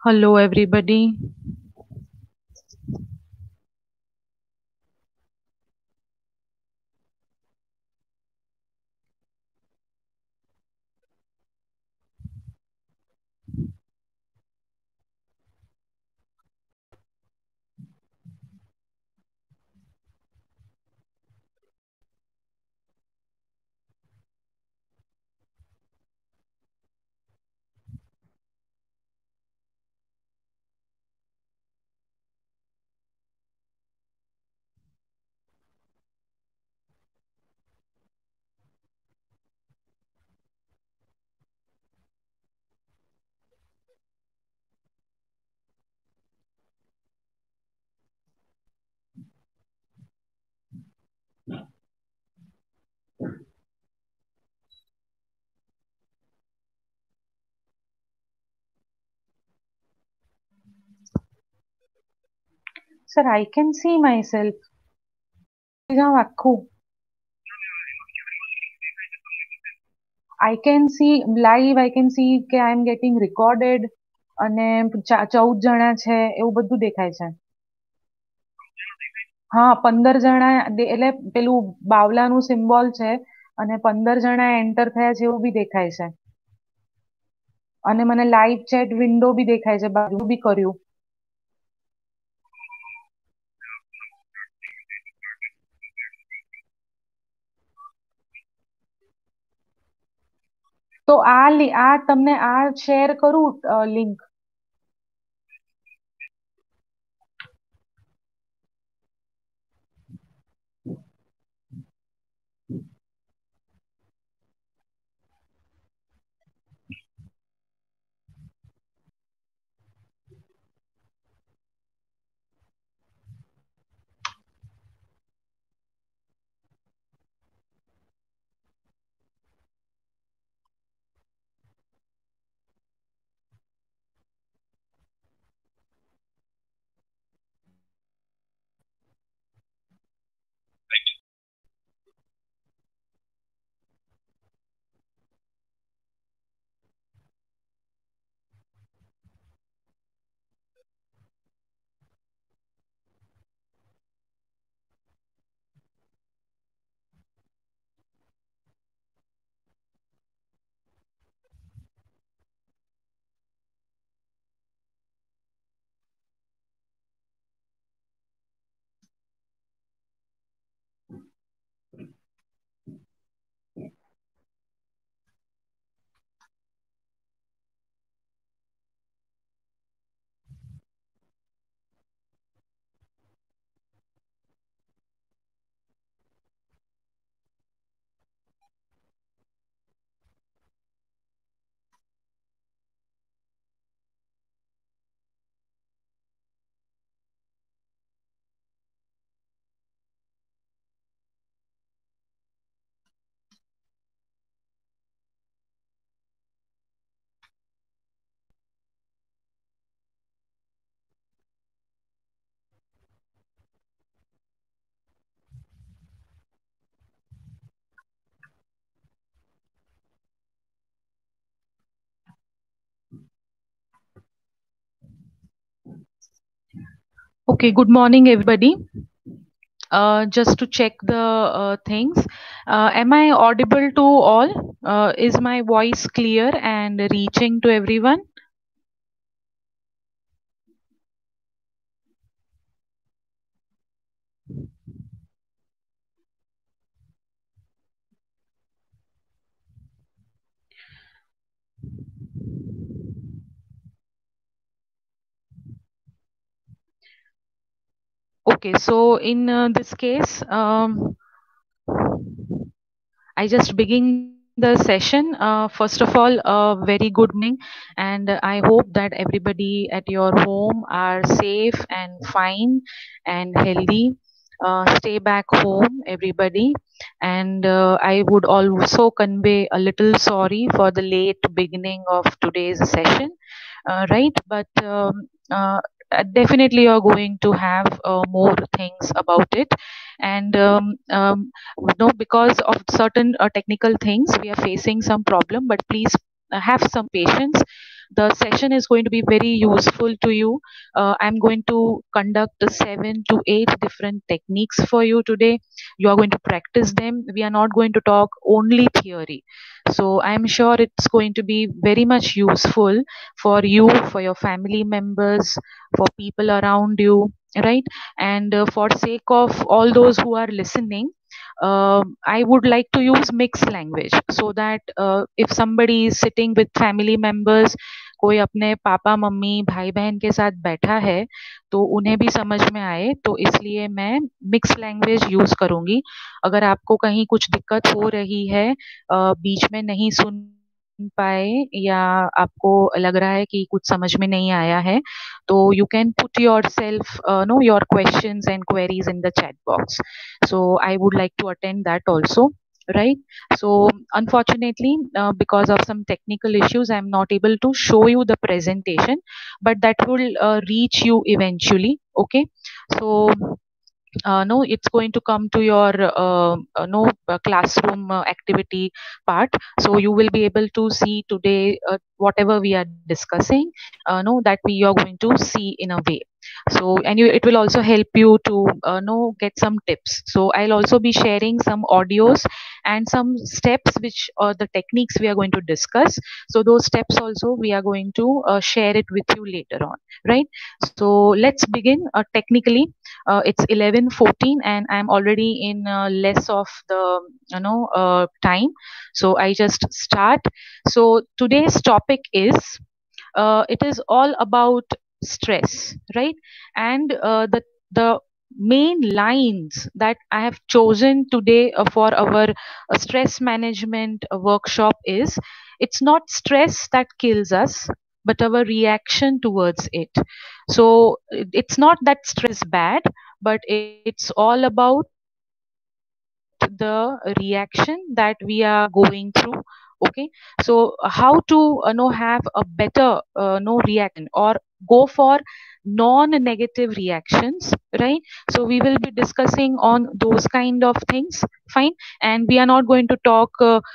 Hello, everybody. Sir, I can see myself. જાઉં આખું. I can see live, I can see કે I am getting recorded અને 14 જણા છે એવું બધું દેખાય છે. હા 15 જણા એટલે પેલું બાવલાનું સિમ્બોલ છે અને 15 જણા એન્ટર થયા છે એવું બી દેખાય છે. અને મને લાઈવ ચેટ વિન્ડો બી દેખાય છે, બાજુ બી કર્યું. તો આ તમને આ શેર કરું link. Okay, good morning, everybody. Just to check the things, am I audible to all? Is my voice clear and reaching to everyone? Okay, so in this case, I just begin the session. First of all, very good morning, and I hope that everybody at your home are safe and fine and healthy. Stay back home, everybody. And I would also convey a little sorry for the late beginning of today's session, right? But definitely, you're going to have more things about it. And no, because of certain technical things we are facing some problem, but please have some patience. The session is going to be very useful to you. I'm going to conduct 7 to 8 different techniques for you today. You are going to practice them. We are not going to talk only theory. So I'm sure it's going to be very much useful for you, for your family members, for people around you, right? And for sake of all those who are listening, I would like to use mixed language so that if somebody is sitting with family members, कोई अपने papa mummy भाई बहन के साथ बैठा है तो उन्हें भी समझ में आए, तो इसलिए मैं मिक्स लैंग्वेज यूज करूंगी. अगर आपको कहीं कुछ दिक्कत हो रही है, बीच में नहीं सुन पाए या आपको लग रहा है कि कुछ समझ में नहीं आया है, तो you can put yourself no your questions and queries in the chat box. So I would like to attend that also, right? So unfortunately, because of some technical issues, I'm not able to show you the presentation, but that will reach you eventually. Okay, so no, it's going to come to your no classroom activity part. So you will be able to see today whatever we are discussing, no, that we are going to see in a way. So and it will also help you to know get some tips. So I'll also be sharing some audios and some steps which the techniques we are going to discuss. So those steps also we are going to share it with you later on, right? So let's begin technically. It's 11:14 and I'm already in less of the time, so I just start. So today's topic is it is all about stress, right? And the main lines that I have chosen today for our stress management workshop is, it's not stress that kills us, but our reaction towards it. So it's not that stress is bad, but it's all about the reaction that we are going through. Okay, so how to know have a better no reaction or go for non-negative reactions, right? So we will be discussing on those kind of things, fine. And we are not going to talk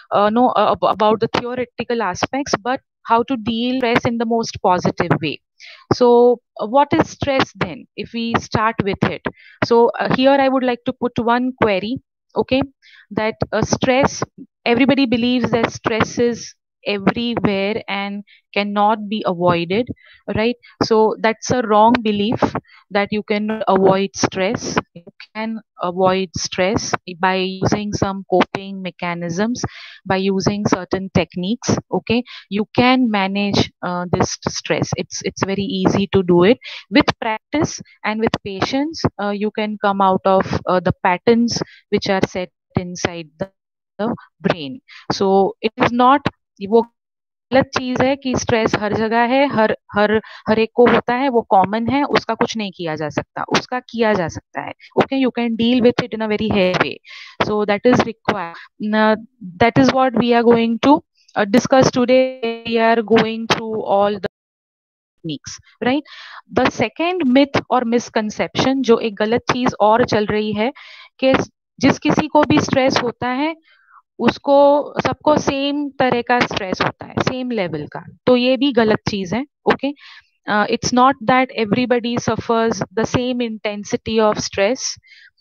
no about the theoretical aspects, but how to deal stress in the most positive way. So what is stress then, if we start with it? So here I would like to put one query. Okay, that stress, everybody believes that stress is everywhere and cannot be avoided, right? So that's a wrong belief that you can avoid stress. You can avoid stress by using some coping mechanisms, by using certain techniques. Okay, you can manage this stress. It's very easy to do it with practice and with patience. You can come out of the patterns which are set inside the brain. So it is not वो गलत चीज है कि stress हर जगह है, हर हर हर एक को होता है, वो कॉमन है, उसका कुछ नहीं किया जा सकता, उसका किया जा सकता है. Okay, you can deal with it in a very healthy way. So that is required. That is what we are going to discuss today. We are going through all the techniques, right? The second myth or misconception, जो एक गलत चीज और चल रही है, कि जिस किसी को भी स्ट्रेस होता है उसको सबको सेम तरह का स्ट्रेस होता है, सेम लेवल का. तो ये भी गलत चीज है. Okay, it's not that everybody suffers the same intensity of stress.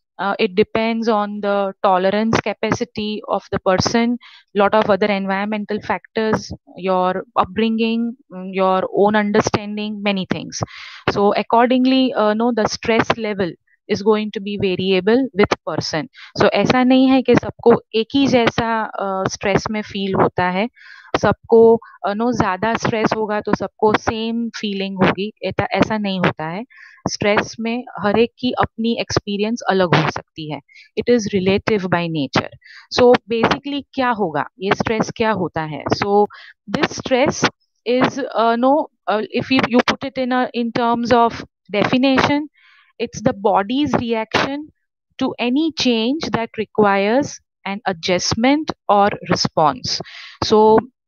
It depends on the tolerance capacity of the person, lot of other environmental factors, your upbringing, your own understanding, many things. So accordingly, no, the stress level is going to be variable with person. So ऐसा नहीं है कि सबको एक ही जैसा stress में feel होता है. सबको नो ज्यादा स्ट्रेस होगा तो सबको सेम फीलिंग होगी, ऐसा नहीं होता है. स्ट्रेस में हर एक की अपनी एक्सपीरियंस अलग हो सकती है. It is relative by nature. So basically क्या होगा, ये स्ट्रेस क्या होता है? So this stress is no if you put it in terms of definition, it's the body's reaction to any change that requires an adjustment or response. So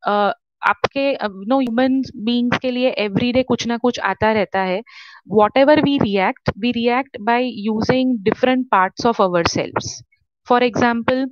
आपके no human beings के लिए everyday कुछ ना कुछ आता रहता है. Whatever we react by using different parts of ourselves. For example,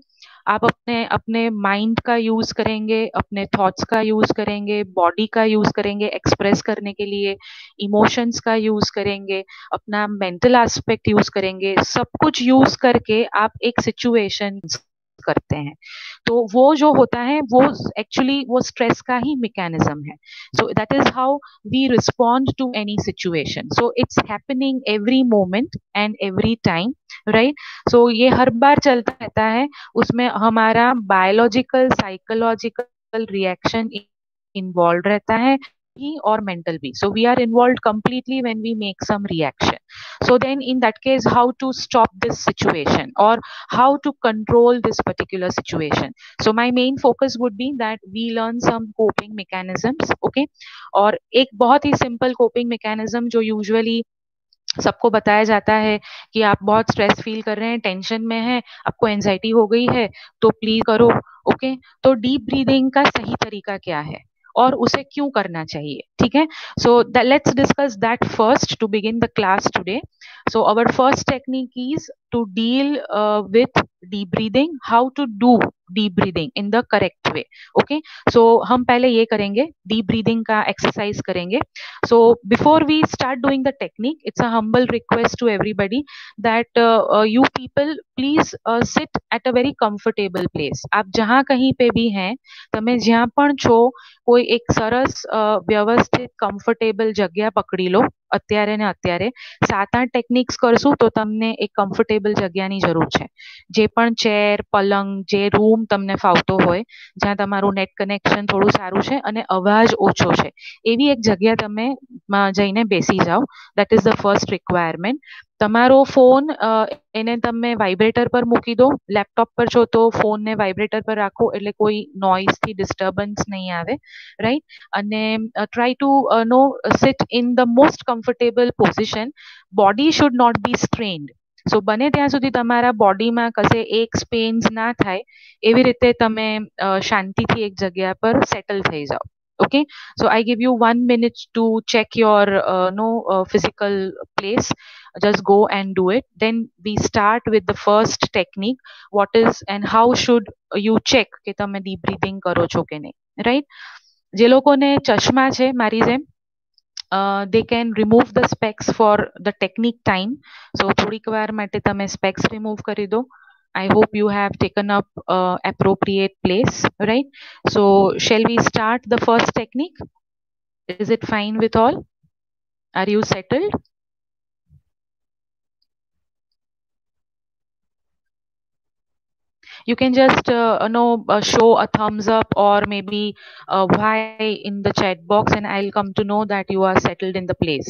आप अपने अपने माइंड का यूज करेंगे, अपने थॉट्स का यूज करेंगे, बॉडी का यूज करेंगे एक्सप्रेस करने के लिए, इमोशंस का यूज करेंगे, अपना मेंटल एस्पेक्ट यूज करेंगे, सब कुछ यूज करके आप एक सिचुएशन करते हैं। तो वो जो होता है वो एक्चुअली वो स्ट्रेस का ही मैकेनिज्म है। So that is how we respond to any situation, so it's happening every moment and every time, right? So ये हर बार चलता रहता है, उसमें हमारा बायोलॉजिकल साइकोलॉजिकल रिएक्शन इन्वॉल्व रहता है भी और मेंटल भी, so we are involved completely when we make some reaction. So then in that case, how to stop this situation or how to control this particular situation? So my main focus would be that we learn some coping mechanisms, okay? और एक बहुत ही simple coping mechanism जो usually सबको बताया जाता है कि आप बहुत स्ट्रेस फील कर रहे हैं, टेंशन में हैं, आपको एंजाइटी हो गई है, तो प्लीज करो, ओके? तो डीप ब्रीदिंग का सही तरीका क्या है और उसे क्यों करना चाहिए, ठीक है? So let's discuss that first to begin the class today. So our first technique is to deal with deep breathing, how to do deep breathing in the correct way. Okay, so हम पहले ये करेंगे, deep breathing का exercise करेंगे. So before we start doing the technique, it's a humble request to everybody that you people please sit at a very comfortable place. आप जहाँ कहीं पे भी हैं, તમે જ્યાં પણ છો, કોઈ એક સરસ વ્યવસ્થિત કમ્ફર્ટેબલ જગ્યા પકડી લો અત્યારે ને અત્યારે. 7-8 ટેકનિક્સ કરશું તો તમને એક કમ્ફર્ટેબલ જગ્યાની જરૂર છે. જે પણ ચેર, પલંગ, જે રૂમ તમને ફાવતો હોય, જ્યાં તમારું નેટ કનેક્શન થોડું સારું છે અને અવાજ ઓછો છે, એવી એક જગ્યા તમે જઈને બેસી જાઓ. That is the first requirement. તમારો ફોન એને તમે વાઇબ્રેટર પર મૂકી દો. લેપટોપ પર છો તો ફોનને વાઇબ્રેટર પર રાખો એટલે કોઈ નોઇઝથી ડિસ્ટર્બન્સ નહીં આવે, રાઈટ? અને try to no sit in the most comfortable position. Body should not be strained. So બને ત્યાં સુધી તમારા બોડીમાં કશે એક સ્પેન્સ ના થાય એવી રીતે તમે શાંતિથી એક જગ્યા પર સેટલ થઈ જાઓ. Okay, so I give you 1 minute to check your no physical place. Just go and do it. Then we start with the first technique. What is and how should you check કે તમે deep breathing કરો છો કે નહીં, right? જે લોકોને ચશ્મા છે મારી જેમ, they can remove the specs for the technique time. So થોડીક વાર માટે તમે specs remove કરી દો. I hope you have taken up appropriate place, right? So shall we start the first technique? Is it fine with all? Are you settled? You can just show a thumbs up or maybe why in the chat box, and I'll come to know that you are settled in the place.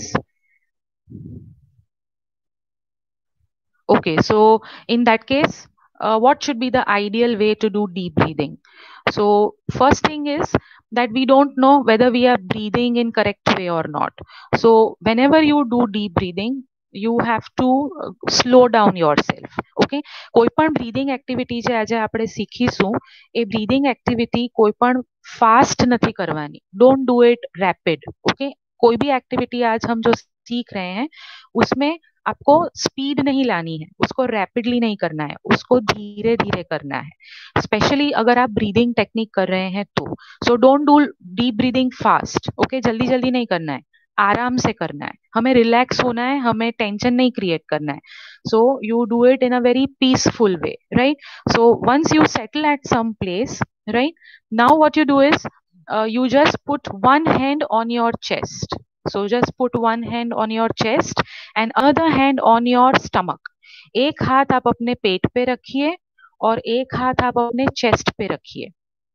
Okay, so in that case, what should be the ideal way to do deep breathing? So first thing is that we don't know whether we are breathing in correct way or not. So whenever you do deep breathing, you have to slow down yourself. Okay, કોઈ પણ breathing activity જે આજે આપણે શીખીશું, એ breathing activity કોઈ પણ fast નથી કરવાની. Don't do it rapid. Okay, कोई भी activity आज हम जो सीख रहे हैं उसमें आपको स्पीड नहीं लानी है, उसको रैपिडली नहीं करना है, उसको धीरे धीरे करना है, स्पेशली अगर आप ब्रीदिंग टेक्निक कर रहे हैं तो. So don't do deep breathing fast. Okay, जल्दी जल्दी नहीं करना है, आराम से करना है. हमें रिलैक्स होना है, हमें टेंशन नहीं क्रिएट करना है. So you do it in a very peaceful way, right? So once you settle at some place, right, now what you do is you just put one hand on your chest. So just put one hand on your chest and other hand on your stomach. एक हाथ आप अपने पेट पे रखिए और एक हाथ आप अपने चेस्ट पे रखिए.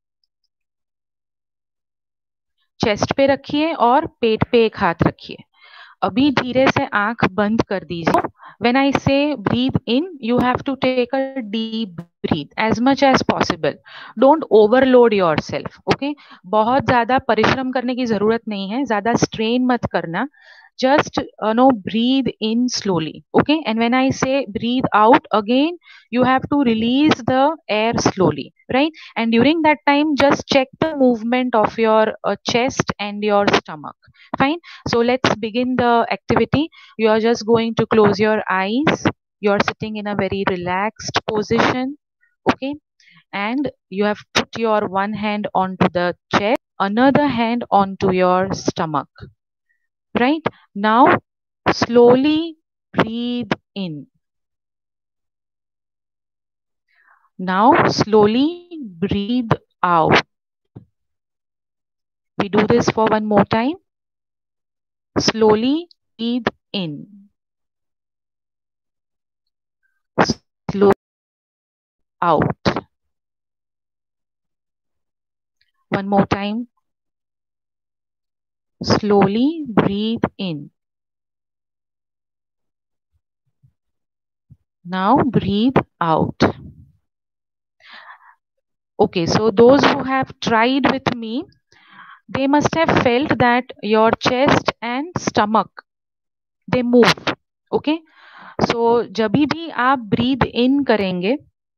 चेस्ट पे रखिए और पेट पे एक हाथ रखिए. अभी धीरे से आंख बंद कर दीजिए. When I say breathe in, you have to take a deep breathe as much as possible. Don't overload yourself. Okay, बहुत ज्यादा परिश्रम करने की जरूरत नहीं है, ज्यादा strain मत करना. Just breathe in slowly. Okay, and when I say breathe out again, you have to release the air slowly, right? And during that time, just check the movement of your chest and your stomach. Fine. So let's begin the activity. You are just going to close your eyes. You are sitting in a very relaxed position. Okay, and you have put your one hand onto the chest, another hand onto your stomach. Right? Now slowly breathe in. Now slowly breathe out. We do this for one more time. Slowly breathe in. Slowly out. One more time. Slowly breathe in. Now breathe out. Okay, so those who have tried with me, they must have felt that your chest and stomach, they move. Okay, so जब भी आप breathe in करेंगे,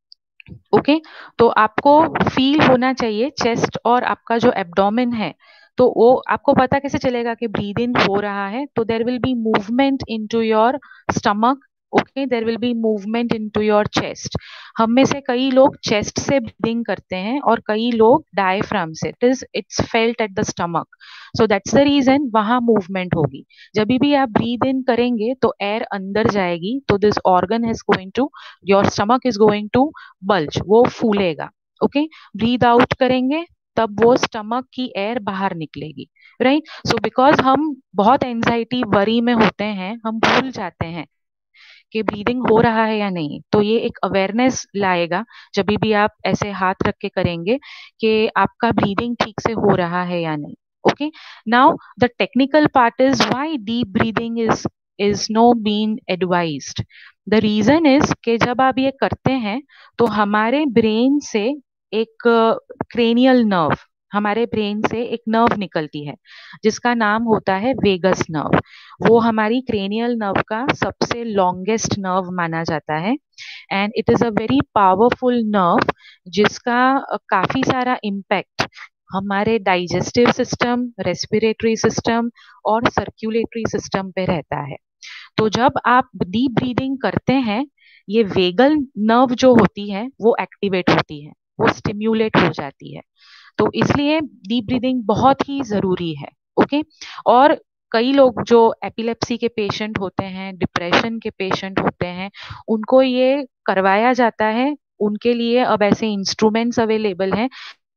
okay, तो आपको feel होना चाहिए chest और आपका जो एब्डोमेन है, तो वो आपको पता कैसे चलेगा कि ब्रीद इन हो रहा है? तो there will be movement into your stomach, okay, there will be movement into your chest. हम में से कई लोग चेस्ट से ब्रीदिंग करते हैं और कई लोग डायफ्राम से. It's felt at the stomach, so that's the reason वहां मूवमेंट होगी. जब भी आप ब्रीद इन करेंगे तो एयर अंदर जाएगी, तो this organ is going to, your stomach is going to bulge, वो फूलेगा. ओके, ब्रीद आउट करेंगे तब वो स्टमक की एयर बाहर निकलेगी. राइट? सो बिकॉज हम बहुत एंजाइटी वरी में होते हैं, हम भूल जाते हैं कि ब्रीदिंग हो रहा है या नहीं. तो ये एक अवेयरनेस लाएगा जब भी आप ऐसे हाथ रख के करेंगे कि आपका ब्रीदिंग ठीक से हो रहा है या नहीं. Okay, now the technical part is why deep breathing is no been advised. The reason is कि जब आप ये करते हैं तो हमारे ब्रेन से एक क्रेनियल नर्व, हमारे ब्रेन से एक नर्व निकलती है जिसका नाम होता है वेगस नर्व. वो हमारी क्रेनियल नर्व का सबसे लॉन्गेस्ट नर्व माना जाता है and it is a very powerful nerve जिसका काफी सारा इम्पैक्ट हमारे डाइजेस्टिव सिस्टम, रेस्पिरेटरी सिस्टम और सर्कुलेटरी सिस्टम पे रहता है. तो जब आप डीप ब्रीदिंग करते हैं, ये वेगल नर्व जो होती है वो एक्टिवेट होती है, वो स्टिम्युलेट हो जाती है. तो इसलिए डीप ब्रीदिंग बहुत ही जरूरी है. ओके, और कई लोग जो एपिलेप्सी के पेशेंट होते हैं, डिप्रेशन के पेशेंट होते हैं, उनको ये करवाया जाता है. उनके लिए अब ऐसे इंस्ट्रूमेंट्स अवेलेबल हैं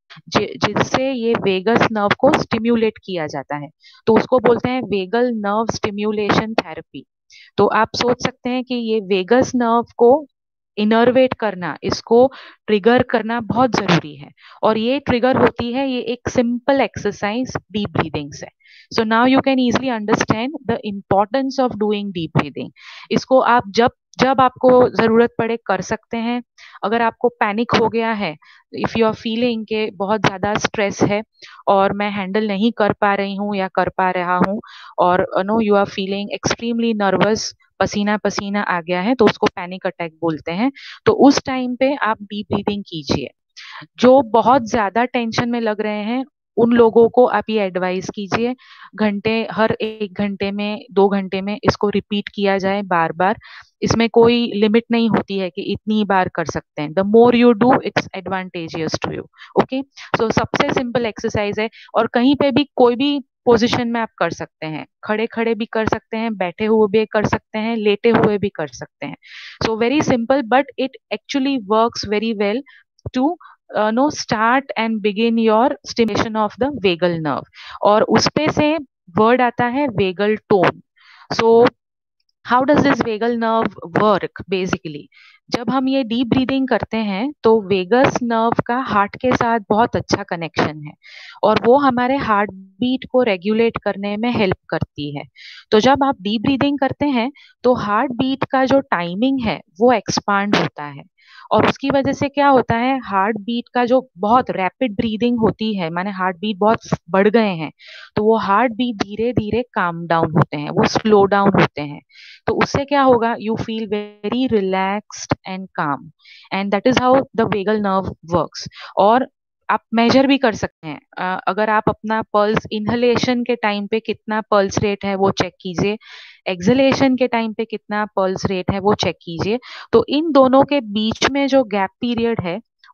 जिससे ये वेगस नर्व को स्टिम्युलेट किया जाता है. तो उसको बोलते हैं वेगल नर्व स्टिम्युलेशन थेरेपी. तो आप सोच सकते हैं कि ये वेगस नर्व को इनर्वेट करना, इसको ट्रिगर करना बहुत जरूरी है. और ये ट्रिगर होती है ये एक सिंपल एक्सरसाइज डीप ब्रीदिंग से. So now you can easily understand the importance of doing deep breathing. इसको आप जब जब आपको जरूरत पड़े कर सकते हैं. अगर आपको पैनिक हो गया है, इफ यू आर फीलिंग के बहुत ज्यादा स्ट्रेस है और मैं हैंडल नहीं कर पा रही हूँ या कर पा रहा हूँ, और no you are feeling extremely nervous, पसीना पसीना आ गया है, तो उसको पैनिक अटैक बोलते हैं. तो उस टाइम पे आप डीप ब्रीदिंग कीजिए. जो बहुत ज्यादा टेंशन में लग रहे हैं उन लोगों को आप ये एडवाइस कीजिए, घंटे, हर 1 घंटे में 2 घंटे में इसको रिपीट किया जाए बार बार. इसमें कोई लिमिट नहीं होती है कि इतनी बार कर सकते हैं. The more you do it's advantageous to you. Okay, so सबसे सिंपल एक्सरसाइज है और कहीं पे भी कोई भी पोजीशन में आप कर सकते हैं. खड़े खड़े भी कर सकते हैं, बैठे हुए भी कर सकते हैं, लेटे हुए भी कर सकते हैं. So very simple but it actually works very well to no start and begin your stimulation of the vagal nerve. और उसपे से वर्ड आता है vagal tone. So how does this vagal nerve work basically? जब हम ये deep breathing करते हैं तो वेगस नर्व का हार्ट के साथ बहुत अच्छा कनेक्शन है और वो हमारे हार्ट बीट को रेगुलेट करने में हेल्प करती है. तो जब आप डीप ब्रीदिंग करते हैं तो हार्ट बीट का जो टाइमिंग है वो एक्सपांड होता है और उसकी वजह से क्या होता है, हार्ट बीट का जो बहुत रैपिड ब्रीदिंग होती है, माने हार्ट बीट बहुत बढ़ गए हैं, तो वो हार्ट बीट धीरे धीरे काम डाउन होते हैं, वो स्लो डाउन होते हैं. तो उससे क्या होगा, you feel very relaxed and calm, and that is how the vagal nerve works. और आप मेजर भी कर सकते हैं. अगर आप अपना पल्स इनहलेशन के टाइम पे कितना पल्स रेट है वो चेक कीजिए, एक्सहेलेशन के टाइम पे कितना पल्स रेट है वो चेक कीजिए. तो इन दोनों के बीच में जो गैप पीरियड है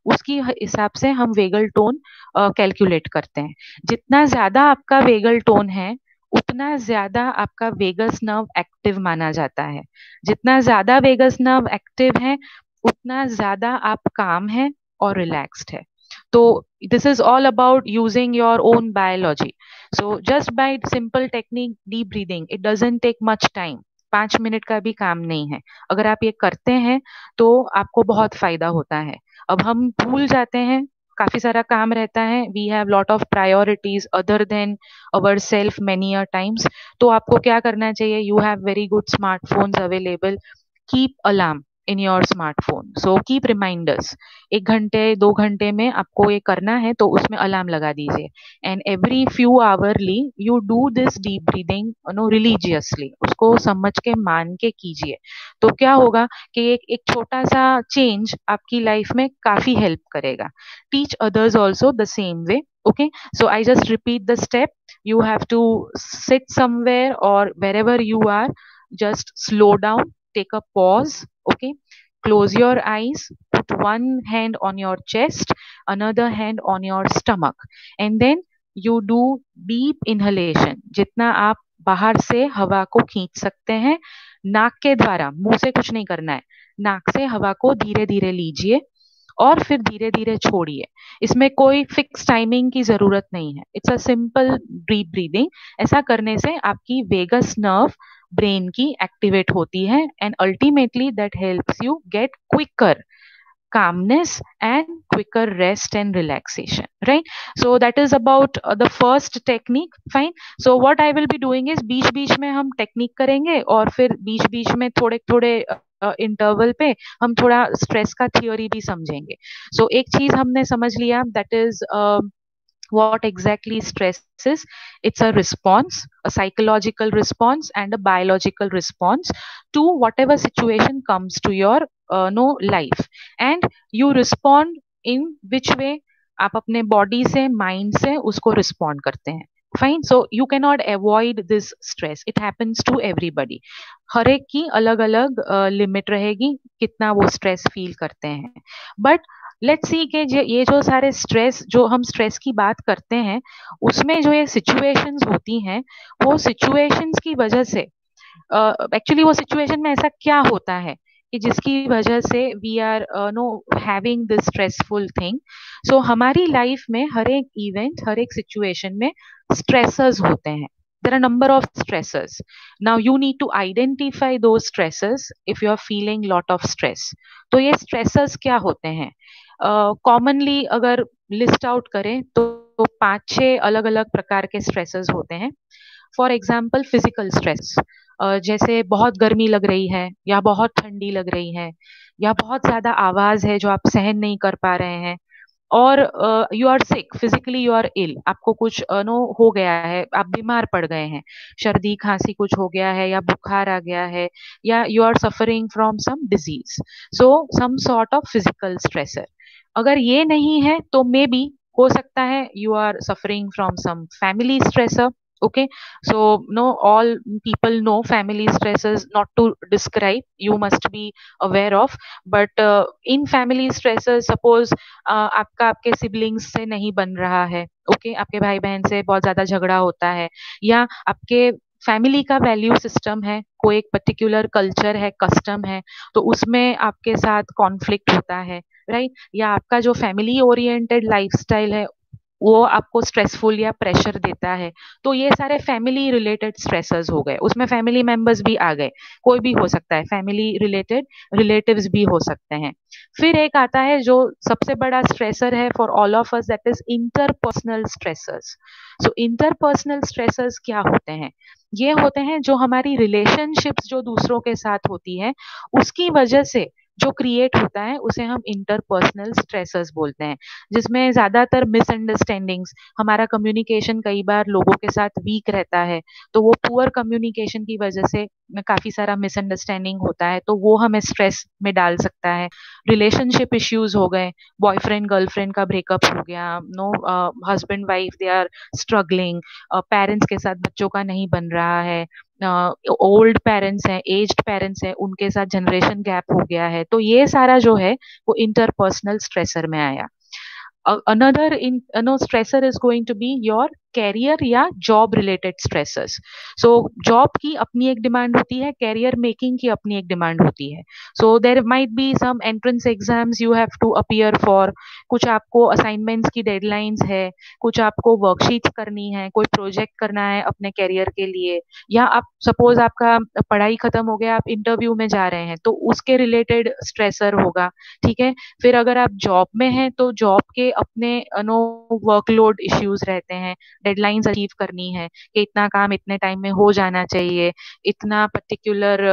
उसकी हिसाब से हम वेगल टोन कैलकुलेट करते हैं। जितना ज्यादा आपका वेगल टोन है उतना ज्यादा आपका वेगस नर्व एक्टिव माना जाता है। जितना ज्यादा वेगस नर्व एक्टिव है उतना ज्यादा आप काम है और रिलैक्स्ड है। तो this is all about using your own biology. So just by simple technique deep breathing, it doesn't take much time. 5 minute का भी काम नहीं है। अगर आप ये करते हैं तो आपको बहुत फायदा होता है। अब हम भूल जाते हैं, काफी सारा काम रहता है, we have lot of priorities other than our self many a times. तो आपको क्या करना चाहिए, you have very good smartphones available, keep alarm in your smartphone, so keep reminders. 1 घंटे 2 घंटे में आपको ये करना है तो उसमें अलार्म लगा दीजिए। And every few hourly you do this deep breathing no religiously, उसको समझ के मान के कीजिए। तो क्या होगा कि एक छोटा सा चेंज आपकी लाइफ में काफी हेल्प करेगा। Teach others also the same way. Okay, so I just repeat the step. You have to sit somewhere or wherever you are, just slow down, take a pause. Okay, close your eyes, put one hand on your chest, another hand on your stomach, and then you do deep inhalation. जितना आप बाहर से हवा को खींच सकते हैं नाक के द्वारा, मुंह से कुछ नहीं करना है, नाक से हवा को धीरे धीरे लीजिए और फिर धीरे धीरे छोड़िए। इसमें कोई फिक्स टाइमिंग की जरूरत नहीं है, it's a simple deep breathing. ऐसा करने से आपकी वेगस नर्व ब्रेन की एक्टिवेट होती है and ultimately that helps you get quicker calmness and quicker rest and relaxation, right? So that is about the first technique. Fine. So what I will be doing is बीच बीच में हम technique करेंगे और फिर बीच बीच में थोड़े थोड़े इंटरवल पे हम थोड़ा स्ट्रेस का थियोरी भी समझेंगे। सो एक चीज हमने समझ लिया, that is what exactly stress is. It's a response, a psychological response and a biological response to whatever situation comes to your no life, and you respond in which way, आप अपने body से mind से उसको respond करते हैं। Fine, so you can not avoid this stress, it happens to everybody. हर एक की अलग अलग लिमिट रहेगी कितना वो स्ट्रेस फील करते हैं। बट लेट्स सी के ये जो सारे स्ट्रेस, जो हम स्ट्रेस की बात करते हैं उसमें जो ये सिचुएशंस होती हैं, वो सिचुएशंस की वजह से एक्चुअली वो सिचुएशन में ऐसा क्या होता है कि जिसकी वजह से we are no having this stressful thing. So हमारी लाइफ में हर एक इवेंट, हर एक सिचुएशन में स्ट्रेसर्स होते हैं। There are number of stressors. Now you need to identify those stressors if you are feeling lot of stress. तो ये stressors क्या होते हैं? कॉमनली अगर लिस्ट आउट करें तो 5-6 अलग अलग प्रकार के स्ट्रेसेस होते हैं। फॉर एग्जाम्पल फिजिकल स्ट्रेस, जैसे बहुत गर्मी लग रही है या बहुत ठंडी लग रही है या बहुत ज्यादा आवाज है जो आप सहन नहीं कर पा रहे हैं, और you are sick, physically you are ill, आपको कुछ नो हो गया है, आप बीमार पड़ गए हैं, सर्दी खांसी कुछ हो गया है या बुखार आ गया है, या you are suffering from some disease, so some sort of physical stressor. अगर ये नहीं है तो मे बी हो सकता है you are suffering from some family stressor. Okay, so no, all people know family stresses, not to describe, you must be aware of, but in family stresses, suppose आपका आपके siblings से नहीं बन रहा है, okay, आपके भाई बहन से बहुत ज्यादा झगड़ा होता है, या आपके फैमिली का वैल्यू सिस्टम है, कोई एक पर्टिकुलर कल्चर है, कस्टम है, तो उसमें आपके साथ कॉन्फ्लिक्ट होता है, राइट? या आपका जो फैमिली ओरिएंटेड लाइफस्टाइल है वो आपको स्ट्रेसफुल या प्रेशर देता है। तो ये सारे फैमिली रिलेटेड स्ट्रेसर्स हो गए, उसमें फैमिली मेंबर्स भी आ गए, कोई भी हो सकता है, फैमिली रिलेटेड रिलेटिव्स भी हो सकते हैं। फिर एक आता है जो सबसे बड़ा स्ट्रेसर है for all of us, that is interpersonal stressors. So interpersonal stressors क्या होते हैं? ये होते हैं जो हमारी रिलेशनशिप्स जो दूसरों के साथ होती है उसकी वजह से जो क्रिएट होता है उसे हम इंटरपर्सनल स्ट्रेसर्स बोलते हैं, जिसमें ज्यादातर मिसअंडरस्टैंडिंग्स, हमारा कम्युनिकेशन कई बार लोगों के साथ वीक रहता है, तो वो पुअर कम्युनिकेशन की वजह से काफी सारा मिसअंडरस्टैंडिंग होता है, तो वो हमें स्ट्रेस में डाल सकता है। रिलेशनशिप इश्यूज हो गए, बॉयफ्रेंड गर्लफ्रेंड का ब्रेकअप हो गया, no husband wife they are struggling, parents के साथ बच्चों का नहीं बन रहा है, ओल्ड पेरेंट्स हैं, एज्ड पेरेंट्स हैं, उनके साथ जनरेशन गैप हो गया है, तो ये सारा जो है वो इंटरपर्सनल स्ट्रेसर में आया। Another in stressor is going to be your career या job related stresses. So job की अपनी एक डिमांड होती है, कैरियर मेकिंग की अपनी एक डिमांड होती है। So there might be some entrance exams you have to appear for, कुछ आपको असाइनमेंट्स की डेडलाइंस है, कुछ आपको वर्कशीट्स करनी है, कोई प्रोजेक्ट करना है अपने कैरियर के लिए, या आप सपोज आपका पढ़ाई खत्म हो गया, आप इंटरव्यू में जा रहे हैं, तो उसके रिलेटेड स्ट्रेसर होगा। ठीक है, फिर अगर आप जॉब में हैं तो जॉब के अपने नो वर्कलोड इश्यूज रहते हैं, डेडलाइंस अचीव करनी है कि इतना काम इतने टाइम में हो जाना चाहिए, इतना particular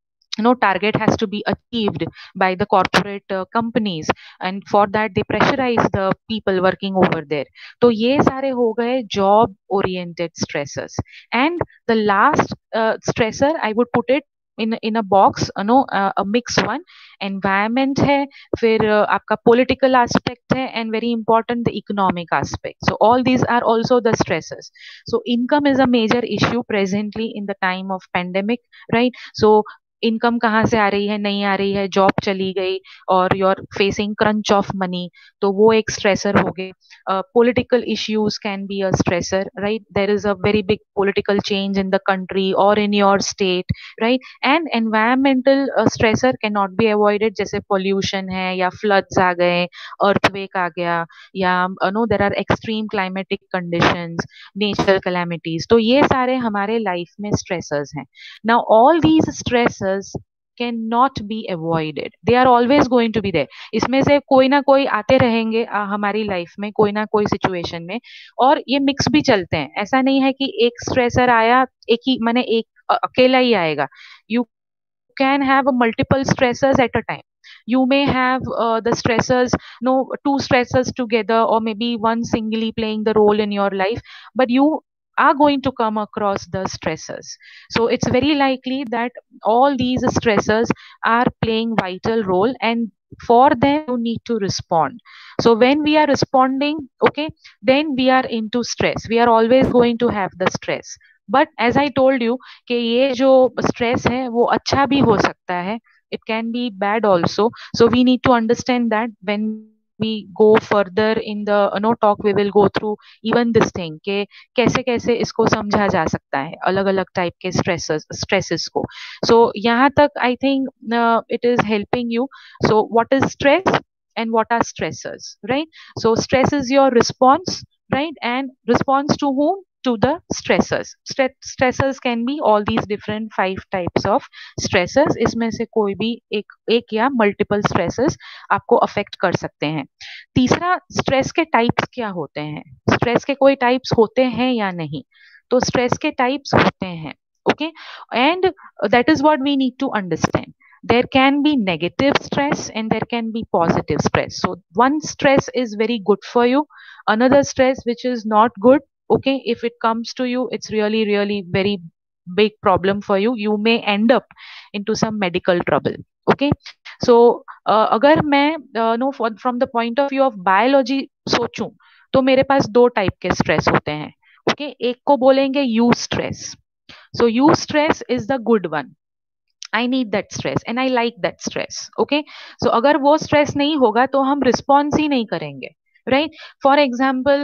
target has to be achieved by the corporate companies, and for that they pressurize the people working over there। तो ये सारे हो गए job oriented stressors। and the last stressor I would put it in a box, a mix one, environment है, फिर आपका political aspect है, and very important the economic aspect। so all these are also the stresses। so income is a major issue presently in the time of pandemic, right? so income कहाँ से आ रही है, नहीं आ रही है, जॉब चली गई और you are facing crunch of money, तो वो एक स्ट्रेसर हो गया। Political issues can be a stressor, right? There is a very big political change in the country और in your state, right? And environmental stressor can not be avoided, जैसे pollution है या floods आ गए, earthquake आ गया, या no there are extreme climatic conditions, natural calamities, तो ये सारे हमारे लाइफ में स्ट्रेसर्स हैं। Now, all these stresses cannot be avoided. They are always going to be there. इसमें से कोई ना कोई आते रहेंगे हमारी लाइफ में, कोई ना कोई सिचुएशन में, और ये मिक्स भी चलते हैं। ऐसा नहीं है कि एक स्ट्रेसर आया, एक ही माने एक अकेला ही आएगा। You can have multiple stressors at a time. You may have the stressors, no, two stressors together, or maybe one singly playing the role in your life, but you are going to come across the stressors. So it's very likely that all these stressors are playing vital role, and for them you need to respond. So when we are responding, okay, then we are into stress, we are always going to have the stress। But as I told you कि ये जो stress है वो अच्छा भी हो सकता है, it can be bad also. So we need to understand that when we go further in the no talk, we will go through even this thing कि कैसे कैसे इसको समझा जा सकता है, अलग अलग टाइप के स्ट्रेसेस को। सो यहाँ तक I think it is helping you. So what is stress and what are stressors, right? So stress is your response, right? And response to whom? To the stressors। Stressors can be all these different 5 types of stressors। इसमें से कोई भी एक या multiple stresses आपको affect कर सकते हैं। तीसरा, स्ट्रेस के टाइप्स क्या होते हैं? स्ट्रेस के कोई टाइप्स होते हैं या नहीं? तो स्ट्रेस के टाइप्स होते हैं, okay, and that is what we need to understand. There can be negative stress and there can be positive stress। so one stress is very good for you, another stress which is not good, okay, if it comes to you, it's really really very big problem for you, you may end up into some medical trouble, okay। so अगर मैं no from the point of view of biology सोचूं, तो मेरे पास 2 type के stress होते हैं, okay. एक को बोलेंगे eustress. so you stress is the good one, I need that stress and I like that stress, okay. So अगर वो स्ट्रेस नहीं होगा तो हम रिस्पॉन्स ही नहीं करेंगे, राइट? फॉर एग्जाम्पल,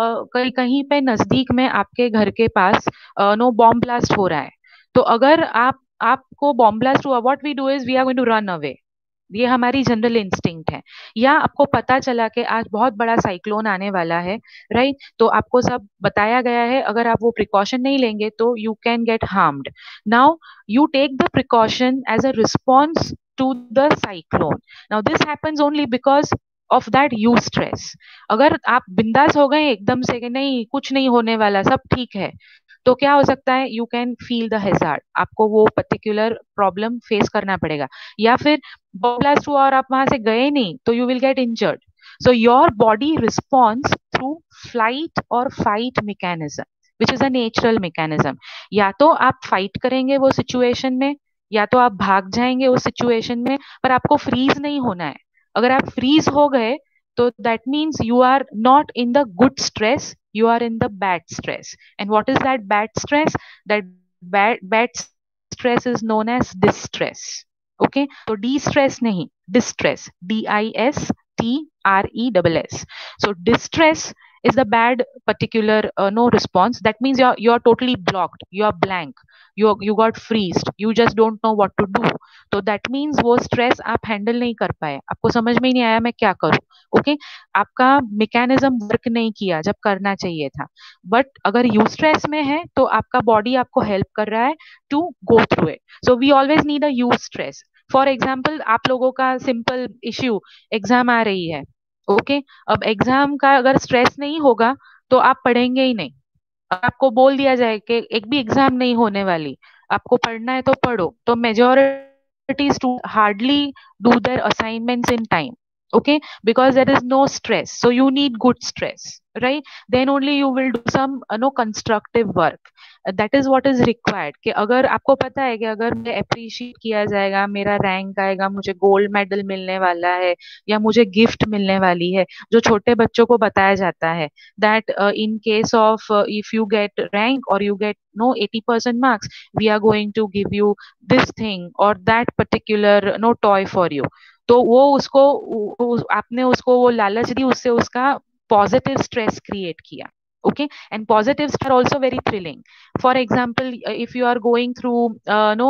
कहीं पे नजदीक में आपके घर के पास नो बॉम्ब ब्लास्ट हो रहा है, तो अगर आपको बॉम्ब ब्लास्ट हुआ, what we do is we are going to run away, ये हमारी जनरल इंस्टिंक्ट है। या आपको पता चला कि आज बहुत बड़ा साइक्लोन आने वाला है, राइट? तो आपको सब बताया गया है, अगर आप वो प्रिकॉशन नहीं लेंगे तो you can get harmed. Now you take the precaution as a response to the cyclone। now this happens only because of that you stress। अगर आप बिंदास हो गए एकदम से कि नहीं कुछ नहीं होने वाला, सब ठीक है, तो क्या हो सकता है, you can feel the hazard, आपको वो पर्टिकुलर प्रॉब्लम फेस करना पड़ेगा। या फिर बॉम्ब ब्लास्ट हुआ और आप वहां से गए नहीं, तो you will get injured. So your body response through flight और fight mechanism, which is a natural mechanism. या तो आप फाइट करेंगे वो सिचुएशन में, या तो आप भाग जाएंगे उस सिचुएशन में, पर आपको फ्रीज नहीं होना है। अगर आप फ्रीज हो गए तो that means you are not in the good stress, you are in the bad stress. And what is that bad stress? That bad stress is known as distress. Okay, so de-stress nahi, distress, distress. So distress is the bad particular no response. That means you're totally blocked, you are blank, you got freezed, you just don't know what to do. तो that means वो stress आप handle नहीं कर पाए, आपको समझ में ही नहीं आया मैं क्या करूं। ओके, आपका मैकेनिज्म वर्क नहीं किया जब करना चाहिए था। बट अगर यू स्ट्रेस में है तो आपका बॉडी आपको हेल्प कर रहा है to go through it. So we always need a eustress. For example, आप लोगों का सिंपल इश्यू, एग्जाम आ रही है। ओके, अब एग्जाम का अगर स्ट्रेस नहीं होगा तो आप पढ़ेंगे ही नहीं। आपको बोल दिया जाए कि एक भी एग्जाम नहीं होने वाली, आपको पढ़ना है तो पढ़ो, तो majority student hardly do their assignments in time. Okay, because there is no stress, so you need good stress, right? Then only you will do some no constructive work. That is what is required, कि अगर आपको पता है कि अगर मुझे appreciate किया जाएगा, मेरा रैंक आएगा, मुझे गोल्ड मेडल मिलने वाला है या मुझे गिफ्ट मिलने वाली है, जो छोटे बच्चों को बताया जाता है that in case of if you get rank or you get no 80% marks, we are going to give you this thing or that particular no toy for you. तो वो उसको आपने उसको वो लालच दी, उससे उसका पॉजिटिव स्ट्रेस क्रिएट किया। Okay, and positives are also very thrilling. For example, if you are going through no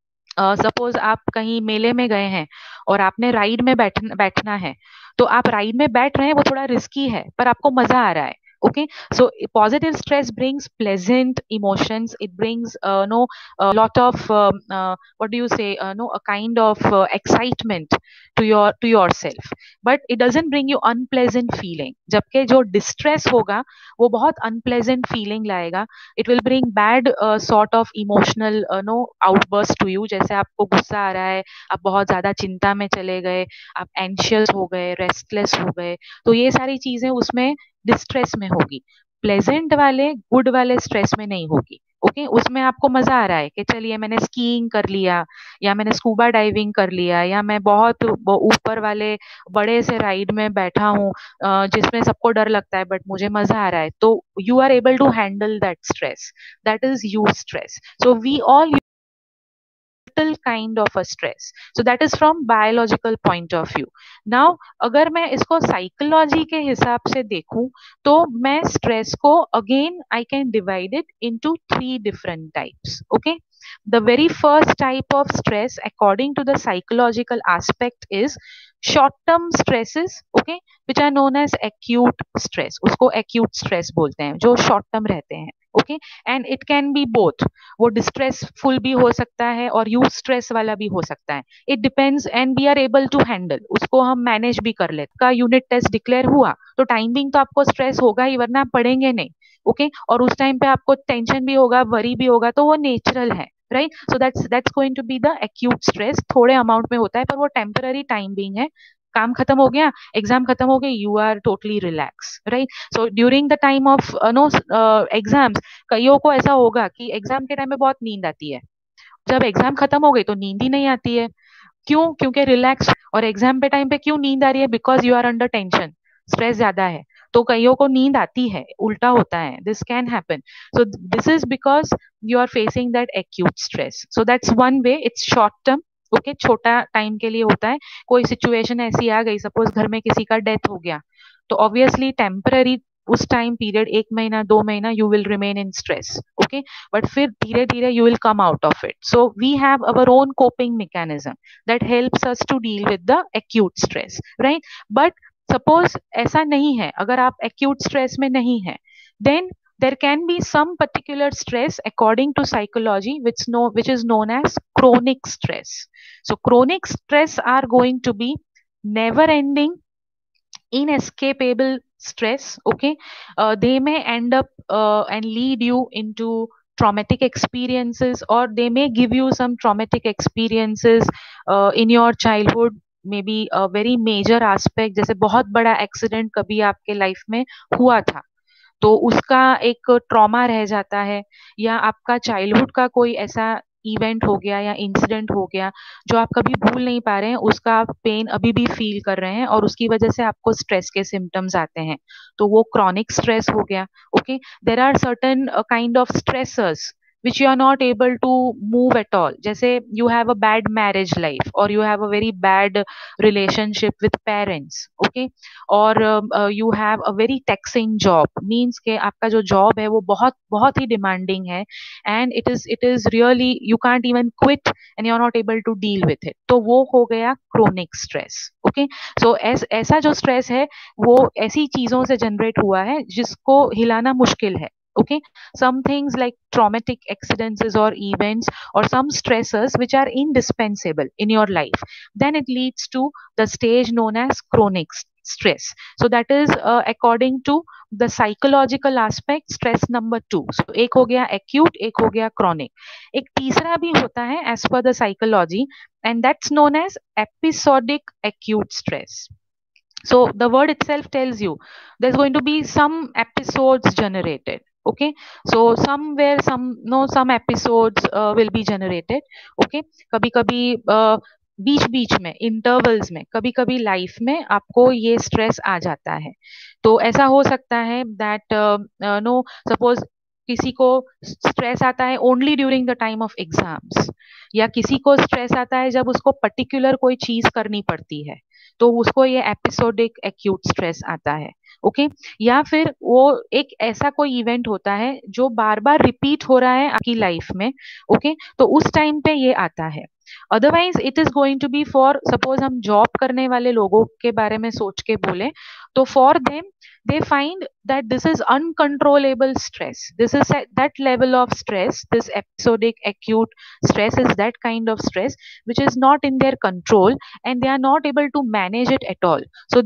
suppose आप कहीं मेले में गए हैं और आपने राइड में बैठना है, तो आप राइड में बैठ रहे हैं, वो थोड़ा रिस्की है पर आपको मजा आ रहा है। Okay, so positive stress brings pleasant emotions, it brings no a lot of what do you say, no a kind of excitement to yourself, but it doesn't bring you unpleasant feeling. जबकि जो distress होगा वो बहुत unpleasant feeling लाएगा, it will bring bad sort of emotional no outburst to you, जैसे आपको गुस्सा आ रहा है, आप बहुत ज्यादा चिंता में चले गए, आप एंशियस हो गए, रेस्टलेस हो गए, तो ये सारी चीजें उसमें डिस्ट्रेस में होगी। प्लेजेंट वाले गुड वाले स्ट्रेस में नहीं होगी। ओके, उसमें आपको मजा आ रहा है कि चलिए मैंने स्कीइंग कर लिया, या मैंने स्कूबा डाइविंग कर लिया, या मैं बहुत ऊपर वाले बड़े से राइड में बैठा हूँ जिसमें सबको डर लगता है बट मुझे मजा आ रहा है, तो you are able to handle that stress, that is eustress. So we all kind of a stress. So that is from biological point of view. Now अगर मैं इसको psychology के हिसाब से देखूं तो मैं stress को again I can divide it into 3 different types. Okay, the very first type of stress according to the psychological aspect is short term stresses, okay, which are known as acute stress. उसको acute stress बोलते हैं, जो short term रहते हैं। Okay, and it can be both, वो distressful भी हो सकता है और यूज स्ट्रेस वाला भी हो सकता है। It depends and we are able to handle, उसको हम मैनेज भी कर लेते। का यूनिट टेस्ट डिक्लेयर हुआ तो टाइम बिंग तो आपको स्ट्रेस होगा ही, वरना आप पढ़ेंगे नहीं। ओके, और उस टाइम पे आपको टेंशन भी होगा, वरी भी होगा, तो वो नेचुरल है, right? So that's going to be the acute stress. थोड़े अमाउंट में होता है पर वो टेम्पररी टाइम बिंग है। काम खत्म हो गया, एग्जाम खत्म हो गई, you are totally relax, right? So during the time of no exams, कईयों को ऐसा होगा कि एग्जाम के टाइम में बहुत नींद आती है, जब एग्जाम खत्म हो गई तो नींद ही नहीं आती है। क्यों? क्योंकि रिलैक्स। और एग्जाम पे टाइम पे क्यों नींद आ रही है? Because you are under tension, stress ज्यादा है, तो कईयों को नींद आती है, उल्टा होता है, this can happen. So this is because you are facing that acute stress. So that's one way, it's short term. Okay, छोटा टाइम के लिए होता है। कोई सिचुएशन ऐसी आ गई, सपोज घर में किसी का डेथ हो गया, तो ऑब्वियसली टेम्पररी उस टाइम पीरियड, 1 महीना 2 महीना, you will remain in stress. Okay, but फिर धीरे धीरे you will come out of it. So we have our own coping mechanism that helps us to deal with the acute stress, right? But suppose ऐसा नहीं है, अगर आप acute stress में नहीं है, then there can be some particular stress according to psychology which is known as chronic stress. So chronic stress are going to be never ending, inescapable stress. Okay, they may end up and lead you into traumatic experiences, or they may give you some traumatic experiences in your childhood, maybe a very major aspect, जैसे बहुत बड़ा accident कभी आपके life में हुआ था, तो उसका एक ट्रॉमा रह जाता है, या आपका चाइल्डहुड का कोई ऐसा इवेंट हो गया या इंसिडेंट हो गया जो आप कभी भूल नहीं पा रहे हैं, उसका आप पेन अभी भी फील कर रहे हैं और उसकी वजह से आपको स्ट्रेस के सिम्टम्स आते हैं, तो वो क्रॉनिक स्ट्रेस हो गया। Okay, there are certain kind of stressors which you are not able to move at all, जैसे you have a bad marriage life or you have a very bad relationship with parents, okay, और you have a very taxing job, means के आपका जो job है वो बहुत बहुत ही डिमांडिंग है, and it is really you can't even quit and you are not able to deal with it, तो वो हो गया chronic stress। ओके, सो ऐसा जो स्ट्रेस है वो ऐसी चीजों से जनरेट हुआ है जिसको हिलाना मुश्किल है। Okay, some things like traumatic accidents or events or some stressors which are indispensable in your life, then it leads to the stage known as chronic stress. So that is according to the psychological aspect, stress number 2। so एक हो गया acute, एक हो गया chronic, एक तीसरा भी होता है as per the psychology, and that's known as episodic acute stress। so the word itself tells you there's going to be some episodes generated। okay, so somewhere some episodes will be generated। okay, कभी कभी बीच बीच में intervals में कभी कभी life में आपको ये स्ट्रेस आ जाता है। तो ऐसा हो सकता है दैट नो सपोज किसी को स्ट्रेस आता है only during the time of exams, या किसी को स्ट्रेस आता है जब उसको पर्टिकुलर कोई चीज करनी पड़ती है, तो उसको ये एपिसोडिक एक्यूट स्ट्रेस आता है। ओके, या फिर वो एक ऐसा कोई इवेंट होता है जो बार बार रिपीट हो रहा है आपकी लाइफ में। ओके, तो उस टाइम पे ये आता है। Otherwise it is going to be for suppose हम जॉब करने वाले लोगों के बारे में सोच के बोले, तो for them they find that this is uncontrollable stress, this is at that level of stress, this episodic acute stress is that kind of stress which is not in their control and they are not able to manage it at all। so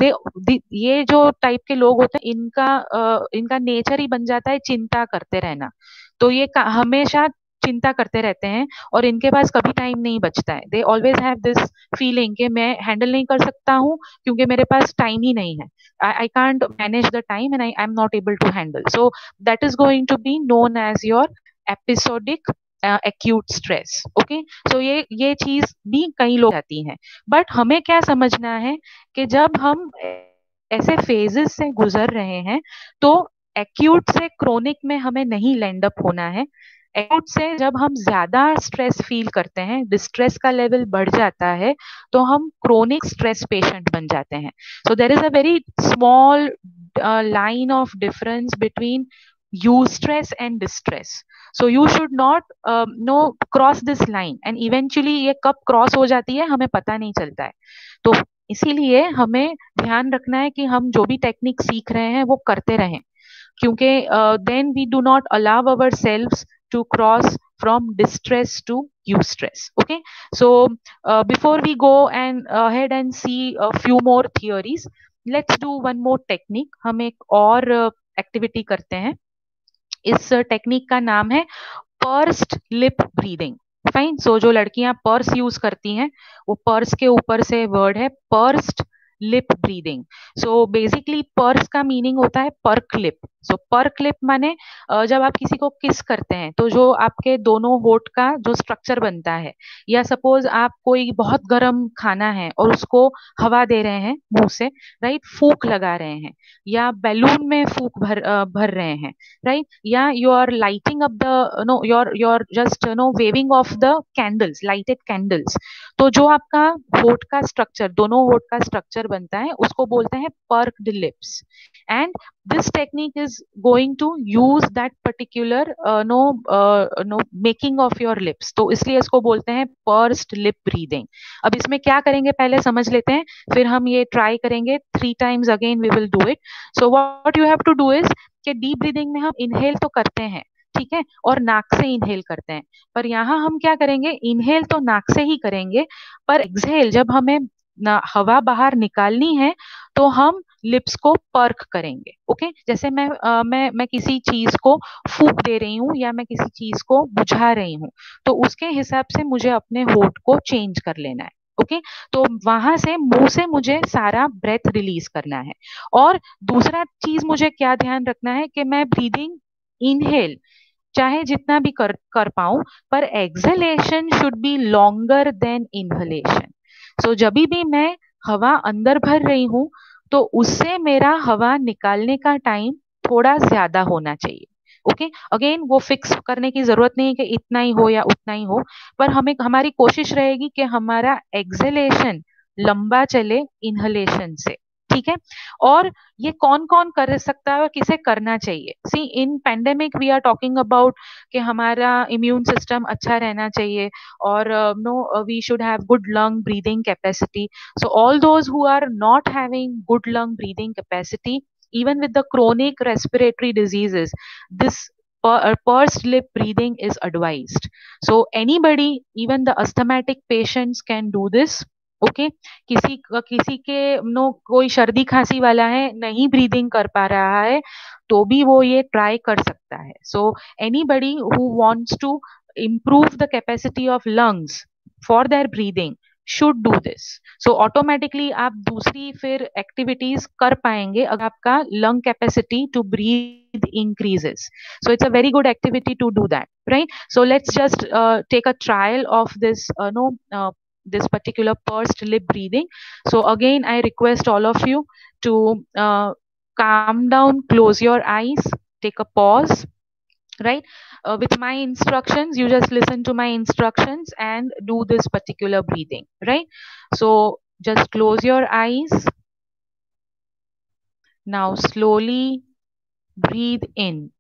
ये जो type के लोग होते हैं इनका nature ही बन जाता है चिंता करते रहना, तो ये हमेशा चिंता करते रहते हैं और इनके पास कभी टाइम नहीं बचता है। They always have this feeling कि मैं हैंडल नहीं कर सकता हूँ क्योंकि मेरे पास टाइम ही नहीं है। I can't manage the time and I'm not able to handle, so that is going to be known as your episodic acute stress। okay, so ये चीज भी कई लोग आती हैं, बट हमें क्या समझना है कि जब हम ऐसे फेजेस से गुजर रहे हैं तो एक्यूट से क्रोनिक में हमें नहीं लैंड अप होना है। एक्यूट से जब हम ज्यादा स्ट्रेस फील करते हैं, डिस्ट्रेस का लेवल बढ़ जाता है, तो हम क्रोनिक स्ट्रेस पेशेंट बन जाते हैं। So there is a very small line of difference between eustress and distress, so you should not no cross this line and eventually ये कब क्रॉस हो जाती है हमें पता नहीं चलता है। तो इसीलिए हमें ध्यान रखना है कि हम जो भी टेक्निक सीख रहे हैं वो करते रहें, क्योंकि then we do not allow ourselves to cross from distress to eustress। okay, so before we go and ahead and see a few more theories, let's do one more technique। हम एक और एक्टिविटी करते हैं। इस technique का नाम है pursed lip breathing. Fine, so जो लड़कियां पर्स यूज करती हैं वो पर्स के ऊपर से वर्ड है pursed lip breathing. So basically purse का मीनिंग होता है perk lip. So perk lip माने जब आप किसी को किस करते हैं तो जो आपके दोनों होठ का जो स्ट्रक्चर बनता है, या सपोज आप कोई बहुत गर्म खाना है और उसको हवा दे रहे हैं मुंह से, राइट, फूंक लगा रहे हैं, या बैलून में फूंक भर रहे हैं, राइट, या you are lighting up the no your just no waving of the candles, lighted candles, तो जो आपका होठ का स्ट्रक्चर, दोनों होठ का स्ट्रक्चर बनता है उसको बोलते हैं perked lips. And this technique is going to use that particular no making of your lips, तो इसलिए इसको बोलते हैं पर्स्ड लिप ब्रीदिंग। अब इसमें क्या करेंगे पहले समझ लेते हैं, फिर हम ये ट्राई करेंगे 3 times again we will do it. So what you have to do is कि डीप ब्रीदिंग में हम इनहेल तो करते हैं, ठीक है, और नाक से इनहेल करते हैं, पर यहाँ हम क्या करेंगे, इनहेल तो नाक से ही करेंगे, पर एक्सहेल जब हमें हवा बाहर निकालनी है तो हम लिप्स को पर्क करेंगे। ओके, जैसे मैं किसी चीज को फूंक दे रही हूँ या मैं किसी चीज को बुझा रही हूँ, तो उसके हिसाब से मुझे अपने होठ को चेंज कर लेना है। ओके, तो वहां से मुंह से मुझे सारा ब्रेथ रिलीज करना है। और दूसरा चीज मुझे क्या ध्यान रखना है कि मैं ब्रीदिंग इनहेल चाहे जितना भी कर पाऊं, पर exhalation should be longer than inhalation. So जब भी मैं हवा अंदर भर रही हूं, तो उससे मेरा हवा निकालने का टाइम थोड़ा ज्यादा होना चाहिए। ओके, अगेन वो फिक्स करने की जरूरत नहीं है कि इतना ही हो या उतना ही हो, पर हमें हमारी कोशिश रहेगी कि हमारा एक्सहेलेशन लंबा चले इनहेलेशन से। ठीक है। और ये कौन कौन कर सकता है और किसे करना चाहिए? See, in pandemic we are talking about कि हमारा इम्यून सिस्टम अच्छा रहना चाहिए, और no we should have good lung breathing capacity. So all those who are not having good lung breathing capacity, even with the chronic respiratory diseases, this pursed lip breathing is advised. So anybody, even the asthmatic patients, can do this. Okay, किसी के no कोई सर्दी खांसी वाला है, नहीं breathing कर पा रहा है, तो भी वो ये ट्राई कर सकता है। So anybody who wants to improve the capacity of lungs for their breathing should do this. So automatically आप दूसरी फिर एक्टिविटीज कर पाएंगे अगर आपका lung capacity to breathe increases. So it's a very good activity to do that, right? So let's just take a trial of this no this particular pursed lip breathing. So again, I request all of you to calm down, close your eyes, take a pause, right? With my instructions, you just listen to my instructions and do this particular breathing, right? So just close your eyes. Now slowly breathe in.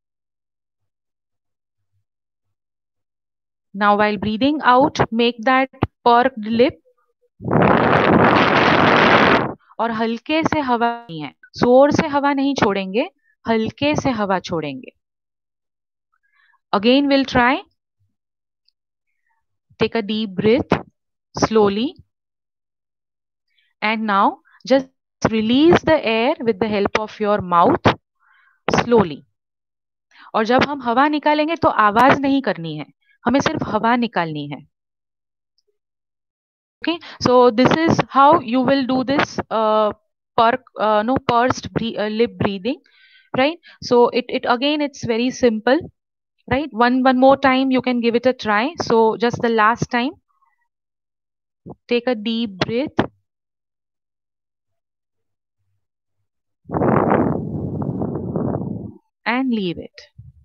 Now while breathing out, make that perked lip, और हल्के से हवा नहीं है, जोर से हवा नहीं छोड़ेंगे, हल्के से हवा छोड़ेंगे। Again will try, take a deep breath slowly, and now just release the air with the help of your mouth slowly. और जब हम हवा निकालेंगे तो आवाज नहीं करनी है, हमें सिर्फ हवा निकालनी है। Okay, so this is how you will do this pursed lip breathing, right? So it again, it's very simple, right? One more time you can give it a try. So just the last time, take a deep breath and leave it.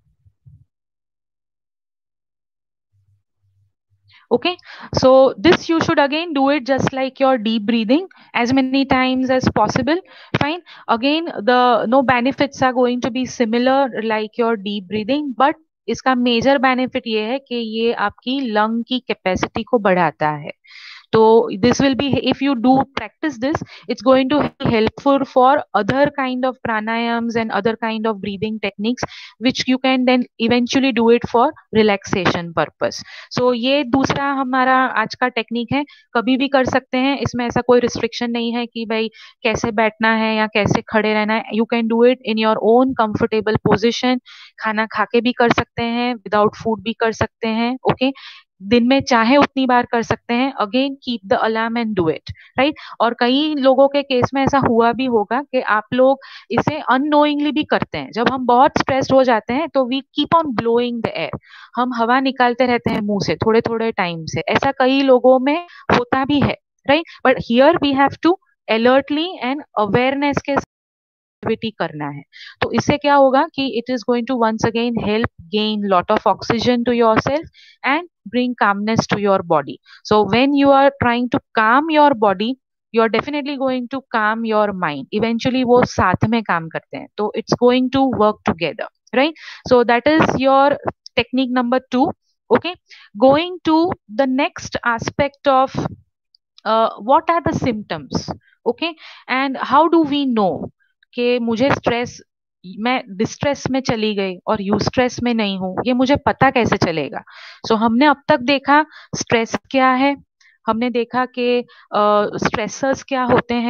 Okay, so this you should again do it just like your deep breathing as many times as possible. Fine. Again, the no benefits are going to be similar like your deep breathing, but इसका major benefit ये है कि ये आपकी lung की capacity को बढ़ाता है। So this will be, if you do practice this, it's going to be helpful for other kind of pranayams and other kind of breathing techniques, which you can then eventually do it for relaxation purpose. So ये दूसरा हमारा आज का technique है, कभी भी कर सकते हैं, इसमें ऐसा कोई रिस्ट्रिक्शन नहीं है कि भाई कैसे बैठना है या कैसे खड़े रहना है। You can do it in your own comfortable position, खाना खा के भी कर सकते हैं, विदाउट फूड भी कर सकते हैं। ओके, दिन में चाहे उतनी बार कर सकते हैं। Again keep the alarm and do it, right? और कई लोगों के केस में ऐसा हुआ भी होगा कि आप लोग इसे अननोइंगली भी करते हैं। जब हम बहुत स्ट्रेस्ड हो जाते हैं तो we keep on blowing the air, हम हवा निकालते रहते हैं मुंह से थोड़े थोड़े टाइम से। ऐसा कई लोगों में होता भी है, right? But here we have to alertly and awareness के एक्टिविटी करना है। तो इससे क्या होगा कि it is going to once again help gain lot of oxygen to yourself and bring calmness to your body. So when you are trying to calm your body, you are definitely going to calm your mind. Eventually वो साथ में काम करते हैं, तो it's going to work together, right? So that is your technique number 2. Okay, going to the next aspect of what are the symptoms, okay, and how do we know कि मुझे stress, मैं डिस्ट्रेस में चली गई और eustress में नहीं हूं, ये मुझे पता कैसे चलेगा? सो हमने अब तक देखा स्ट्रेस क्या है, हमने देखा कि स्ट्रेसर्स क्या होते हैं,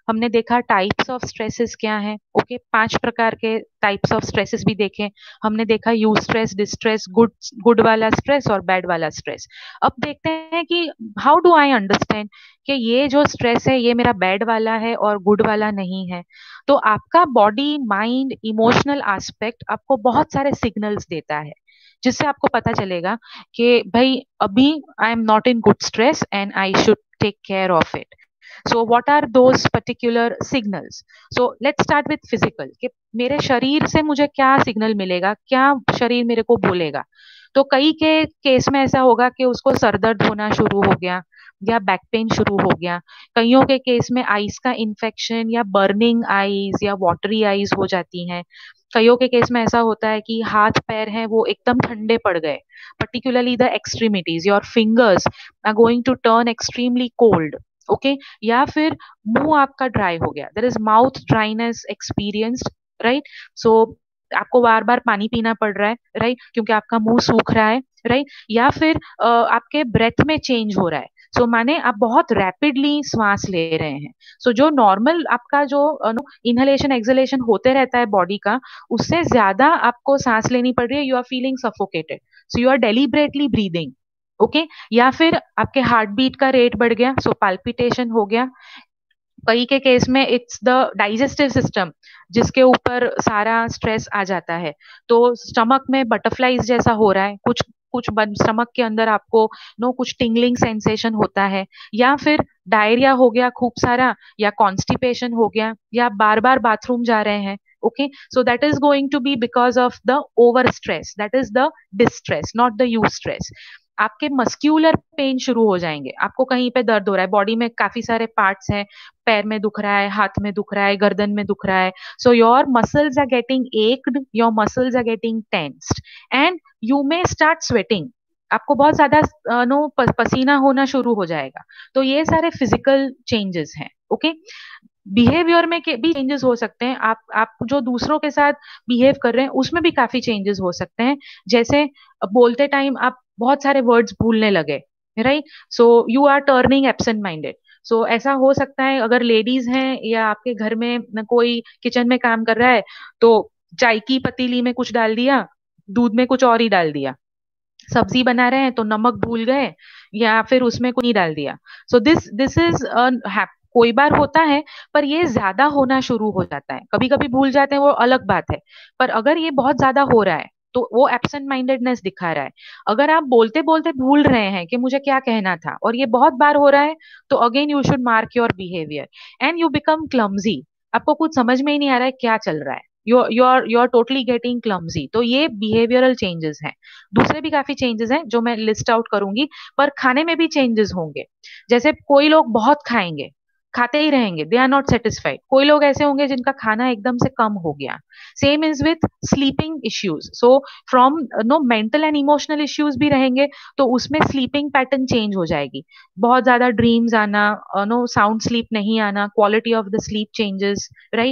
हमने देखा टाइप्स ऑफ स्ट्रेसेस क्या हैं, ओके 5 प्रकार के टाइप्स ऑफ स्ट्रेसेस भी देखे। हमने देखा eustress, distress, good good वाला स्ट्रेस और बैड वाला स्ट्रेस। अब देखते हैं कि हाउ डू आई अंडरस्टैंड कि ये जो स्ट्रेस है ये मेरा बैड वाला है और गुड वाला नहीं है। तो आपका बॉडी, माइंड, इमोशनल एस्पेक्ट आपको बहुत सारे सिग्नल्स देता है, जिससे आपको पता चलेगा कि भाई अभी I am not in good stress and I should take care of it. So what are those particular signals? So let's start with physical, कि मेरे शरीर से मुझे क्या सिग्नल मिलेगा, क्या शरीर मेरे को बोलेगा। तो कई के केस में ऐसा होगा कि उसको सरदर्द होना शुरू हो गया या बैक पेन शुरू हो गया। कईयों के केस में आईज का इन्फेक्शन या बर्निंग आईज या वाटरी आईज हो जाती हैं। कईयों के केस में ऐसा होता है कि हाथ पैर हैं वो एकदम ठंडे पड़ गए, particularly the extremities, your fingers are going to turn extremely cold, okay. या फिर मुंह आपका ड्राई हो गया, there is mouth dryness experienced, right. So आपको बार बार पानी पीना पड़ रहा है, राइट, क्योंकि आपका मुंह सूख रहा है, राइट। या फिर आपके ब्रेथ में चेंज हो रहा है, सो माने आप बहुत रैपिडली श्वास ले रहे हैं। सो जो नॉर्मल आपका जो इनहेलेशन एक्सहेलेशन होते रहता है बॉडी का, उससे ज्यादा आपको सांस लेनी पड़ रही है, you are feeling suffocated, so you are deliberately breathing, okay. या फिर आपके हार्ट बीट का रेट बढ़ गया, सो पाल्पिटेशन हो गया। कई के केस में इट्स द डाइजेस्टिव सिस्टम जिसके ऊपर सारा स्ट्रेस आ जाता है। तो स्टमक में बटरफ्लाईज जैसा हो रहा है, कुछ कुछ स्टमक के अंदर आपको कुछ टिंगलिंग सेंसेशन होता है। या फिर डायरिया हो गया खूब सारा, या कॉन्स्टिपेशन हो गया, या बार बार बाथरूम जा रहे हैं, okay. So that is going to be because of the over stress, that is the distress, not the eustress. आपके मस्क्यूलर पेन शुरू हो जाएंगे, आपको कहीं पे दर्द हो रहा है, बॉडी में काफी सारे पार्ट्स हैं, पैर में दुख रहा है, हाथ में दुख रहा है, गर्दन में दुख रहा है। So your muscles are getting ached, your muscles are getting tensed and you may start sweating. आपको बहुत ज्यादा पसीना होना शुरू हो जाएगा। तो ये सारे फिजिकल चेंजेस हैं, ओके। बिहेवियर में भी चेंजेस हो सकते हैं, आप जो दूसरों के साथ बिहेव कर रहे हैं उसमें भी काफी चेंजेस हो सकते हैं। जैसे बोलते टाइम आप बहुत सारे वर्ड्स भूलने लगे, right. So you are turning absent minded. So ऐसा हो सकता है अगर लेडीज हैं या आपके घर में कोई किचन में काम कर रहा है, तो चाय की पतीली में कुछ डाल दिया, दूध में कुछ और ही डाल दिया। सब्जी बना रहे हैं तो नमक भूल गए या फिर उसमें कुछ नहीं डाल दिया। सो दिस दिस इज कोई बार होता है, पर ये ज्यादा होना शुरू हो जाता है। कभी कभी भूल जाते हैं, वो अलग बात है, पर अगर ये बहुत ज्यादा हो रहा है तो वो एब्सेंट माइंडेडनेस दिखा रहा है। अगर आप बोलते बोलते भूल रहे हैं कि मुझे क्या कहना था और ये बहुत बार हो रहा है, तो again you should mark your behaviour and you become clumsy. आपको कुछ समझ में ही नहीं आ रहा है क्या चल रहा है, you are totally getting clumsy. तो ये बिहेवियरल चेंजेस हैं। दूसरे भी काफी चेंजेस हैं जो मैं लिस्ट आउट करूंगी, पर खाने में भी चेंजेस होंगे। जैसे कोई लोग बहुत खाएंगे, खाते ही रहेंगे, दे आर नॉट सेटिस्फाइड। कोई लोग ऐसे होंगे जिनका खाना एकदम से कम हो गया। Same is with sleeping issues. So from no mental and emotional issues भी रहेंगे, तो उसमें स्लीपिंग पैटर्न चेंज हो जाएगी। बहुत ज्यादा ड्रीम्स आना, नो साउंड स्लीप नहीं आना, quality of the sleep changes, right.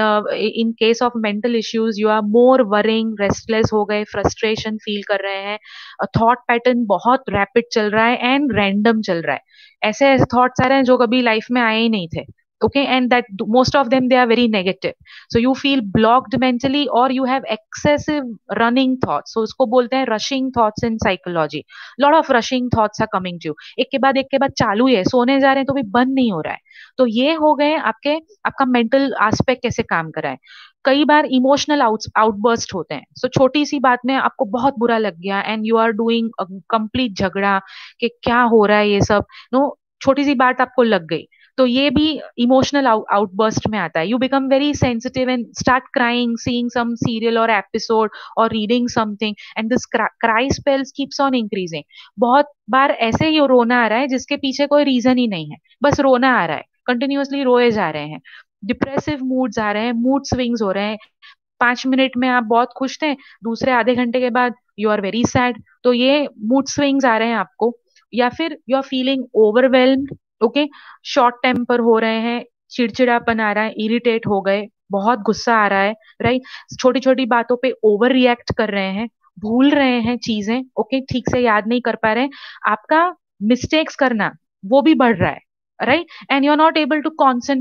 In case of mental issues you are more worrying, restless हो गए, फ्रस्ट्रेशन फील कर रहे हैं, थॉट पैटर्न बहुत रैपिड चल रहा है एंड रैंडम चल रहा है। ऐसे ऐसे थॉट्स आ रहे हैं जो कभी लाइफ में आए ही नहीं थे, okay, and that most of them they are very negative. So you feel blocked mentally or you have excessive running thoughts. So उसको बोलते हैं rushing thoughts in psychology. Lot of rushing thoughts are coming to you, एक के बाद चालू ही है, सोने जा रहे हैं तो भी बंद नहीं हो रहा है। तो ये हो गए आपके, आपका मेंटल एस्पेक्ट कैसे काम कर रहा है। कई बार इमोशनल आउटबर्स्ट होते हैं। सो छोटी सी बात में आपको बहुत बुरा लग गया and you are doing complete झगड़ा कि क्या हो रहा है ये सब, नो छोटी सी बात आपको लग गई, तो ये भी इमोशनल आउटबर्स्ट में आता है। You become very sensitive and start crying, seeing some serial और एपिसोड और reading something and this cry spells keeps on increasing. बहुत बार ऐसे ही रोना आ रहा है जिसके पीछे कोई रीजन ही नहीं है, बस रोना आ रहा है, कंटिन्यूअसली रोए जा रहे हैं। डिप्रेसिव मूड्स आ रहे हैं, मूड स्विंग्स हो रहे हैं। 5 मिनट में आप बहुत खुश थे, दूसरे आधे घंटे के बाद यू आर वेरी सैड। तो ये मूड स्विंग्स आ रहे हैं आपको। या फिर you are feeling overwhelmed, okay, short temper हो रहे हैं, चिड़चिड़ापन आ रहा है, इरिटेट हो गए, बहुत गुस्सा आ रहा है, राइट। छोटी छोटी बातों पे ओवर रिएक्ट कर रहे हैं, भूल रहे हैं चीजें, ओके, ठीक से याद नहीं कर पा रहे हैं। आपका मिस्टेक्स करना वो भी बढ़ रहा है, right, and you are not able to concentrate.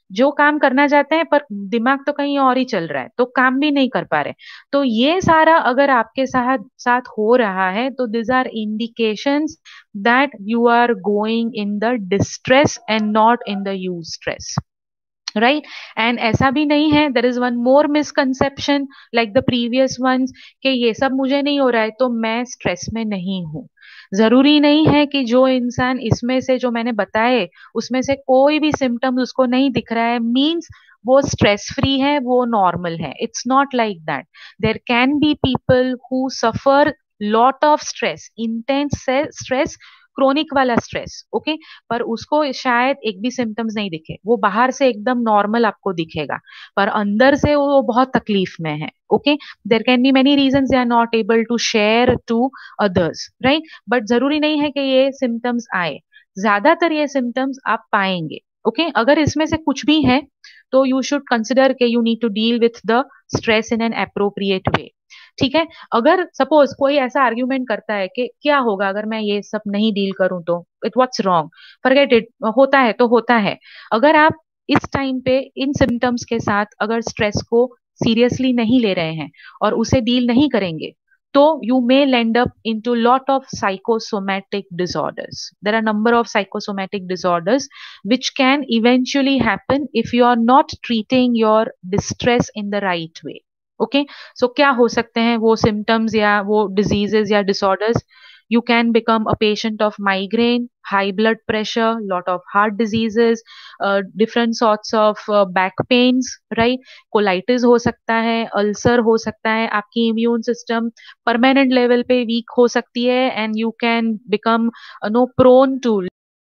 जो काम करना चाहते हैं पर दिमाग तो कहीं और ही चल रहा है, तो काम भी नहीं कर पा रहे। तो ये सारा अगर आपके साथ साथ हो रहा है, तो this are indications that you are going in the distress and not in the eustress, right. And ऐसा भी नहीं है, there is one more misconception like the previous ones, कि ये सब मुझे नहीं हो रहा है तो मैं स्ट्रेस में नहीं हूँ। जरूरी नहीं है कि जो इंसान इसमें से जो मैंने बताए उसमें से कोई भी सिम्टम्स उसको नहीं दिख रहा है मीन्स वो स्ट्रेस फ्री है, वो नॉर्मल है। It's not like that. There can be people who suffer lot of stress, intense stress, chronic वाला स्ट्रेस, ओके, पर उसको शायद एक भी सिम्टम्स नहीं दिखे, वो बाहर से एकदम नॉर्मल आपको दिखेगा पर अंदर से वो बहुत तकलीफ में है, okay. There can be many reasons they are not able to share to others, right. But जरूरी नहीं है कि ये सिम्टम्स आए, ज्यादातर ये सिम्टम्स आप पाएंगे, ओके। अगर इसमें से कुछ भी है तो यू शुड कंसिडर के you need to deal with the stress in an appropriate way, ठीक है। अगर सपोज कोई ऐसा आर्ग्यूमेंट करता है कि क्या होगा अगर मैं ये सब नहीं डील करूं, तो it what's wrong, forget it, होता है तो होता है। अगर आप इस टाइम पे इन सिम्टम्स के साथ अगर स्ट्रेस को सीरियसली नहीं ले रहे हैं और उसे डील नहीं करेंगे, तो you may end up into lot of psychosomatic disorders. There are number of psychosomatic disorders which can eventually happen if you are not treating your distress in the right way. Okay, so क्या हो सकते हैं वो symptoms या वो diseases या disorders? You can become a patient of migraine, high blood pressure, lot of heart diseases, different sorts of back pains, right? Colitis हो सकता है, अल्सर हो सकता है, आपकी इम्यून सिस्टम परमानेंट लेवल पे वीक हो सकती है and you can become no prone to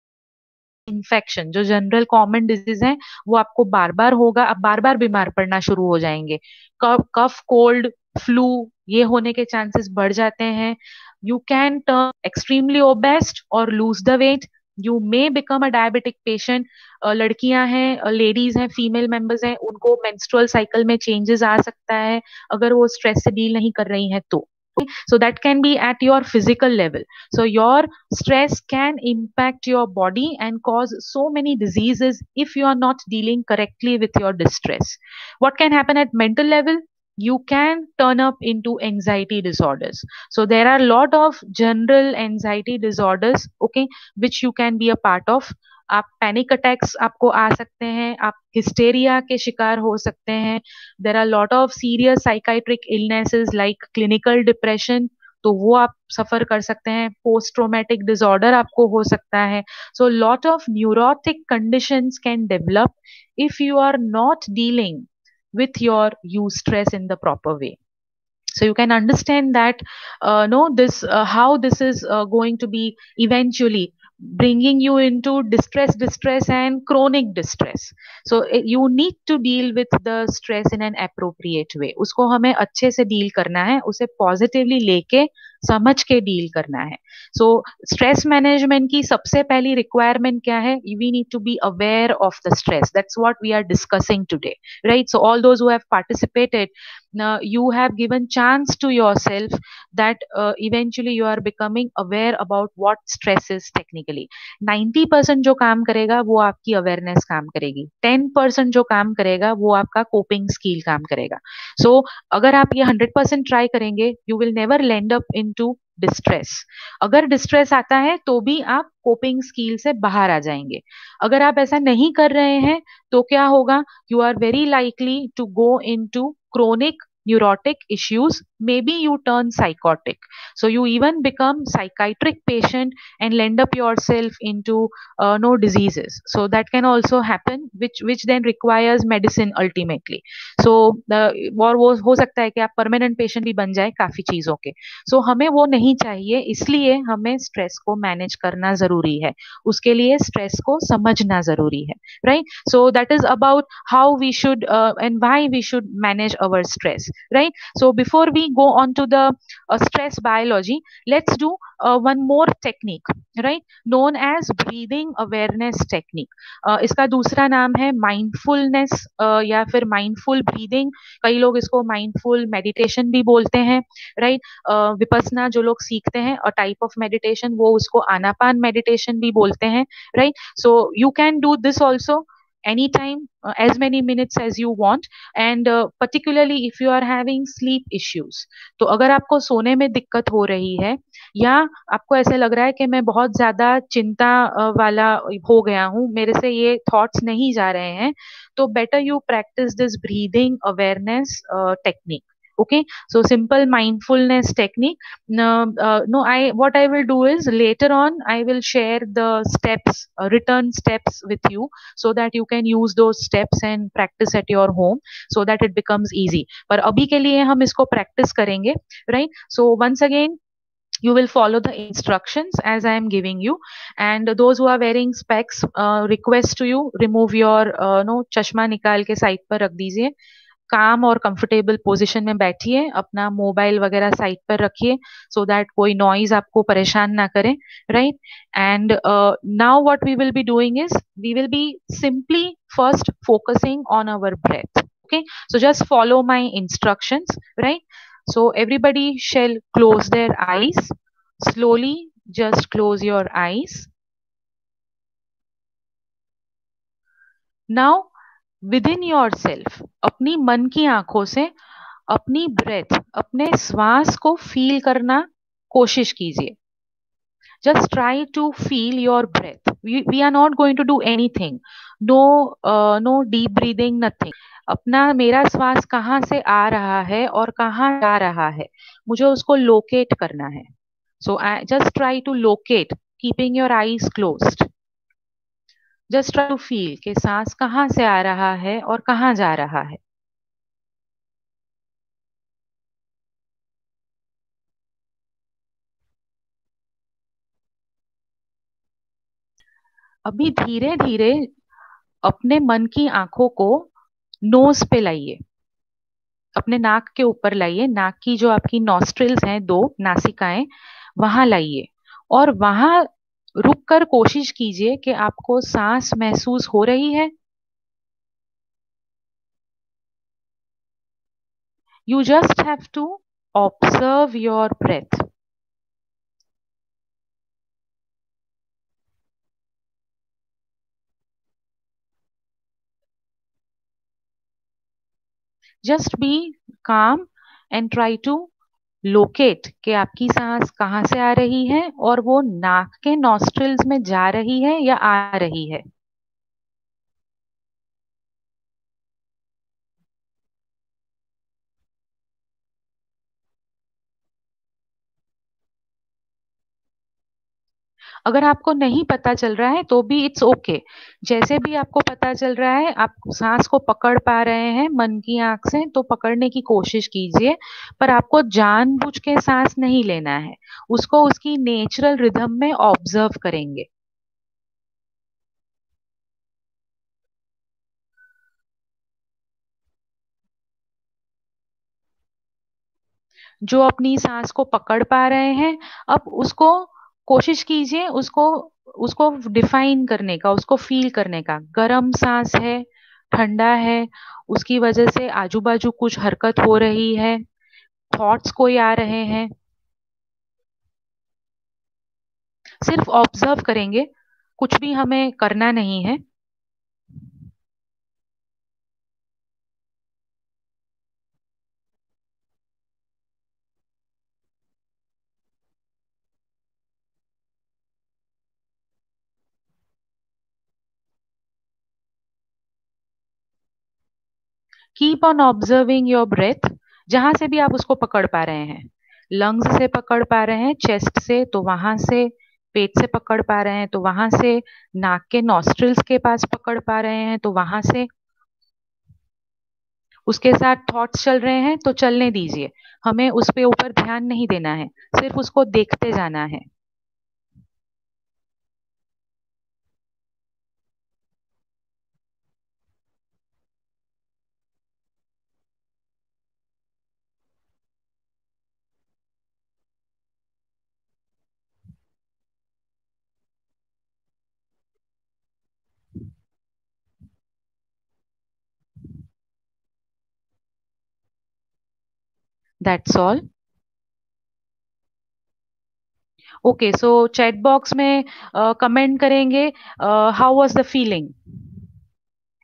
infection. जो जनरल कॉमन डिजीज है वो आपको बार बार होगा, आप बार बार बीमार पड़ना शुरू हो जाएंगे। कफ, कोल्ड, फ्लू, ये होने के चांसेस बढ़ जाते हैं। You can turn extremely obese और lose the weight. You may become a diabetic patient. लड़कियां हैं, लेडीज हैं, फीमेल मेंबर्स हैं, उनको मेंस्ट्रुअल साइकिल में चेंजेस आ सकता है अगर वो स्ट्रेस से डील नहीं कर रही हैं तो। So that can be at your physical level. So your stress can impact your body and cause so many diseases if you are not dealing correctly with your distress. What can happen at mental level? You can turn up into anxiety disorders. So there are a lot of general anxiety disorders, okay, which you can be a part of. आप panic attacks आपको आ सकते हैं, आप hysteria के शिकार हो सकते हैं। There are lot of serious psychiatric illnesses like clinical depression, तो वो आप सफर कर सकते हैं। पोस्ट ट्रोमेटिक डिसऑर्डर आपको हो सकता है। So lot of neurotic conditions can develop if you are not dealing with your use stress in the proper way. So you can understand that no this how this is going to be eventually bringing you into distress and chronic distress. So you need to deal with the stress in an appropriate way. उसको हमें अच्छे से deal करना है, उसे positively लेके समझ के डील करना है। सो स्ट्रेस मैनेजमेंट की सबसे पहली रिक्वायरमेंट क्या है? We need to be aware of the stress. That's what we are discussing today, right? So all those who have participated, you have given chance to yourself that eventually you are becoming aware about what stress is technically. 90% जो काम करेगा वो आपकी awareness काम करेगी, 10% जो काम करेगा वो आपका कोपिंग स्किल काम करेगा। सो अगर आप ये 100% ट्राई करेंगे, you will never land up into distress. अगर डिस्ट्रेस आता है तो भी आप कोपिंग स्किल से बाहर आ जाएंगे। अगर आप ऐसा नहीं कर रहे हैं तो क्या होगा? You are very likely to go into chronic neurotic issues. Maybe you turn psychotic, so you even become psychiatric patient and lend up yourself into no diseases. So that can also happen, which then requires medicine ultimately. So और वो हो सकता है कि आप permanent patient भी बन जाए काफी चीजों के। सो हमें वो नहीं चाहिए, इसलिए हमें स्ट्रेस को मैनेज करना जरूरी है, उसके लिए स्ट्रेस को समझना जरूरी है, right? So that is about how we should and why we should manage our stress, right? So before we go on to the stress biology, let's do one more technique, right, known as breathing awareness technique. इसका दूसरा नाम है mindfulness या फिर mindful breathing. कई लोग इसको mindful meditation भी बोलते हैं, राइट? विपसना जो लोग सीखते हैं और टाइप ऑफ मेडिटेशन, वो उसको आनापान मेडिटेशन भी बोलते हैं, right? So you can do this also anytime, as many minutes as you want. And particularly if you are having sleep issues, तो अगर आपको सोने में दिक्कत हो रही है, या आपको ऐसे लग रहा है कि मैं बहुत ज्यादा चिंता वाला हो गया हूँ, मेरे से ये थॉट्स नहीं जा रहे हैं, तो better you practice this breathing awareness technique. Okay, so simple mindfulness technique. No, I what I will do is later on I will share the steps, written steps with you, so that you can use those steps and practice at your home, so that it becomes easy. पर अभी के लिए हम इसको practice करेंगे, right? So once again, you will follow the instructions as I am giving you. And those who are wearing specs, request to you, remove your no चश्मा निकाल के साइड पर रख दीजिए. काम और कंफर्टेबल पोजीशन में बैठिए, अपना मोबाइल वगैरह साइड पर रखिए, सो दैट कोई नॉइज आपको परेशान ना करे, right? And now what we will be doing is, we will be simply first focusing on our breath. Okay, so just follow my instructions, right? So everybody shall close their eyes slowly. Just close your eyes. Now within yourself, अपनी मन की आंखों से अपनी breath, अपने श्वास को feel करना कोशिश कीजिए. Just try to feel your breath. We are not going to do anything. No, no deep breathing, nothing. अपना मेरा श्वास कहाँ से आ रहा है और कहाँ जा रहा है, मुझे उसको लोकेट करना है. So I just try to locate, keeping your eyes closed. Just try to feel कि सांस कहाँ से आ रहा है और कहाँ जा रहा है. अभी धीरे धीरे अपने मन की आंखों को नोज पे लाइए, अपने नाक के ऊपर लाइए. नाक की जो आपकी नॉस्ट्रिल्स हैं, दो नासिकाएं, वहां लाइए. और वहां रुक कर कोशिश कीजिए कि आपको सांस महसूस हो रही है. You just have to observe your breath. Just be calm and try to locate कि आपकी सांस कहाँ से आ रही है और वो नाक के नॉस्ट्रिल्स में जा रही है या आ रही है. अगर आपको नहीं पता चल रहा है तो भी इट्स ओके. जैसे भी आपको पता चल रहा है, आप सांस को पकड़ पा रहे हैं मन की आंख से, तो पकड़ने की कोशिश कीजिए. पर आपको जानबूझ के सांस नहीं लेना है, उसको उसकी नेचुरल रिदम में ऑब्जर्व करेंगे. जो अपनी सांस को पकड़ पा रहे हैं, अब उसको कोशिश कीजिए, उसको उसको डिफाइन करने का, उसको फील करने का. गर्म सांस है, ठंडा है, उसकी वजह से आजू बाजू कुछ हरकत हो रही है, थॉट्स कोई आ रहे हैं. सिर्फ ऑब्जर्व करेंगे, कुछ भी हमें करना नहीं है. Keep on observing your breath. जहां से भी आप उसको पकड़ पा रहे हैं, लंग्स से पकड़ पा रहे हैं, चेस्ट से तो वहां से, पेट से पकड़ पा रहे हैं तो वहां से, नाक के नॉस्ट्रिल्स के पास पकड़ पा रहे हैं तो वहां से. उसके साथ थॉट्स चल रहे हैं तो चलने दीजिए, हमें उस पे ऊपर ध्यान नहीं देना है, सिर्फ उसको देखते जाना है. That's all. Okay, so chat box में कमेंट करेंगे how was the feeling.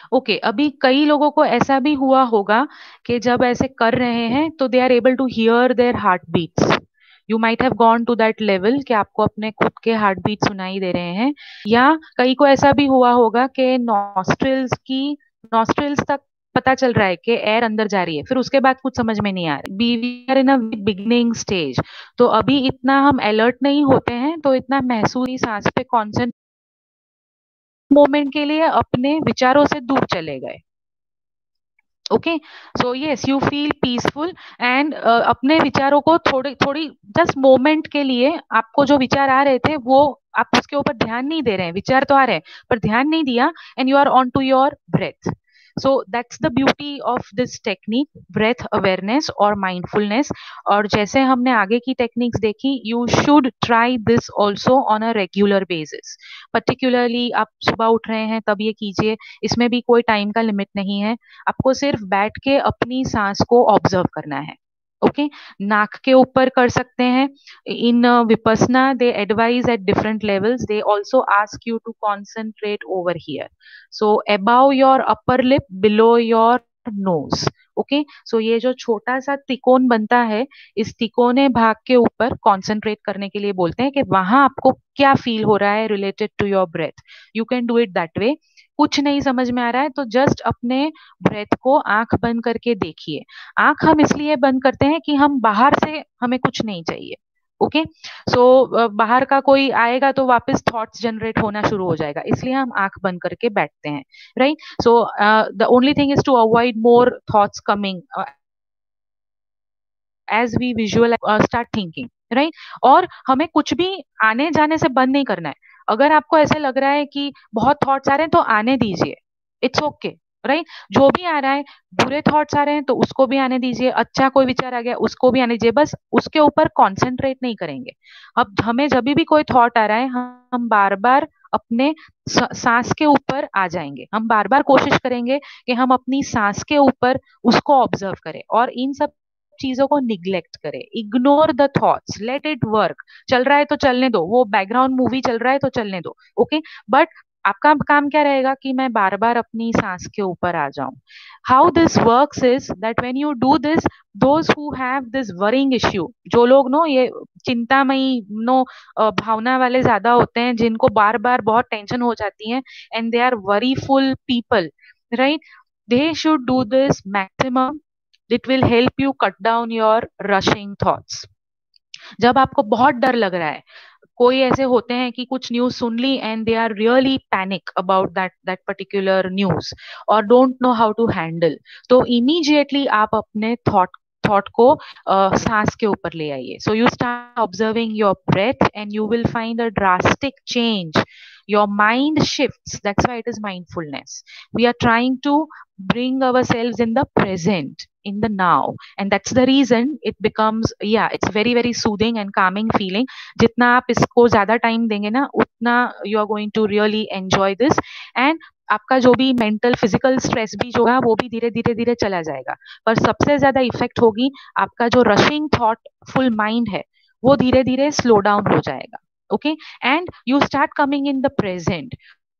Okay, अभी कई लोगों को ऐसा भी हुआ होगा कि जब ऐसे कर रहे हैं तो they are able to hear their heart beats. You might have gone to that level कि आपको अपने खुद के हार्ट बीट सुनाई दे रहे हैं। या कई को ऐसा भी हुआ होगा कि नॉस्ट्रिल्स तक पता चल रहा है कि एयर अंदर जा रही है, फिर उसके बाद कुछ समझ में नहीं आ रही। We are in a beginning stage, तो अभी इतना हम अलर्ट नहीं होते हैं, तो इतना महसूस सांस पे कॉन्सेंट्रेट मोमेंट के लिए अपने विचारों से दूर चले गए। Okay, so yes, you feel peaceful and अपने विचारों को थोड़ी थोड़ी जस्ट मोमेंट के लिए, आपको जो विचार आ रहे थे वो आप उसके ऊपर ध्यान नहीं दे रहे हैं, विचार तो आ रहे हैं पर ध्यान नहीं दिया, and you are on to your breath. So that's the beauty of this technique, breath awareness और माइंडफुलनेस। और जैसे हमने आगे की टेक्निक्स देखी, you should try this also on a regular basis. Particularly आप सुबह उठ रहे हैं तब ये कीजिए, इसमें भी कोई टाइम का लिमिट नहीं है। आपको सिर्फ बैठ के अपनी सांस को ऑब्जर्व करना है। ओके, नाक के ऊपर कर सकते हैं। In Vipassana they advise at different levels, they also ask you to concentrate over here, so about your upper lip, below your nose. Okay, so ये जो छोटा सा त्रिकोण बनता है, इस तिकोने भाग के ऊपर कॉन्सेंट्रेट करने के लिए बोलते हैं कि वहां आपको क्या फील हो रहा है related to your breath. You can do it that way. कुछ नहीं समझ में आ रहा है तो जस्ट अपने ब्रेथ को आंख बंद करके देखिए। आंख हम इसलिए बंद करते हैं कि हम बाहर से हमें कुछ नहीं चाहिए। ओके, सो बाहर का कोई आएगा तो वापस थॉट्स जनरेट होना शुरू हो जाएगा, इसलिए हम आंख बंद करके बैठते हैं। Right, so the only thing is to avoid more thoughts coming as we visual start thinking. Right, और हमें कुछ भी आने जाने से बंद नहीं करना है। अगर आपको ऐसे लग रहा है कि बहुत थॉट्स आ रहे हैं तो आने दीजिए, इट्स ओके। राइट, जो भी आ रहा है, बुरे थॉट्स आ रहे हैं तो उसको भी आने दीजिए, अच्छा कोई विचार आ गया उसको भी आने दीजिए, बस उसके ऊपर कॉन्सेंट्रेट नहीं करेंगे। अब हमें जब भी कोई थॉट आ रहा है, हम बार बार अपने सांस के ऊपर आ जाएंगे, हम बार बार कोशिश करेंगे कि हम अपनी सांस के ऊपर उसको ऑब्जर्व करें, और इन सब चीजों को निग्लेक्ट करें। Ignore the thoughts, let it work. चल रहा है तो चलने दो, वो बैकग्राउंड मूवी चल रहा है तो चलने दो। ओके, बट आपका काम क्या रहेगा कि मैं बार बार अपनी सांस के ऊपर आ जाऊं। How this works is that when you do this, those who have this worrying issue, जो लोग नो ये चिंतामयी नो भावना वाले ज्यादा होते हैं, जिनको बार बार बहुत टेंशन हो जाती है, and they are worryful people, right, they should do this maximum. It will help you cut down your rushing thoughts. जब आपको बहुत डर लग रहा है, कोई ऐसे होते हैं कि कुछ न्यूज सुन ली and they are really panic about that particular news और don't know how to handle, तो इमीडिएटली आप अपने थॉट को सांस के ऊपर ले आइए। So you start observing your breath and you will find a drastic change. Your mind shifts. That's why it is mindfulness. We are trying to bring ourselves in the present, in the now, and that's the reason it becomes, yeah, it's very very soothing and calming feeling. जितना आप इसको ज्यादा time देंगे ना, उतना you are going to really enjoy this, and आपका जो भी मेंटल फिजिकल स्ट्रेस भी जो है वो भी धीरे धीरे धीरे चला जाएगा। पर सबसे ज्यादा इफेक्ट होगी आपका जो रशिंग थॉट फुल माइंड है, वो धीरे धीरे स्लो डाउन हो जाएगा। Okay, and you start coming in the present.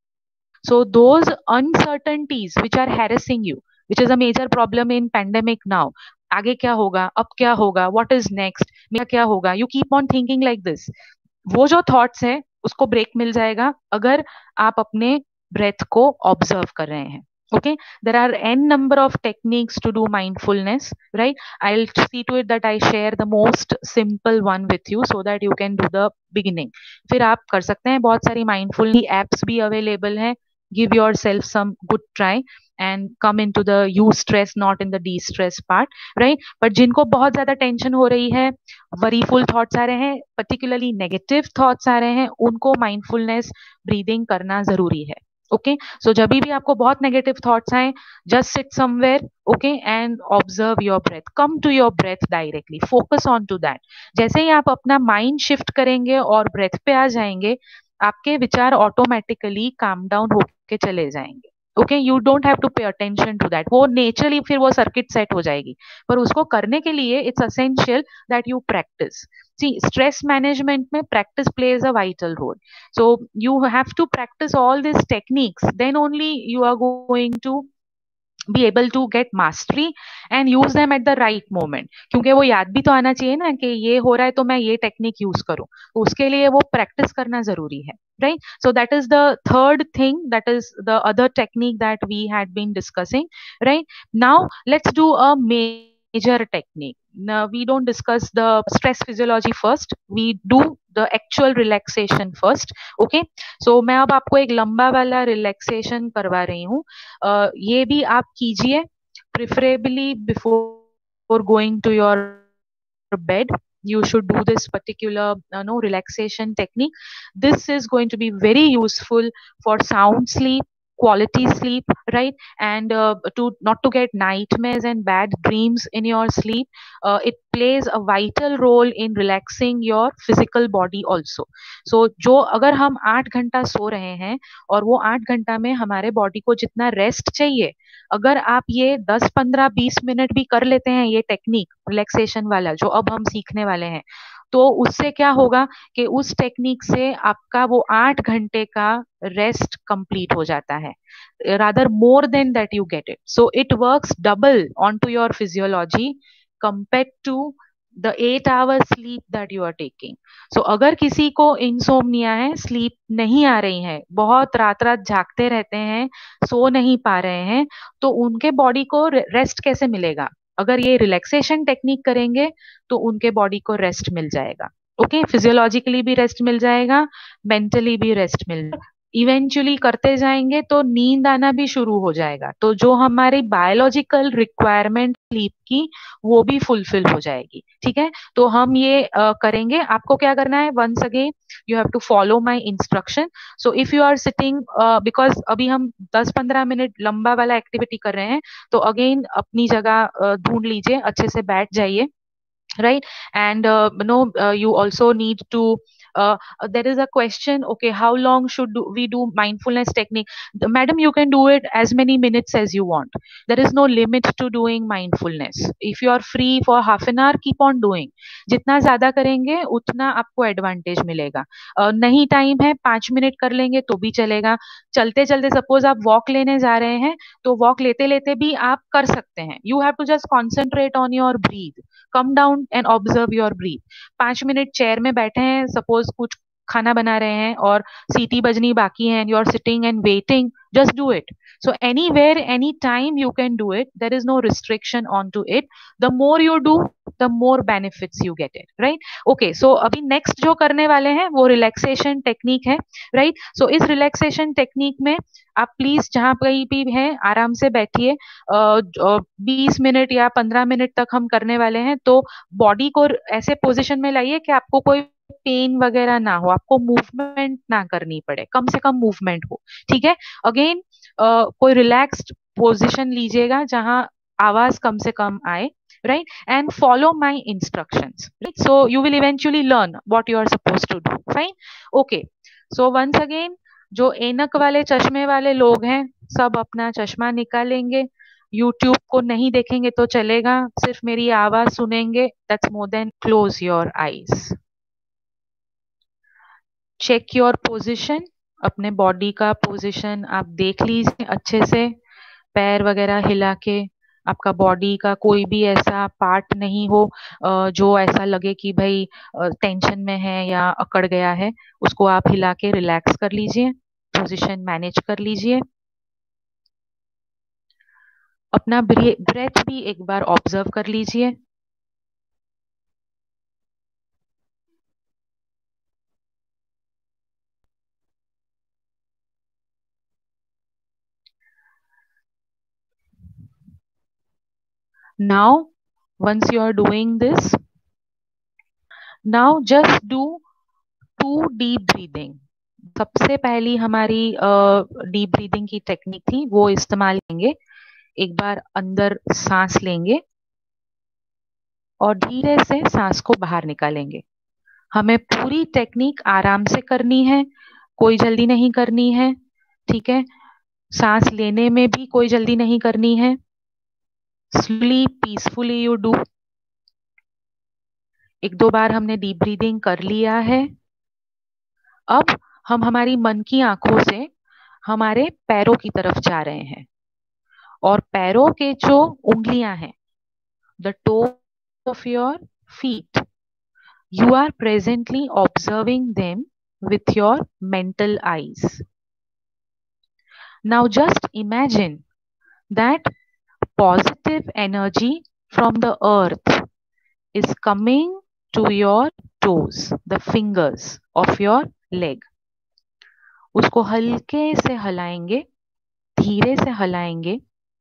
So those uncertainties which are harassing you, which is a major problem in pandemic now, आगे क्या होगा, अब क्या होगा, what is next, मेरा क्या होगा, you keep on thinking like this, वो जो थॉट्स है उसको ब्रेक मिल जाएगा अगर आप अपने ब्रेथ को ऑब्जर्व कर रहे हैं। Okay, there are n number of techniques to do mindfulness, right? I'll see to it that I share the most simple one with you so that you can do the beginning. फिर आप कर सकते हैं, बहुत सारी mindful apps भी available हैं। Give yourself some good try and come into the you stress, not in the de-stress part, right? But जिनको बहुत ज्यादा टेंशन हो रही है, वरीफुल थॉट्स आ रहे हैं, पर्टिकुलरली नेगेटिव थॉट्स आ रहे हैं, उनको माइंडफुलनेस ब्रीदिंग करना जरूरी है। ओके, सो जब भी आपको बहुत नेगेटिव थॉट्स आए, just sit somewhere, okay, and observe your breath, come to your breath directly, focus on to that. जैसे ही आप अपना माइंड शिफ्ट करेंगे और ब्रेथ पे आ जाएंगे, आपके विचार ऑटोमेटिकली काम डाउन होके चले जाएंगे। Okay, you don't have to pay attention to that, वो नेचुरली फिर वो सर्किट सेट हो जाएगी। पर उसको करने के लिए it's essential that you practice. See, stress management में practice plays a vital role. So you have to practice all this techniques, then only you are going to be able to get mastery and use them at the right moment। क्योंकि वो याद भी तो आना चाहिए ना कि ये हो रहा है तो मैं ये टेक्निक यूज करूं, तो उसके लिए वो प्रैक्टिस करना जरूरी है, right? So that is the third thing, that is the other technique that we had been discussing, right? Now let's do a major technique. Now we don't discuss the stress physiology first, we do the actual relaxation first, okay? So मैं अब आपको एक लंबा वाला relaxation करवा रही हूँ। ये भी आप कीजिए preferably before going to your bed. You should do this particular no relaxation technique. This is going to be very useful for sound sleep, quality sleep, right? And to not to get nightmares and bad dreams in your sleep. It plays a vital role in relaxing your physical body also. So जो अगर हम 8 घंटा सो रहे हैं और वो 8 घंटा में हमारे बॉडी को जितना रेस्ट चाहिए, अगर आप ये 10 15 20 मिनट भी कर लेते हैं ये टेक्निक रिलैक्सेशन वाला जो अब हम सीखने वाले हैं, तो उससे क्या होगा कि उस टेक्निक से आपका वो 8 घंटे का रेस्ट कंप्लीट हो जाता है, rather more than that you get it. So it works double onto your physiology compared to the 8 hour sleep that you are taking. So अगर किसी को इंसोम्निया है, स्लीप नहीं आ रही है, बहुत रात रात जागते रहते हैं, सो नहीं पा रहे हैं, तो उनके बॉडी को रेस्ट कैसे मिलेगा? अगर ये रिलैक्सेशन टेक्निक करेंगे तो उनके बॉडी को रेस्ट मिल जाएगा। ओके, फिजियोलॉजिकली भी रेस्ट मिल जाएगा, मेंटली भी रेस्ट मिल जाएगा। इवेंचुअली करते जाएंगे तो नींद आना भी शुरू हो जाएगा, तो जो हमारी बायोलॉजिकल रिक्वायरमेंट स्लीप की वो भी फुलफिल हो जाएगी। ठीक है, तो हम ये करेंगे। आपको क्या करना है, once again you have to follow my instruction. So if you are sitting, because अभी हम 10 15 मिनट लंबा वाला एक्टिविटी कर रहे हैं, तो अगेन अपनी जगह ढूंढ लीजिए, अच्छे से बैठ जाइए, right? And you also need to there is a question, okay, how long should we do mindfulness technique? Madam, you can do it as many minutes as you want. There is no limit to doing mindfulness. If you are free for half an hour, keep on doing. जितना ज्यादा करेंगे उतना आपको advantage मिलेगा। नहीं time है, 5 minute कर लेंगे तो भी चलेगा। चलते चलते सपोज आप वॉक लेने जा रहे हैं, तो वॉक लेते लेते भी आप कर सकते हैं। You have to just concentrate on your breath, calm down and observe your breath. 5 minute chair में बैठे हैं, सपोज कुछ खाना बना रहे हैं और सीटी बजनी बाकी है, you are sitting and waiting, just do it. So anywhere, anytime you can do it. There is no restriction onto it. The more you do, the more benefits you get it, right? Okay, so अभी next जो करने वाले हैं वो relaxation technique है, right? So इस relaxation technique में आप प्लीज जहां कहीं भी हैं आराम से बैठिए। 20 मिनट या 15 मिनट तक हम करने वाले हैं, तो बॉडी को ऐसे पोजिशन में लाइए कि आपको कोई पेन वगैरह ना हो, आपको मूवमेंट ना करनी पड़े, कम से कम मूवमेंट हो। ठीक है, अगेन कोई रिलैक्स्ड पोजिशन लीजिएगा जहां आवाज कम से कम आए, right? And follow my instructions, right? So you will eventually learn what you are supposed to do. Fine? Okay, so once again, जो ऐनक वाले चश्मे वाले लोग हैं सब अपना चश्मा निकालेंगे। यूट्यूब को नहीं देखेंगे तो चलेगा, सिर्फ मेरी आवाज सुनेंगे, that's more than. Close your eyes, check your position, अपने बॉडी का पोजिशन आप देख लीजिए अच्छे से, पैर वगैरह हिला के। आपका बॉडी का कोई भी ऐसा पार्ट नहीं हो जो ऐसा लगे कि भाई टेंशन में है या अकड़ गया है, उसको आप हिला के रिलैक्स कर लीजिए, पोजीशन मैनेज कर लीजिए। अपना ब्रेथ भी एक बार ऑब्जर्व कर लीजिए। Now, once you are doing this, now just do 2 deep breathing. सबसे पहली हमारी डीप ब्रीदिंग की टेक्निक थी, वो इस्तेमाल करेंगे। एक बार अंदर सांस लेंगे और धीरे से सांस को बाहर निकालेंगे। हमें पूरी टेक्निक आराम से करनी है, कोई जल्दी नहीं करनी है। ठीक है, सांस लेने में भी कोई जल्दी नहीं करनी है. Slowly peacefully you do. एक दो बार हमने डीप ब्रीदिंग कर लिया है. अब हम हमारी मन की आंखों से हमारे पैरों की तरफ जा रहे हैं. और पैरों के जो उंगलियां हैं, the toe of your feet, you are presently observing them with your mental eyes. Now just imagine that positive energy from the earth is coming to your toes, the fingers of your leg. उसको हल्के से हलाएंगे, धीरे से हलाएंगे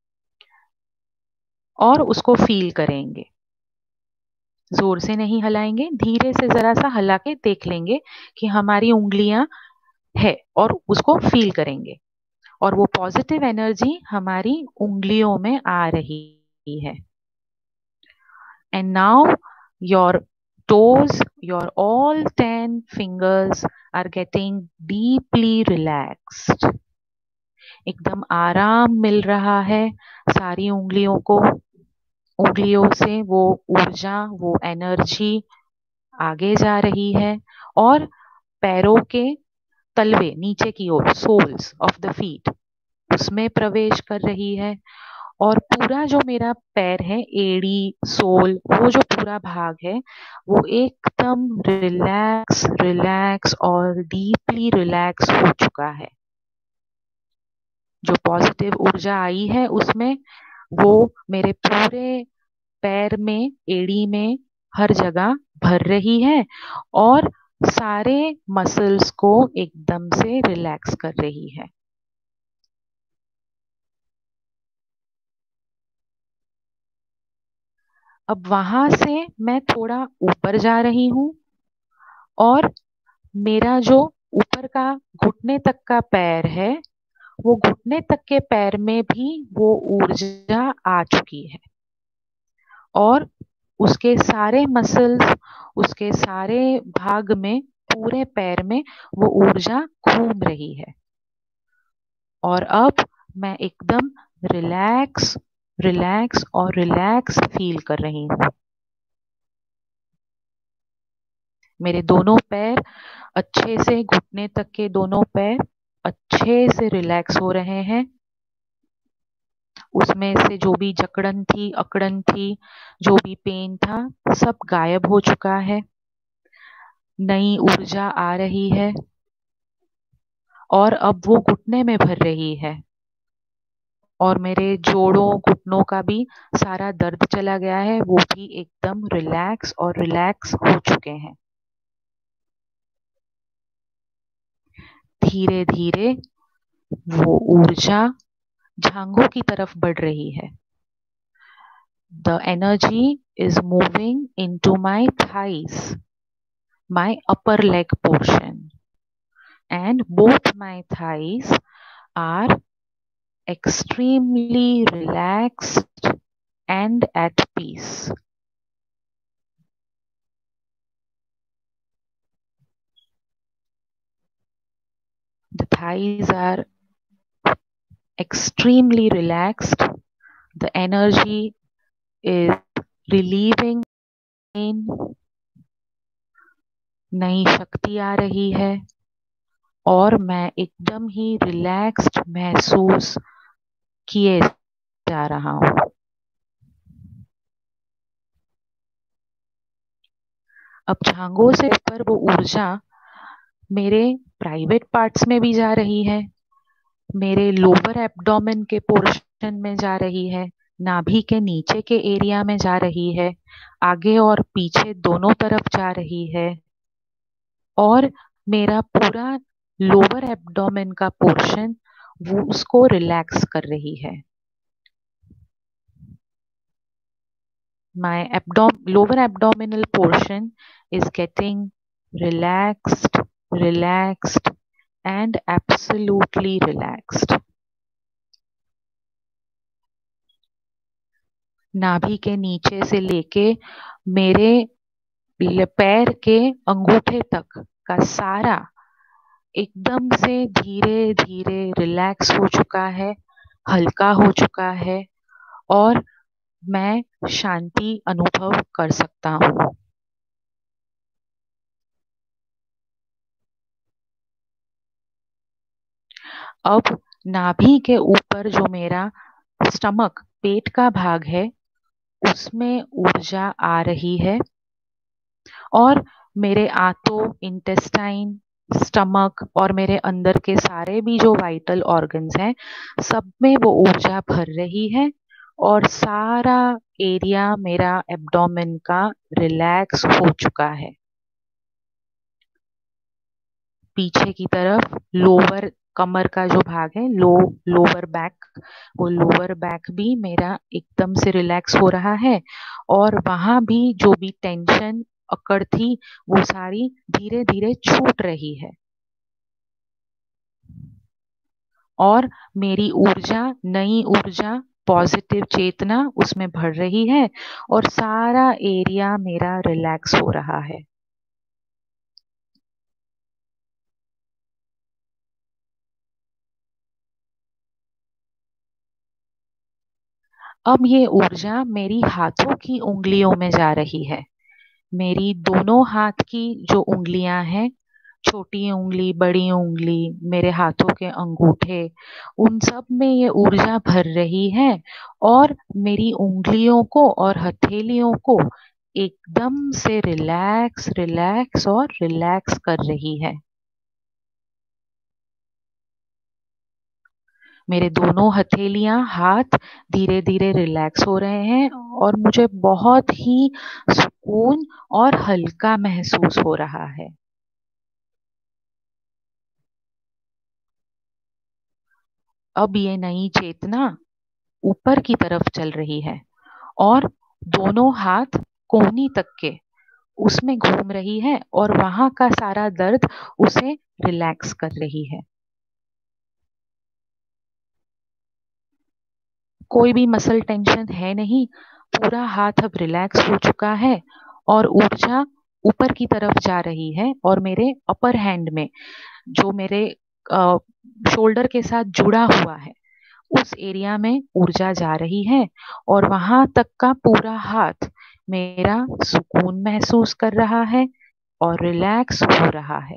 और उसको feel करेंगे. जोर से नहीं हलाएंगे, धीरे से जरा सा हला के देख लेंगे कि हमारी उंगलियां है और उसको फील करेंगे और वो पॉजिटिव एनर्जी हमारी उंगलियों में आ रही है. And now your toes, your all 10 fingers are getting deeply relaxed. एकदम आराम मिल रहा है सारी उंगलियों को. उंगलियों से वो ऊर्जा, वो एनर्जी आगे जा रही है और पैरों के तलवे नीचे की ओर, सोल्स ऑफ द फीट, उसमें प्रवेश कर रही है. और पूरा जो मेरा पैर है, एड़ी, सोल, वो जो पूरा भाग है वो एकदम रिलैक्स रिलैक्स और डीपली रिलैक्स हो चुका है. जो पॉजिटिव ऊर्जा आई है उसमें वो मेरे पूरे पैर में, एड़ी में, हर जगह भर रही है और सारे मसल्स को एकदम से रिलैक्स कर रही है. अब वहां से मैं थोड़ा ऊपर जा रही हूं और मेरा जो ऊपर का घुटने तक का पैर है, वो घुटने तक के पैर में भी वो ऊर्जा आ चुकी है और उसके सारे मसल्स, उसके सारे भाग में, पूरे पैर में वो ऊर्जा घूम रही है. और अब मैं एकदम रिलैक्स रिलैक्स और रिलैक्स फील कर रही हूँ. मेरे दोनों पैर अच्छे से, घुटने तक के दोनों पैर अच्छे से रिलैक्स हो रहे हैं. उसमें से जो भी जकड़न थी, अकड़न थी, जो भी पेन था, सब गायब हो चुका है. नई ऊर्जा आ रही है और अब वो घुटने में भर रही है और मेरे जोड़ों, घुटनों का भी सारा दर्द चला गया है. वो भी एकदम रिलैक्स और रिलैक्स हो चुके हैं. धीरे धीरे वो ऊर्जा जांघों की तरफ बढ़ रही है. The energy is moving into my thighs, my upper leg portion, and both my thighs are extremely relaxed and at peace. The thighs are extremely relaxed. The energy is relieving pain. नई शक्ति आ रही है और मैं एकदम ही relaxed महसूस किए जा रहा हूँ. अब जांघों से ऊपर वो ऊर्जा मेरे प्राइवेट पार्ट्स में भी जा रही है, मेरे लोअर एब्डोमेन के पोर्शन में जा रही है, नाभि के नीचे के एरिया में जा रही है, आगे और पीछे दोनों तरफ जा रही है और मेरा पूरा लोअर एब्डोमेन का पोर्शन वो उसको रिलैक्स कर रही है. My lower abdominal portion is getting relaxed, relaxed, and absolutely relaxed. नाभि के नीचे से लेके मेरे पैर के अंगूठे तक का सारा एकदम से धीरे धीरे रिलैक्स हो चुका है, हल्का हो चुका है और मैं शांति अनुभव कर सकता हूँ। अब नाभि के ऊपर जो मेरा स्टमक पेट का भाग है उसमें ऊर्जा आ रही है और मेरे आंतों, इंटेस्टाइन, स्टमक और मेरे अंदर के सारे भी जो वाइटल ऑर्गन्स हैं सब में वो ऊर्जा भर रही है और सारा एरिया मेरा एब्डोमेन का रिलैक्स हो चुका है। पीछे की तरफ लोअर कमर का जो भाग है, लोअर बैक, वो लोअर बैक भी मेरा एकदम से रिलैक्स हो रहा है और वहां भी जो भी टेंशन अकड़ थी वो सारी धीरे धीरे छूट रही है और मेरी ऊर्जा, नई ऊर्जा, पॉजिटिव चेतना उसमें भर रही है और सारा एरिया मेरा रिलैक्स हो रहा है। अब ये ऊर्जा मेरी हाथों की उंगलियों में जा रही है। मेरी दोनों हाथ की जो उंगलियां हैं, छोटी उंगली, बड़ी उंगली, मेरे हाथों के अंगूठे, उन सब में ये ऊर्जा भर रही है और मेरी उंगलियों को और हथेलियों को एकदम से रिलैक्स रिलैक्स और रिलैक्स कर रही है। मेरे दोनों हथेलियां, हाथ धीरे धीरे रिलैक्स हो रहे हैं और मुझे बहुत ही सुकून और हल्का महसूस हो रहा है। अब ये नई चेतना ऊपर की तरफ चल रही है और दोनों हाथ कोहनी तक के उसमें घूम रही है और वहां का सारा दर्द उसे रिलैक्स कर रही है। कोई भी मसल टेंशन है नहीं, पूरा हाथ अब रिलैक्स हो चुका है और ऊर्जा ऊपर की तरफ जा रही है और मेरे अपर हैंड में जो मेरे शोल्डर के साथ जुड़ा हुआ है उस एरिया में ऊर्जा जा रही है और वहां तक का पूरा हाथ मेरा सुकून महसूस कर रहा है और रिलैक्स हो रहा है।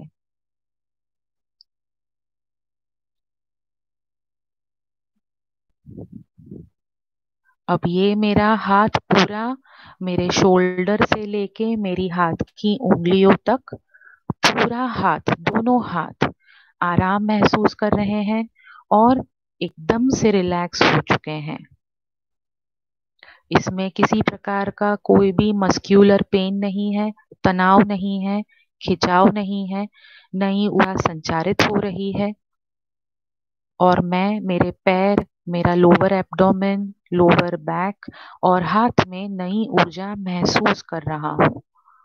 अब ये मेरा हाथ पूरा मेरे शोल्डर से लेके मेरी हाथ की उंगलियों तक, पूरा हाथ, दोनों हाथ आराम महसूस कर रहे हैं और एकदम से रिलैक्स हो चुके हैं। इसमें किसी प्रकार का कोई भी मस्क्यूलर पेन नहीं है, तनाव नहीं है, खिंचाव नहीं है, नई ऊर्जा संचारित हो रही है और मैं, मेरे पैर, मेरा लोअर एब्डोमेन, लोअर बैक और हाथ में नई ऊर्जा महसूस कर रहा हूँ।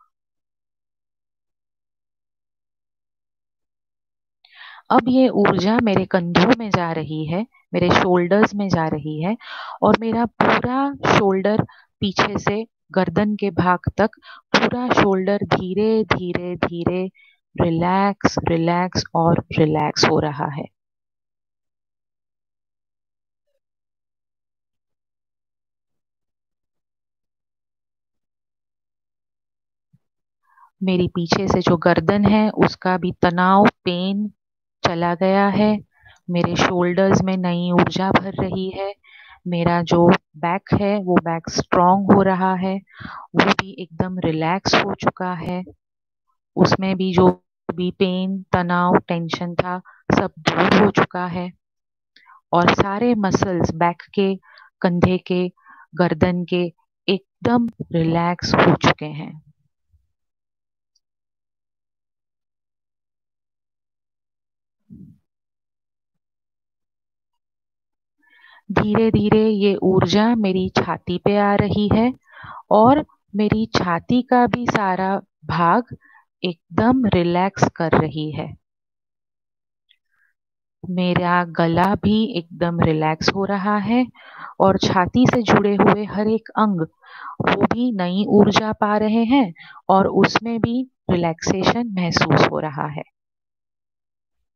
अब ये ऊर्जा मेरे कंधों में जा रही है, मेरे शोल्डर्स में जा रही है और मेरा पूरा शोल्डर पीछे से गर्दन के भाग तक, पूरा शोल्डर धीरे धीरे धीरे रिलैक्स रिलैक्स और रिलैक्स हो रहा है। मेरी पीछे से जो गर्दन है उसका भी तनाव, पेन चला गया है। मेरे शोल्डर्स में नई ऊर्जा भर रही है। मेरा जो बैक है वो बैक स्ट्रॉन्ग हो रहा है, वो भी एकदम रिलैक्स हो चुका है। उसमें भी जो भी पेन, तनाव, टेंशन था सब दूर हो चुका है और सारे मसल्स बैक के, कंधे के, गर्दन के एकदम रिलैक्स हो चुके हैं। धीरे धीरे ये ऊर्जा मेरी छाती पे आ रही है और मेरी छाती का भी सारा भाग एकदम रिलैक्स कर रही है। मेरा गला भी एकदम रिलैक्स हो रहा है और छाती से जुड़े हुए हर एक अंग वो भी नई ऊर्जा पा रहे हैं और उसमें भी रिलैक्सेशन महसूस हो रहा है।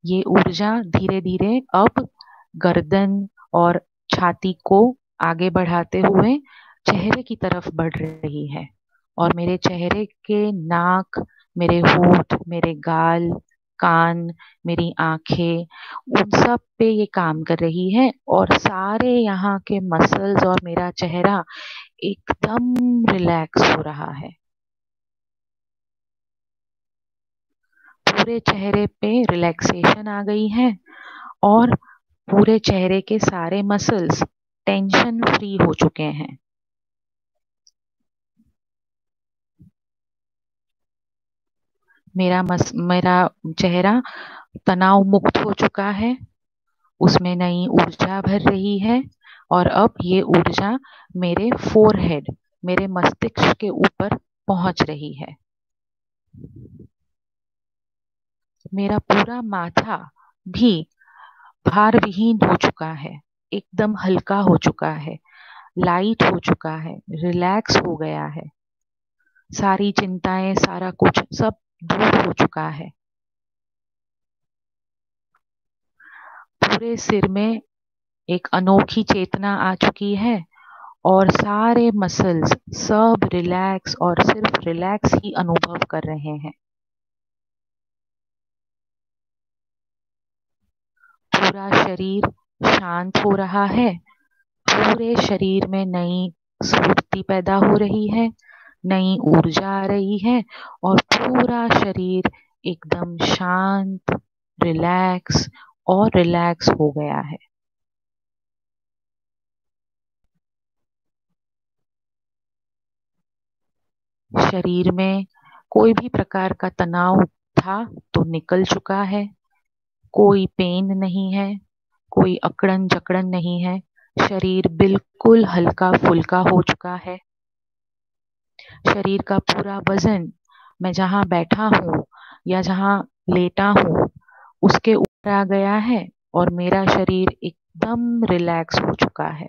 ये ऊर्जा धीरे धीरे अब गर्दन और छाती को आगे बढ़ाते हुए चेहरे की तरफ बढ़ रही है। और मेरे चेहरे के नाक, मेरे होंठ, मेरे गाल, कान, मेरी आंखें, उन सब पे ये काम कर रही है। और सारे यहाँ के मसल्स और मेरा चेहरा एकदम रिलैक्स हो रहा है। पूरे चेहरे पे रिलैक्सेशन आ गई है और पूरे चेहरे के सारे मसल्स टेंशन फ्री हो चुके हैं। मेरा चेहरा तनाव मुक्त हो चुका है। उसमें नई ऊर्जा भर रही है। और अब ये ऊर्जा मेरे फोरहेड, मेरे मस्तिष्क के ऊपर पहुंच रही है। मेरा पूरा माथा भी भार विहीन हो चुका है, एकदम हल्का हो चुका है, लाइट हो चुका है, रिलैक्स हो गया है। सारी चिंताएं, सारा कुछ सब दूर हो चुका है। पूरे सिर में एक अनोखी चेतना आ चुकी है और सारे मसल्स सब रिलैक्स और सिर्फ रिलैक्स ही अनुभव कर रहे हैं। पूरा शरीर शांत हो रहा है। पूरे शरीर में नई स्फूर्ति पैदा हो रही है, नई ऊर्जा आ रही है और पूरा शरीर एकदम शांत, रिलैक्स और रिलैक्स हो गया है। शरीर में कोई भी प्रकार का तनाव था तो निकल चुका है। कोई पेन नहीं है, कोई अकड़न जकड़न नहीं है। शरीर बिल्कुल हल्का फुल्का हो चुका है। शरीर का पूरा वजन मैं जहां बैठा हूँ या जहां लेटा हूँ उसके ऊपर आ गया है और मेरा शरीर एकदम रिलैक्स हो चुका है।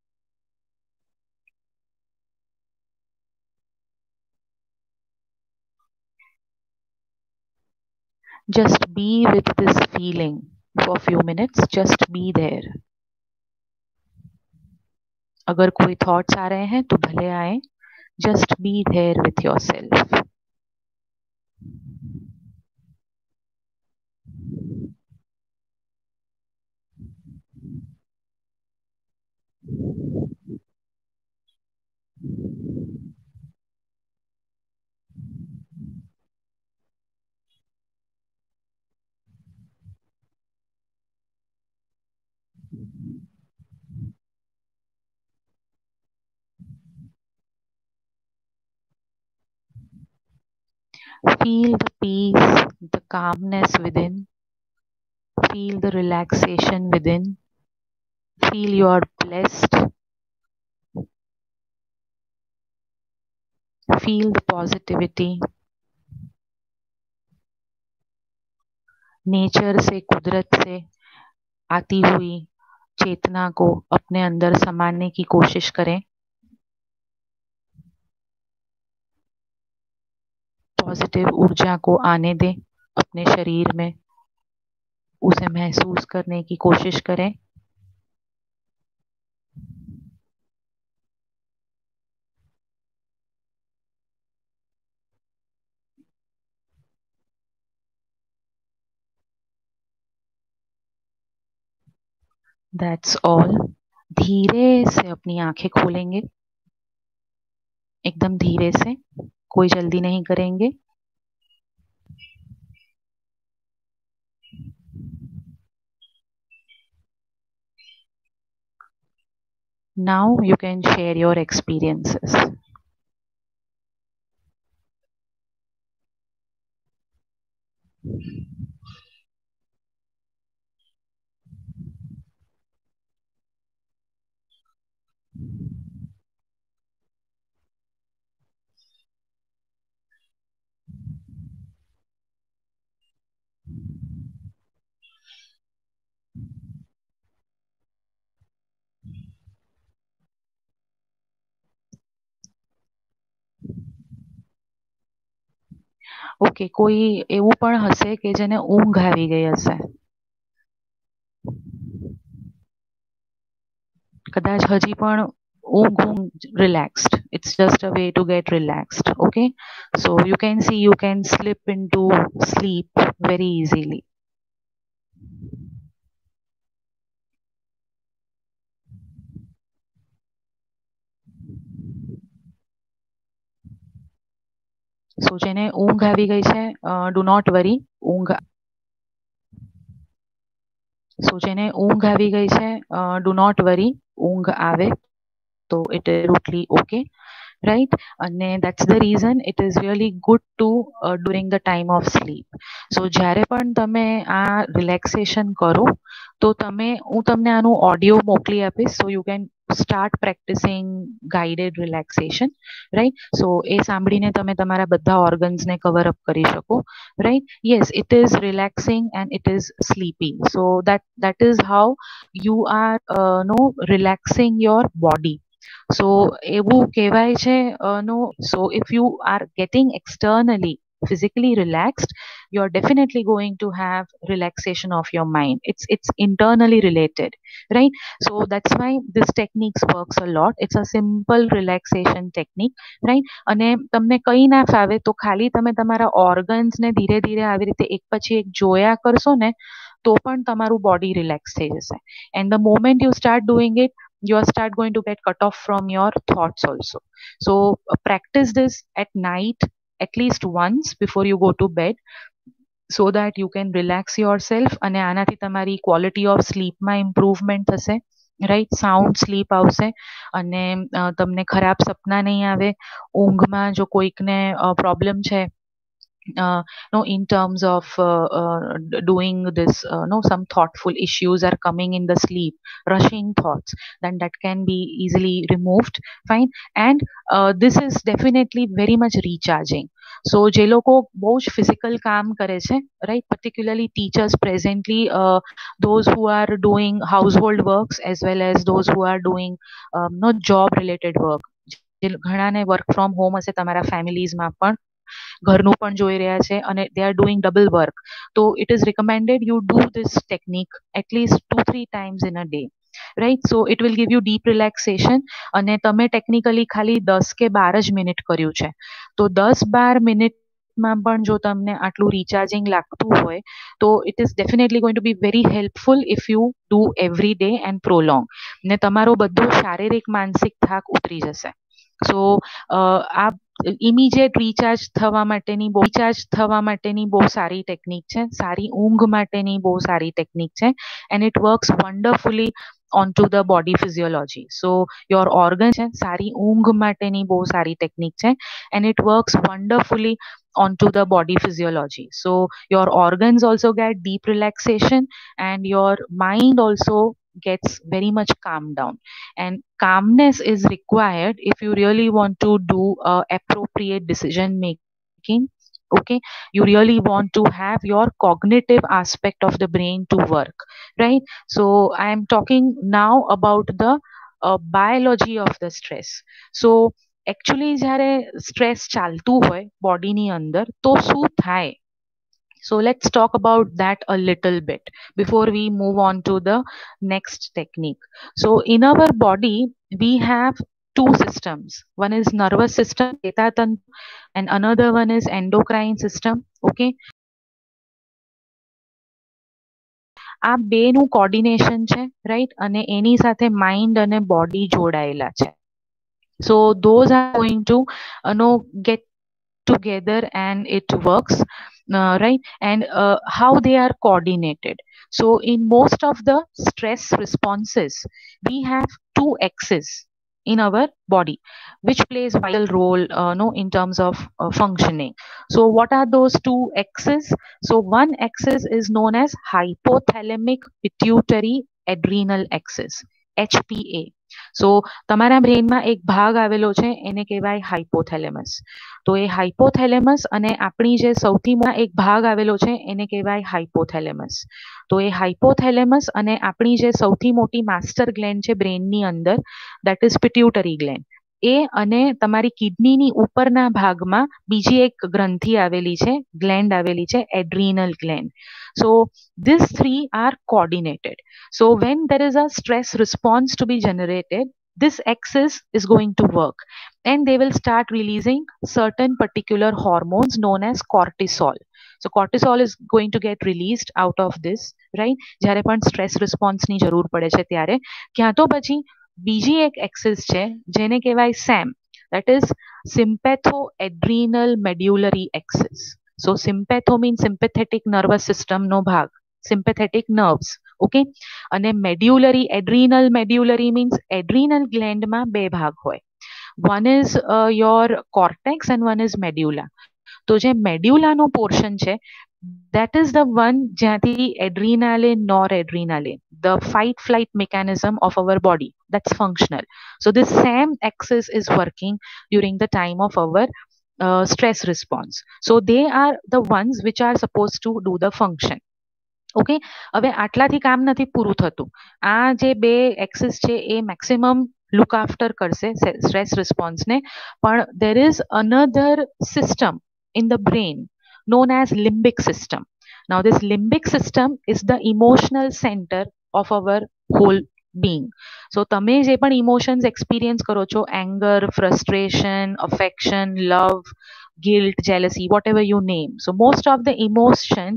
Just be with this feeling for few minutes, just be there. अगर कोई थॉट्स आ रहे हैं तो भले आए, just be there with yourself. Feel the peace, the calmness within. Feel the relaxation within. Feel you are blessed. Feel the positivity. Nature से, कुदरत से आती हुई चेतना को अपने अंदर समाने की कोशिश करें। पॉजिटिव ऊर्जा को आने दें अपने शरीर में, उसे महसूस करने की कोशिश करें। That's all. धीरे से अपनी आंखें खोलेंगे, एकदम धीरे से, कोई जल्दी नहीं करेंगे। Now you can share your experiences. Okay, કોઈ એવું પણ હશે કે જેને ઊંઘ આવી ગઈ હશે? કદાચ હજી પણ ઊંઘ relaxed. It's just a way to get relaxed. Okay. So you can see you can slip into sleep very easily. So જેને ઊંઘ આવી ગઈ છે, do not worry. So જેને ઊંઘ આવી ગઈ છે, do not worry. ઊંઘ આવે તો it is totally okay, right? And that's the reason it is really good to during the time of sleep. So જ્યારે પણ તમે આ relaxation કરો તો હું તમને આનું ઓડિયો મોકલી આપીશ, so you can start practicing guided relaxation, right? So એ સાંભળીને તમે તમારા બધા organs ને cover up કરી શકો, right? Yes, it is relaxing and it is sleepy. So that is how you are no relaxing your body. So એવું કહેવાય છે no, so if you are getting externally physically relaxed, you're definitely going to have relaxation of your mind. It's internally related, right? So that's why this techniques works a lot. It's a simple relaxation technique, right? અને તમને કંઈ ના ફાવે તો ખાલી તમે તમારા organs ને ધીરે ધીરે આવી રીતે એક પછી એક જોયા કરશો ને તો પણ તમારું body relax થઈ જશે. And the moment you start doing it, you start going to get cut off from your thoughts also. So practice this at night at least once before you go to bed, so that you can relax yourself અને આનાથી તમારી quality of sleep માં improvement થશે, right? Sound sleep આવશે અને તમને ખરાબ સપના નહીં આવે. ઊંઘમાં જો કોઈકને problem છે no, in terms of doing this no, some thoughtful issues are coming in the sleep, rushing thoughts, then that can be easily removed, fine. And this is definitely very much recharging. So જે લોકો બહુ જ physical કામ કરે છે, right? Particularly teachers presently, those who are doing household works as well as those who are doing no job related work. ઘણાને work from home હશે તમારા ફેમિલીઝમાં પણ, ઘરનું પણ જોઈ રહ્યા છે અને they are doing double work. So it is recommended you do this technique at least 2-3 times in a day, right? So it will give you deep relaxation. અને તમે technically ખાલી 10 કે 12 જ મિનિટ કર્યું છે, તો 10-12 મિનિટમાં પણ જો તમને આટલું recharging લાગતું હોય તો it is definitely going to be very helpful if you do every day and prolong. ને તમારો બધો શારીરિક માનસિક થાક ઉતરી જશે. So આ ઇમિડિયેટ રિચાર્જ થવા માટેની બહુ સારી ટેકનિક છે, સારી ઊંઘ માટેની બહુ સારી ટેકનિક છે, and it works wonderfully onto the body physiology. So your organs છે, સારી ઊંઘ માટેની બહુ સારી ટેકનિક છે, and it works wonderfully onto the body physiology. So your organs also get deep relaxation and your mind also gets very much calmed down. And calmness is required if you really want to do appropriate decision making. Okay, you really want to have your cognitive aspect of the brain to work, right? So I am talking now about the biology of the stress. So actually જ્યારે stress ચાલતું હોય બોડીની અંદર તો શું થાય? So let's talk about that a little bit before we move on to the next technique. So in our body, we have two systems. One is nervous system, Cheta Tantra, and another one is endocrine system. Okay. આ બેનું coordination છે, right? અને એની સાથે mind અને body જોડાયેલા છે. So those are going to get together and it works, right? And how they are coordinated. So in most of the stress responses, we have two axes in our body which plays vital role no, in terms of functioning. So what are those two axes? So one axis is known as hypothalamic pituitary adrenal axis, HPA. So તમારા બ્રેનમાં એક ભાગ આવેલો છે એને કહેવાય hypothalamus. તો એ hypothalamus અને આપણી જે સૌથી એક ભાગ આવેલો છે એને કહેવાય હાઇપોથેલેમસ. તો એ હાઇપોથેલેમસ અને આપણી જે સૌથી મોટી માસ્ટર ગ્લેન્ડ છે બ્રેનની અંદર, that is pituitary gland. એ અને તમારી કિડનીની ઉપરના ભાગમાં બીજી એક ગ્રંથિ આવેલી છે, ગ્લેન્ડ આવેલી છે, adrenal gland. So these three are coordinated. So when there is a stress response to be generated, this axis is going to work and they will start releasing certain particular hormones known as cortisol. So cortisol is going to get released out of this, right? જ્યારે પણ stress રિસ્પોન્સની જરૂર પડે છે ત્યારે. ક્યાં તો પછી બીજી એક એક્સિસ છે જેને કહેવાય SAM, that is sympatho adrenal medullary axis. So sympatho means sympathetic nervous system નો ભાગ, sympathetic nerves, okay? અને medullary, adrenal medullary means adrenal gland માં બે ભાગ હોય. One is your cortex and one is medulla. તો જે મેડ્યુલાનો પોર્શન છે, that is the one જ્યાંથી adrenaline, noradrenaline, the fight flight mechanism of our body, that's functional. So this same axis is working during the time of our stress response. So they are the ones which are supposed to do the function. Okay, હવે આટલાથી કામ નથી પૂરું થતું. આ જે બે axis છે એ મેક્સિમમ લુક આફ્ટર કરશે સ્ટ્રેસ રિસ્પોન્સને, પણ there is another system in the brain known as limbic system. Now this limbic system is the emotional center of our whole being. So તમે જે પણ ઇમોશન્સ એક્સપિરિયન્સ કરો છો, anger, frustration, affection, love, guilt, jealousy, whatever you name, so most of the emotions,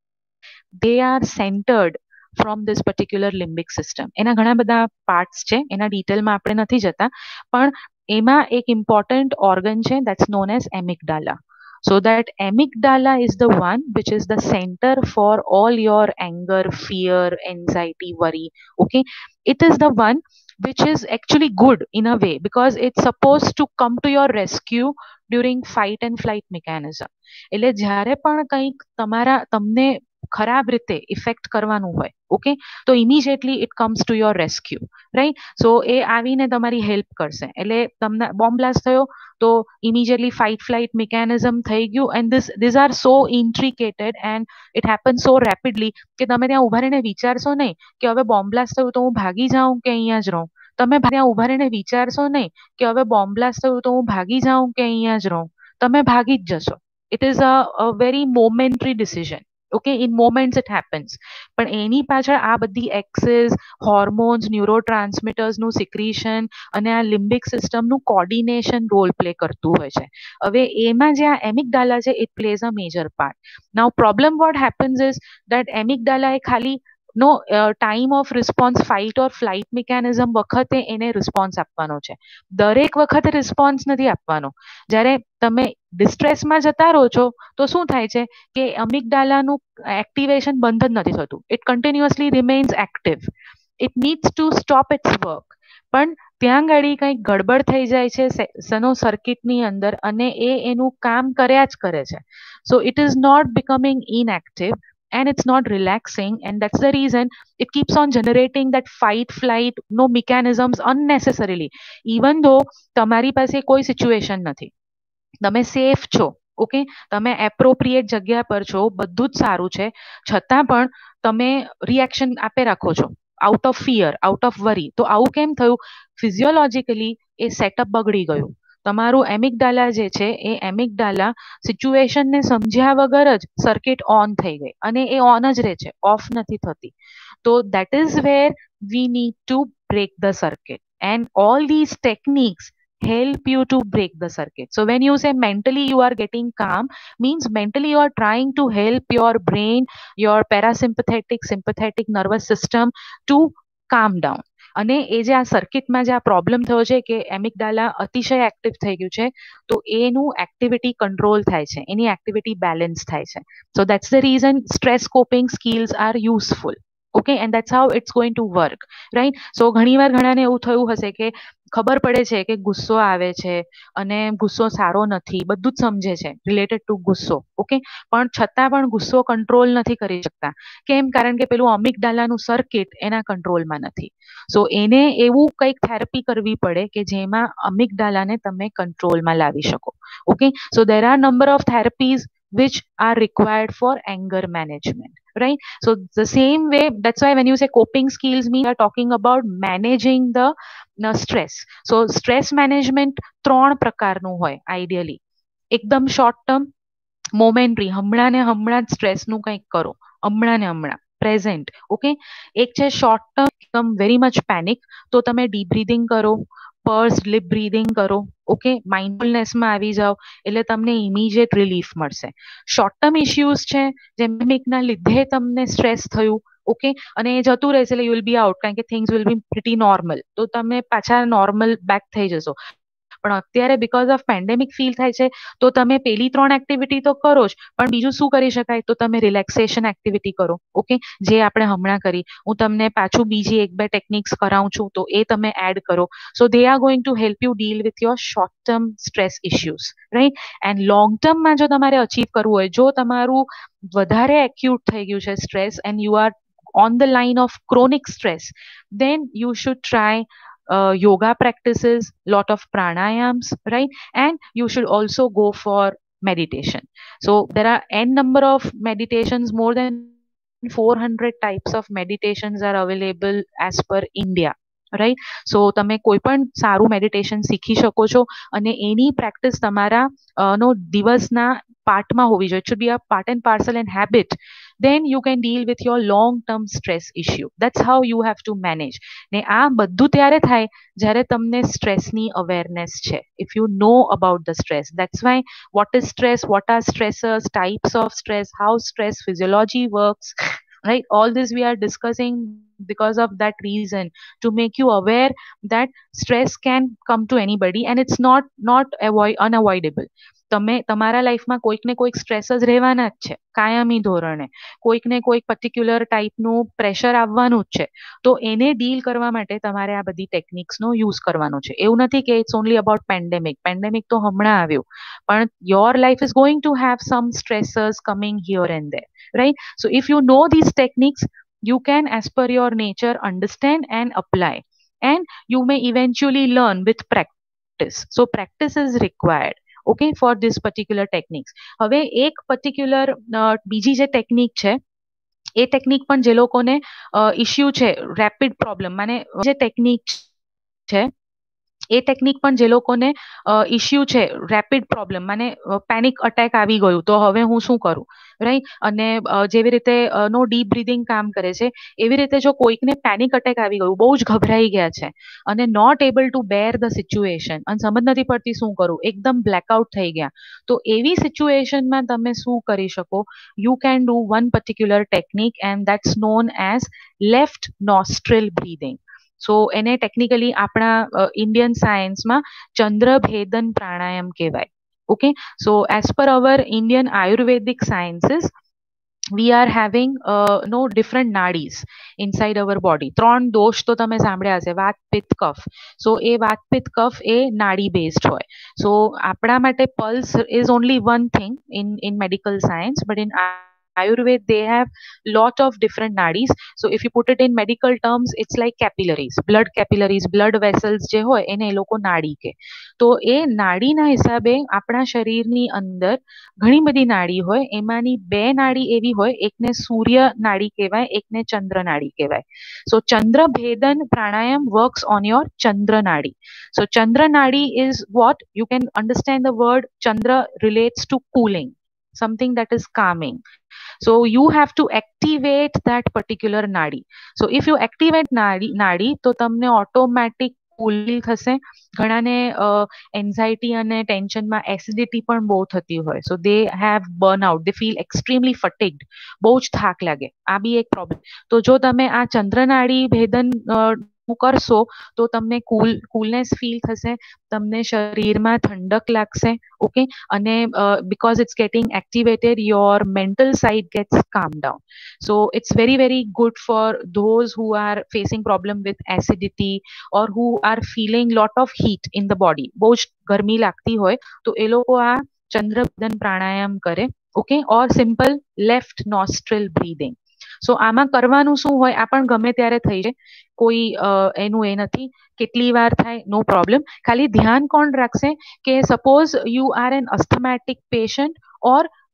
they are centered from this particular limbic system. એના ઘણા બધા parts છે, એના ડિટેલમાં આપણે નથી જતા, પણ એમાં એક ઇમ્પોર્ટન્ટ ઓર્ગન છે, that's known as amygdala. So that amygdala is the one which is the center for all your anger, fear, anxiety, worry. Okay, it is the one which is actually good in a way because it's supposed to come to your rescue during fight and flight mechanism. એટલે જ્યારે પણ કંઈક તમને ખરાબ રીતે effect કરવાનું હોય, okay, તો immediately it comes to your rescue, right? So એ આવીને તમારી હેલ્પ કરશે. એટલે તમને બોમ્બ બ્લાસ્ટ થયો તો ઇમિડિયેટલી ફાઇટ ફ્લાઇટ મિકેનિઝમ થઈ ગયું, and these are so intricated and it happen so rapidly કે તમે ત્યાં ઉભા રહીને વિચારશો નહીં કે હવે બોમ્બ બ્લાસ્ટ થયું તો હું ભાગી જાઉં કે અહીંયા જ રહું. તમે ત્યાં ઉભા રહીને વિચારશો નહીં કે હવે બોમ્બ બ્લાસ્ટ થયું તો હું ભાગી જાઉં કે અહીંયા જ રહું. તમે ભાગી જ જશો. It is a very momentary decision. Okay, in moments it happens. પણ એની પાછળ આ બધી એક્સિસ, હોર્મોન્સ, ન્યુરોટ્રાન્સમીટર્સનું સિક્રીશન અને આ લિમ્બિક સિસ્ટમનું કોર્ડિનેશન રોલ પ્લે કરતું હોય છે. હવે એમાં જે આ એમિગડાલા છે, it plays a major part. Now problem what happens is that amygdala એ ખાલી no time of response fight or flight mechanism વખતે એને રિસ્પોન્સ આપવાનો છે. દરેક વખતે રિસ્પોન્સ નથી આપવાનો. જ્યારે તમે ડિસ્ટ્રેસમાં જતા રહો છો તો શું થાય છે કે અમિગડાલાનું એક્ટિવેશન બંધ જ નથી થતું. It continuously remains active. It needs to stop its work. પણ ત્યાં ગાડી કંઈક ગડબડ થઈ જાય છે સનો સર્કિટની અંદર અને એ એનું કામ કર્યા જ કરે છે. So it is not becoming inactive and it's not relaxing, and that's the reason it keeps on generating that fight flight no mechanisms unnecessarily, even though તમારી પાસે કોઈ સિચ્યુએશન નથી, તમે સેફ છો, ઓકે, તમે એપ્રોપ્રિએટ જગ્યા પર છો, બધું જ સારું છે, છતાં પણ તમે રિએક્શન આપે રાખો છો out of fear, out of worry. તો આવું કેમ થયું? ફિઝિયોલોજીકલી એ સેટઅપ બગડી ગયું. તમારું એમિગડાલા જે છે એ એમિગડાલા સિચ્યુએશનને સમજ્યા વગર જ સર્કિટ ઓન થઈ ગઈ અને એ ઓન જ રહે છે, ઓફ નથી થતી. તો that is where we need to break the circuit, and all these techniques help you to break the circuit. So when you say mentally you are getting calm, means mentally you are trying to help your brain, your parasympathetic, sympathetic nervous system to calm down. અને એ જે આ સર્કિટમાં જે આ problem થયો છે કે amygdala અતિશય એક્ટિવ થઈ ગયું છે, તો એનું એક્ટિવિટી કંટ્રોલ થાય છે, એની એક્ટિવિટી બેલેન્સ થાય છે. So that's the reason stress coping skills are useful. Okay, and that's how it's going to work, right? So ઘણીવાર ઘણાને એવું થયું હશે કે ખબર પડે છે કે ગુસ્સો આવે છે અને ગુસ્સો સારો નથી, બધું જ સમજે છે રિલેટેડ ટુ ગુસ્સો, ઓકે, પણ છતાં પણ ગુસ્સો કંટ્રોલ નથી કરી શકતા. કેમ? કારણ કે પેલું અમિગડાલાનું સર્કિટ એના કંટ્રોલમાં નથી. સો એને એવું કંઈક થેરપી કરવી પડે કે જેમાં અમિગડાલાને તમે કંટ્રોલમાં લાવી શકો. Okay, so there are number of therapies which are required for anger management, right? So the same way, that's why when you say coping skills mean we are talking about managing the stress. So stress management ત્રણ પ્રકારનું હોય ideally. એકદમ short term, momentary, હમણાં ને હમણાં જ સ્ટ્રેસનું કંઈક કરો, હમણાં ને હમણાં પ્રેઝન્ટ. ઓકે, એક છે શોર્ટ ટર્મ એકદમ વેરી મચ પેનિક, તો તમે ડીપ બ્રીધિંગ કરો, પર્સ લિપ બ્રીધિંગ કરો. ઓકે, માઇન્ડફુલનેસમાં આવી જાઓ એટલે તમને ઇમિડિયેટ રિલીફ મળશે. શોર્ટ ટર્મ ઇશ્યુઝ છે, જેમ ના લીધે તમને સ્ટ્રેસ થયું, ઓકે, અને એ જતું રહેશે એટલે યુ વિલ બી આઉટ, કારણ કે things will be pretty normal, તો તમે પાછા નોર્મલ બેક થઈ જશો. પણ અત્યારે બીકોઝ ઓફ પેન્ડેમિક ફીલ થાય છે, તો તમે પેલી ત્રણ એક્ટિવિટી તો કરો જ, પણ બીજું શું કરી શકાય, તો તમે રિલેક્સેશન એક્ટિવિટી કરો. ઓકે, જે આપણે હમણાં કરી, હું તમને પાછું બીજી એક બે ટેકનિક્સ કરાવું છું, તો એ તમે એડ કરો. So they are going to help you deal with your short term stress issues, right? And long ટર્મમાં જો તમારે અચીવ કરવું હોય, જો તમારું વધારે એક્યુટ થઈ ગયું છે stress and you are on the line of chronic stress, then you should try yoga practices, lot of pranayams, right? And you should also go for meditation. So there are n number of meditations, more than 400 types of meditations are available as per India, right? So તમે કોઈ પણ સારું meditation શીખી શકો છો, અને એની practice તમારા નો દિવસના પાર્ટમાં હોવી જોઈએ. It should be a part and parcel and habit. Then you can deal with your long term stress issue. That's how you have to manage. ને આ બધું ત્યારે થાય જ્યારે તમને સ્ટ્રેસની અવેરનેસ છે. If you know about the stress, that's why what is stress, what are stressors, types of stress, how stress physiology works, right? All this we are discussing because of that reason, to make you aware that stress can come to anybody and it's not unavoidable. તમે તમારા લાઈફમાં કોઈક ને કોઈક stress જ રહેવાના જ છે કાયમી ધોરણે, કોઈક ને કોઈક પર્ટિક્યુલર ટાઈપનું પ્રેશર આવવાનું જ છે. તો એને ડીલ કરવા માટે તમારે આ બધી ટેકનિક્સનો યુઝ કરવાનો છે. એવું નથી કે it's only about pandemic. Pandemic તો હમણાં આવ્યું, પણ your life is going to have some stressors coming here and there, right? So if you know these techniques, you can, as per your nature, understand and apply, and you may eventually learn with practice. So practice is required, okay, for this particular techniques. હવે એક particular બીજી જે technique છે, એ technique પણ જે લોકોને issue છે rapid problem, માને જે ટેકનિક છે એ ટેકનિક પણ જે લોકોને ઇશ્યુ છે રેપિડ પ્રોબ્લેમ, મને પેનિક અટેક આવી ગયું તો હવે હું શું કરું, રાઈટ? અને જેવી રીતે નો ડીપ બ્રીધિંગ કામ કરે છે, એવી રીતે જો કોઈકને પેનિક અટેક આવી ગયું, બહુ જ ગભરાઈ ગયા છે અને not able to bear the situation, અને સમજ નથી પડતી શું કરું, એકદમ બ્લેકઆઉટ થઈ ગયા, તો એવી સિચ્યુએશનમાં તમે શું કરી શકો? You can do one particular technique and that's known as left nostril breathing. So એને ટેકનિકલી આપણા ઇન્ડિયન સાયન્સમાં ચંદ્રભેદન પ્રાણાયામ કહેવાય. Okay, so as per our Indian Ayurvedic sciences, we are having no different nadis inside our body. ત્રણ દોષ તો તમે સાંભળ્યા હશે, વાત પિત્ત કફ. સો એ વાત પિત્ત કફ એ નાડી બેઝડ હોય. સો આપણા માટે pulse is only one thing in medical science, but in Ayurveda they have lot of different nadis. So if you put it in medical terms, it's like capillaries, blood vessels જે હોય એને એ લોકો નાડી કે. તો એ નાડીના હિસાબે આપણા શરીરની અંદર ઘણી બધી નાડી હોય, એમાંની બે નાડી એવી હોય, એકને સૂર્ય નાડી કહેવાય, એકને ચંદ્ર નાડી કહેવાય. સો ચંદ્રભેદન પ્રાણાયામ works on your chandra nadi. So chandra nadi is what you can understand. The word chandra relates to cooling, something that is calming. So you have to activate that particular nadi. So if you activate nadi તો તમને automatic કુલ થશે. ઘણાને anxiety અને ટેન્શનમાં acidity પણ બહુ થતી હોય, so they have burnout, they feel extremely fatigued, બહુ જ થાક લાગે, આ બી એક પ્રોબ્લેમ. તો જો તમે આ ચંદ્રનાડી ભેદન કરશો તો તમને કુલનેસ ફીલ થશે, તમને શરીરમાં ઠંડક લાગશે, ઓકે, અને because it's getting activated, your mental side gets calmed down. So it's very very good for those who are facing problem with acidity or who are feeling lot of heat in the body, બહુ જ ગરમી લાગતી હોય તો એ લોકો આ ચંદ્રભેદન પ્રાણાયામ કરે, okay, or simple left nostril breathing. So આમાં કરવાનું શું હોય, આ પણ ગમે ત્યારે થઈ જાય, કોઈ એનું એ નથી કેટલી વાર થાય, નો પ્રોબ્લેમ. ખાલી ધ્યાન કોણ રાખશે કે suppose you are an asthmatic patient or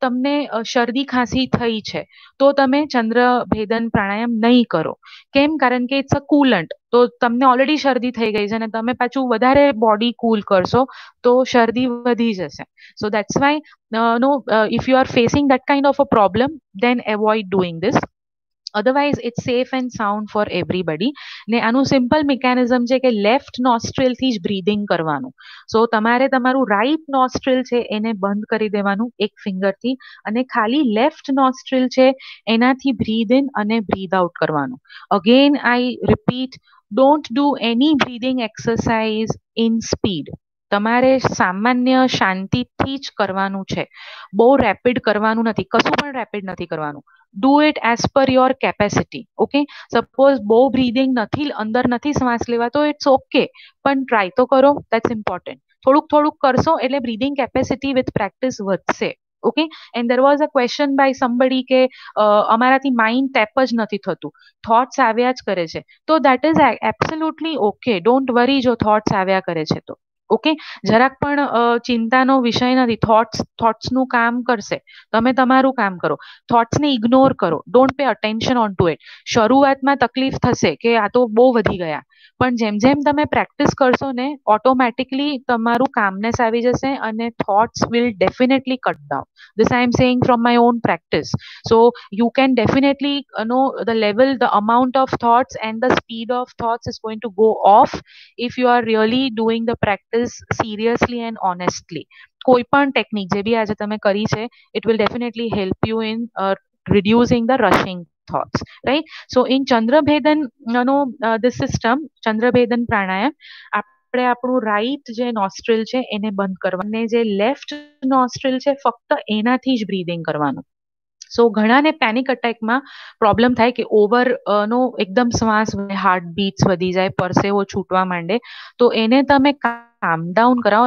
તમને શરદી ખાંસી થઈ છે તો તમે ચંદ્રભેદન પ્રાણાયામ નહીં કરો. કેમ? કારણ કે ઇટ્સ અ કુલન્ટ. તો તમને ઓલરેડી શરદી થઈ ગઈ છે અને તમે પાછું વધારે બોડી કુલ કરશો તો શરદી વધી જશે. So that's why no if you are facing that kind of a problem, then avoid doing this. Otherwise it's safe and sound for everybody. ને આનું સિમ્પલ મિકેનિઝમ છે કે લેફ્ટ નોસ્ટ્રિલ થી જ બ્રીધિંગ કરવાનું. સો તમારે તમારું રાઈટ નોસ્ટ્રિલ છે એને બંધ કરી દેવાનું એક ફિંગરથી અને ખાલી લેફ્ટ નોસ્ટ્રિલ છે એનાથી બ્રીધ ઇન અને બ્રીધ આઉટ કરવાનું. Again I repeat, don't do any breathing exercise in speed. તમારે સામાન્ય શાંતિથી જ કરવાનું છે. બહુ રેપિડ કરવાનું નથી, કશું પણ રેપિડ નથી કરવાનું. Do it as per your capacity. Okay, suppose બહુ બ્રીધિંગ નથી, અંદર નથી શ્વાસ લેવા તો ઇટ્સ ઓકે, પણ ટ્રાય તો કરો, દેટ્સ ઇમ્પોર્ટન્ટ. થોડુંક થોડુંક કરશો એટલે બ્રીધિંગ કેપેસિટી વિથ પ્રેક્ટિસ વધશે. Okay, and there was a question by somebody કે અમારાથી માઇન્ડ ટેપ જ નથી થતું, થોટ્સ આવ્યા જ કરે છે. તો that is absolutely okay, don't worry જો થોટ્સ આવ્યા કરે છે તો. ઓકે, જરાક પણ ચિંતાનો વિષય નથી. થોટ્સનું કામ કરશે, તમે તમારું કામ કરો. થોટ્સને ઇગ્નોર કરો, don't pay attention on to it. શરૂઆતમાં તકલીફ થશે કે આ તો બહુ વધી ગયા, પણ જેમ જેમ તમે પ્રેક્ટિસ કરશો ને ઓટોમેટિકલી તમારું કામનેસ આવી જશે અને thoughts will definitely cut down. This I am saying from my own practice. So you can definitely know the level, the amount of thoughts and the speed of thoughts is going to go off if you are really doing the practice seriously and honestly. કોઈ પણ technique જે બી આજે તમે કરી છે, it will definitely help you in reducing the rushing thoughts, right? So in Chandrabhedan, this system, Chandrabhedan પ્રાણાયામ, આપણે આપણું right જે નોસ્ટ્રિલ છે એને બંધ કરવાનું, જે લેફ્ટ નોસ્ટ્રિલ છે ફક્ત એનાથી જ બ્રીધિંગ કરવાનું. સો ઘણાને પેનિક અટેકમાં પ્રોબ્લેમ થાય કે ઓવર નો એકદમ શ્વાસ, હાર્ટ બીટ્સ વધી જાય, પરસેવો છૂટવા માંડે. તો એને તમે કામ ડાઉન કરાવો,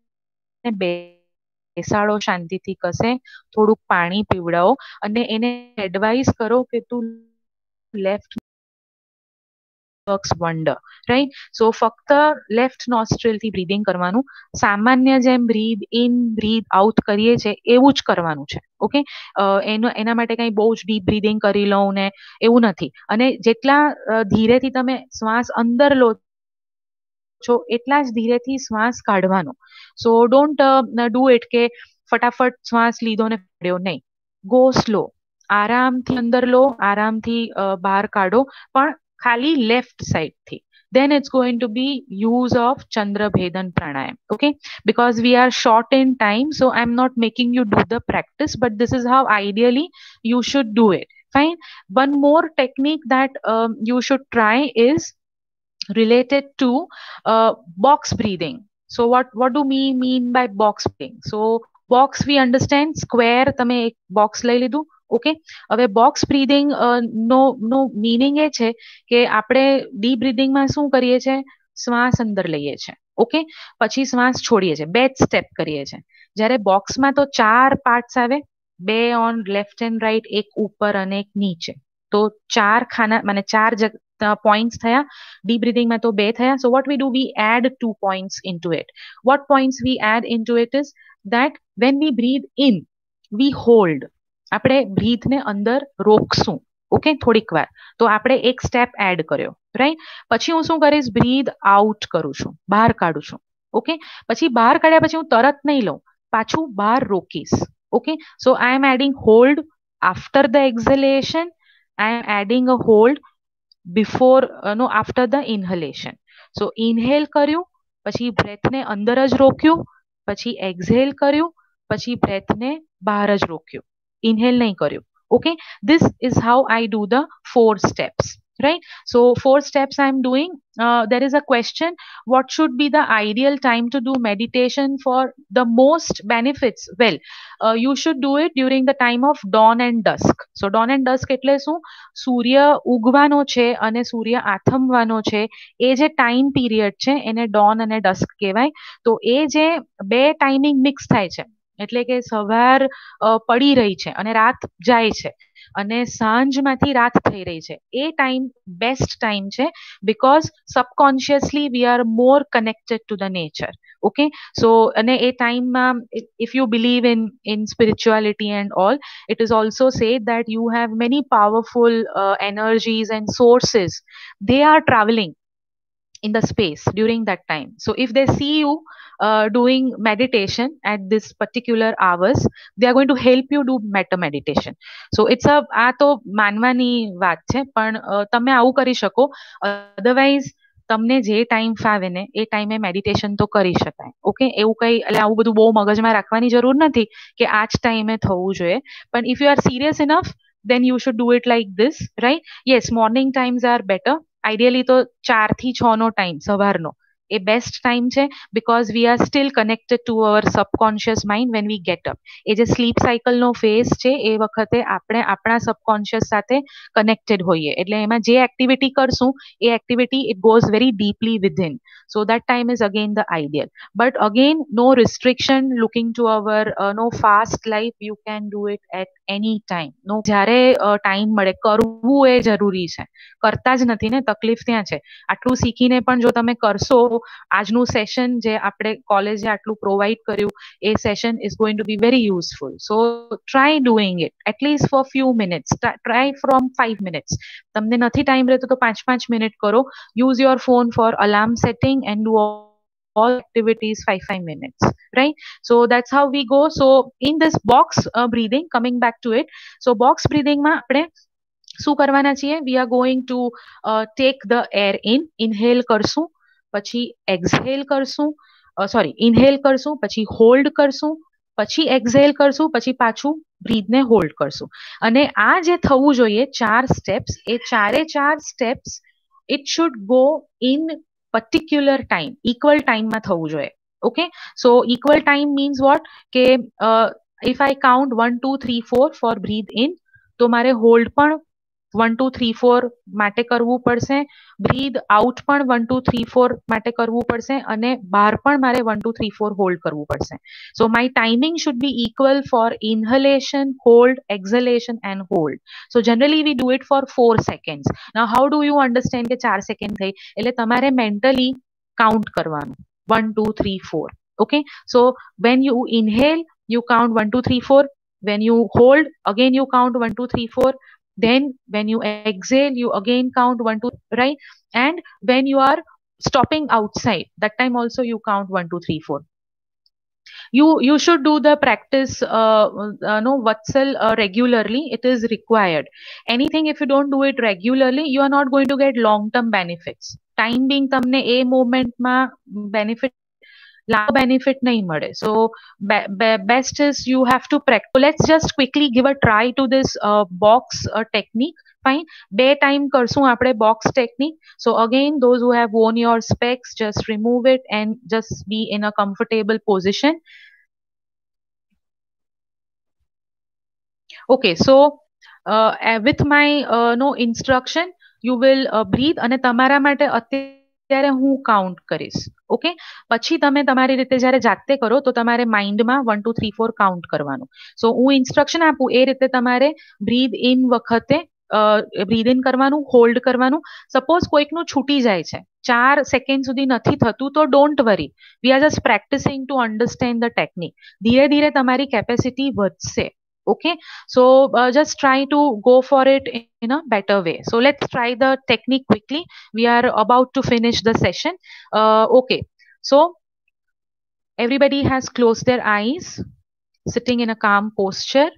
એને બેસાડો શાંતિથી, કશે થોડુંક પાણી પીવડાવો અને એને એડવાઇસ કરો કે તું left works wonder, right? So ફક્ત લેફ્ટ નોસ્ટ્રિલથી બ્રીધિંગ કરવાનું, સામાન્ય જેમ બ્રીધ ઇન બ્રીધ આઉટ કરીએ છીએ એવું જ કરવાનું છે. ઓકે, એના માટે કંઈ બહુ જ ડીપ બ્રીધિંગ કરી લઉં ને એવું નથી. અને જેટલા ધીરેથી તમે શ્વાસ અંદર લો છો એટલા જ ધીરેથી શ્વાસ કાઢવાનો. સો ડોન્ટ ડુ ઇટ કે ફટાફટ શ્વાસ લીધો ને કાઢ્યો, નહીં. ગો સ્લો, આરામથી અંદર લો, આરામથી બહાર કાઢો, પણ ખાલી લેફ્ટ સાઈડથી. Then it's going to be use of Chandrabhedan pranayam. Okay, because we are short in time, so I'm not making you do the practice, but this is how ideally you should do it. Fine. One more technique that you should try is related to box breathing. So what do we mean by box breathing? So box we understand, square તમે એક box લઈ લીધું. Okay, હવે box breathing નો meaning એ છે કે આપણે ડીપ બ્રીધિંગમાં શું કરીએ છીએ, શ્વાસ અંદર લઈએ છીએ, ઓકે, પછી શ્વાસ છોડીએ છીએ, બે જ સ્ટેપ કરીએ છીએ. જ્યારે બોક્સમાં તો 4 પાર્ટ્સ આવે, 2 ઓન લેફ્ટ એન્ડ રાઈટ, એક ઉપર અને એક નીચે. તો 4 ખાના মানে 4 points થયા. ડીપ બ્રીધિંગમાં તો 2 થયા. So what we do, we add 2 points into it. What points we add into it is that when we breathe in, we hold. આપણે બ્રીથને અંદર રોકશું, ઓકે, થોડીક વાર. તો આપણે એક સ્ટેપ એડ કર્યો, રાઈટ? પછી હું શું કરીશ, બ્રીથ આઉટ કરું છું, બહાર કાઢું છું. ઓકે, પછી બહાર કાઢ્યા પછી હું તરત નહીં લઉં, પાછું બહાર રોકીશ. Okay, so I am adding hold after the exhalation, I am adding a hold before after the inhalation. So inhale કર્યું, પછી બ્રેથને અંદર જ રોક્યું, પછી એક્ઝેલ કર્યું, પછી બ્રેથને બહાર જ રોક્યું, ઇન્હેલ નહીં કર્યું. Okay, this is how I do the 4 steps, right? So 4 steps I'm doing. There is a question, what should be the ideal time to do meditation for the most benefits? Well, you should do it during the time of dawn and dusk. So dawn and dusk એટલે શું, સૂર્ય ઉગવાનો છે અને સૂર્ય આથમવાનો છે, એ જે time period છે એને Don અને ડસ્ક કહેવાય. તો એ જે બે ટાઈમિંગ મિક્સ થાય છે, એટલે કે સવાર પડી રહી છે અને રાત જાય છે અને સાંજમાંથી રાત થઈ રહી છે, એ ટાઈમ બેસ્ટ ટાઈમ છે, because subconsciously we are more connected to the nature. Okay, so અને એ ટાઈમમાં, if you believe in spirituality and all, it is also said that you have many powerful energies and sources. They are traveling in the space during that time. So if they see you doing meditation at this particular hours, they are going to help you do meta meditation. So it's a, આ તો માનવાની વાત છે, પણ તમે આવું કરી શકો. Otherwise તમને જે ટાઈમ ફાવે ને એ ટાઈમે મેડિટેશન તો કરી શકાય. ઓકે, એવું કઈ એટલે આવું બધું બહુ મગજમાં રાખવાની જરૂર નથી કે આ જ ટાઈમે થવું જોઈએ. પણ if you are serious enough, then you should do it like this, right? Yes, morning times are better. Ideally તો 4 થી 6 નો ટાઈમ સવારનો એ બેસ્ટ ટાઈમ છે, because we are still connected to our subconscious mind when we get up. એ જે sleep સાયકલનો phase છે એ વખતે આપણે આપણા સબકોન્શિયસ સાથે કનેક્ટેડ હોઈએ, એટલે એમાં જે એક્ટિવિટી કરશું એ activity it goes very deeply within. So that time is again the ideal. But again no restriction looking to our no fast life, you can do it at any time. No, જ્યારે time મળે કરવું એ જરૂરી છે. કરતા જ નથી ને, તકલીફ ત્યાં છે. આટલું શીખીને પણ જો તમે કરશો, આજનું સેશન જે આપણે કોલેજે આટલું પ્રોવાઈડ કર્યું, એ session is going to be very useful. So try doing it at least for few minutes, try from 5 minutes. તમને નથી ટાઈમ રહેતો તો 5 મિનિટ કરો. Use your phone for alarm setting and do all activities 5 minutes, right? So that's how we go. So in this box breathing, coming back to it, so box breathing માં આપણે શું કરવાના છીએ? We are going to take the air in, inhale કરશું, પછી exhale કરશું, sorry inhale કરશું, પછી હોલ્ડ કરશું, પછી એક્ઝેલ કરશું, પછી પાછું બ્રીથને હોલ્ડ કરશું. અને આ જે થવું જોઈએ 4 સ્ટેપ્સ, એ ચારે 4 steps it should go in particular time, equal ટાઈમમાં થવું જોઈએ. Okay, so equal time means what કે if I count 1 2 3 4 for breath in, તો મારે હોલ્ડ પણ 1 2 3 4 માટે કરવું પડશે, બ્રીથ આઉટ પણ 1 2 3 4 માટે કરવું પડશે, અને બહાર પણ મારે 1 2 3 4 હોલ્ડ કરવું પડશે. So my timing should be equal for inhalation, hold, exhalation and hold. So generally we do it for 4 seconds. Now how do you understand કે 4 સેકન્ડ થઈ? એટલે તમારે મેન્ટલી કાઉન્ટ કરવાનું 1 2 3 4. Okay, so when you inhale you count 1 2 3 4, when you hold again you count 1 2 3 4, then when you exhale you again count 1 2, right? And when you are stopping outside, that time also you count 1 2 3 4. You should do the practice no Vatsal, regularly. It is required. Anything if you don't do it regularly, you are not going to get long term benefits. Time being તમને એ મોમેન્ટમાં benefit benefit nahi made. So best is you have to practice. Let's just quickly give a try to this box technique. Fine, બે time કરશું આપણે box technique. So again, those who have worn your specs, just remove it and just be in a comfortable position. Okay, so with my no instruction you will breathe, અને તમારા માટે અત્યારે હું count કરીશ. Okay, પછી તમે તમારી રીતે જ્યારે જાતે કરો તો તમારે માઇન્ડમાં 1 2 3 4 કાઉન્ટ કરવાનું. સો હું ઇન્સ્ટ્રક્શન આપું એ રીતે તમારે બ્રીથ ઇન વખતે બ્રીથ ઇન કરવાનું, હોલ્ડ કરવાનું. સપોઝ કોઈકનું છૂટી જાય છે, 4 સેકન્ડ સુધી નથી થતું, તો don't worry, we are just practicing to understand the technique. ધીરે ધીરે તમારી કેપેસિટી વધશે. Okay, so just try to go for it in a better way. So let's try the technique quickly. We are about to finish the session. Okay, so everybody has closed their eyes, sitting in a calm posture.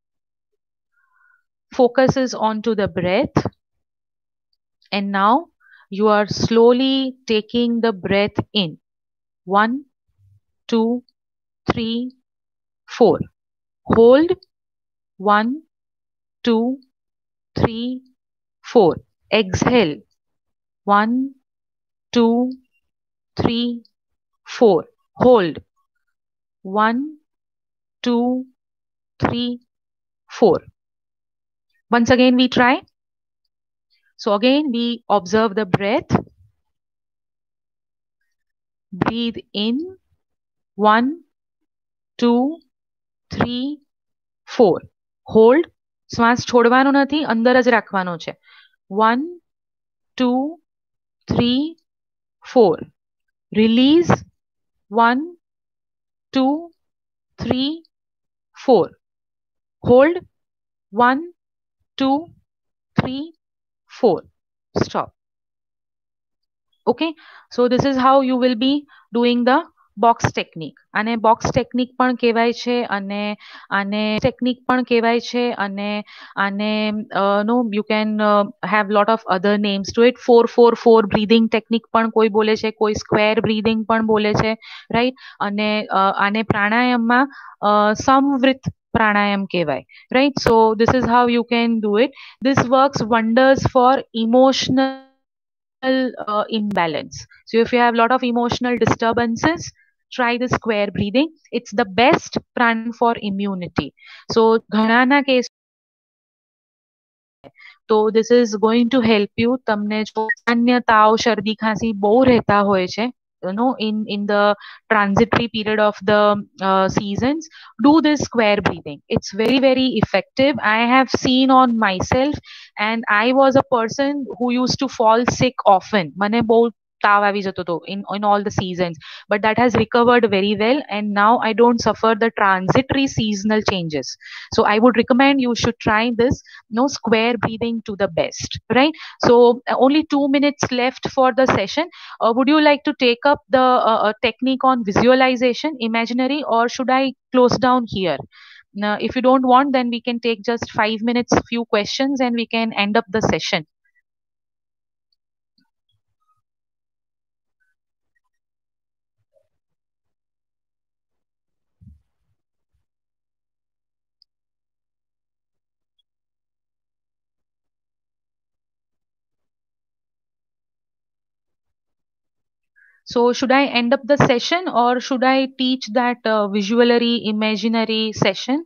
Focus is onto the breath, and now you are slowly taking the breath in. 1 2 3 4. Hold. 1 2 3 4. Exhale. 1 2 3 4. Hold. 1 2 3 4. Once again we try. So again we observe the breath. Breathe in. 1 2 3 4 hold શ્વાસ છોડવાનો નથી અંદર જ રાખવાનો છે 1 2 3 4 release 1 2 3 4 hold 1 2 3 4 stop. Okay, so this is how you will be doing the box technique. આને box technique પણ કહેવાય છે અને આને no you can have lot of other names to it. 4-4-4 breathing technique પણ કોઈ બોલે છે, કોઈ square breathing પણ બોલે છે, right? અને આને પ્રાણાયામમાં સમવૃત pranayam kevai, right? So this is how you can do it. This works wonders for emotional imbalance. So if you have a lot of emotional disturbances, try the square breathing. It's the best pranayam for immunity. So ઘણાના case તો this is going to help you. તમને જો સામાન્ય તાવ શરદી ખાંસી બહુ રહેતા હોય છે, you know, in the transitory period of the seasons, do this square breathing. It's very very effective. I have seen on myself, and I was a person who used to fall sick often. મને બહુ તાવ આવી જતો હતો in all the seasons, but that has recovered very well, and now I don't suffer the transitory seasonal changes. So I would recommend you should try this, no, square breathing to the best, right? So only 2 minutes left for the session. Would you like to take up the technique on visualization, imaginary, or should I close down here? Now, if you don't want, then we can take just 5 minutes, few questions, and we can end up the session. So should I end up the session, or should I teach that visually imaginary session?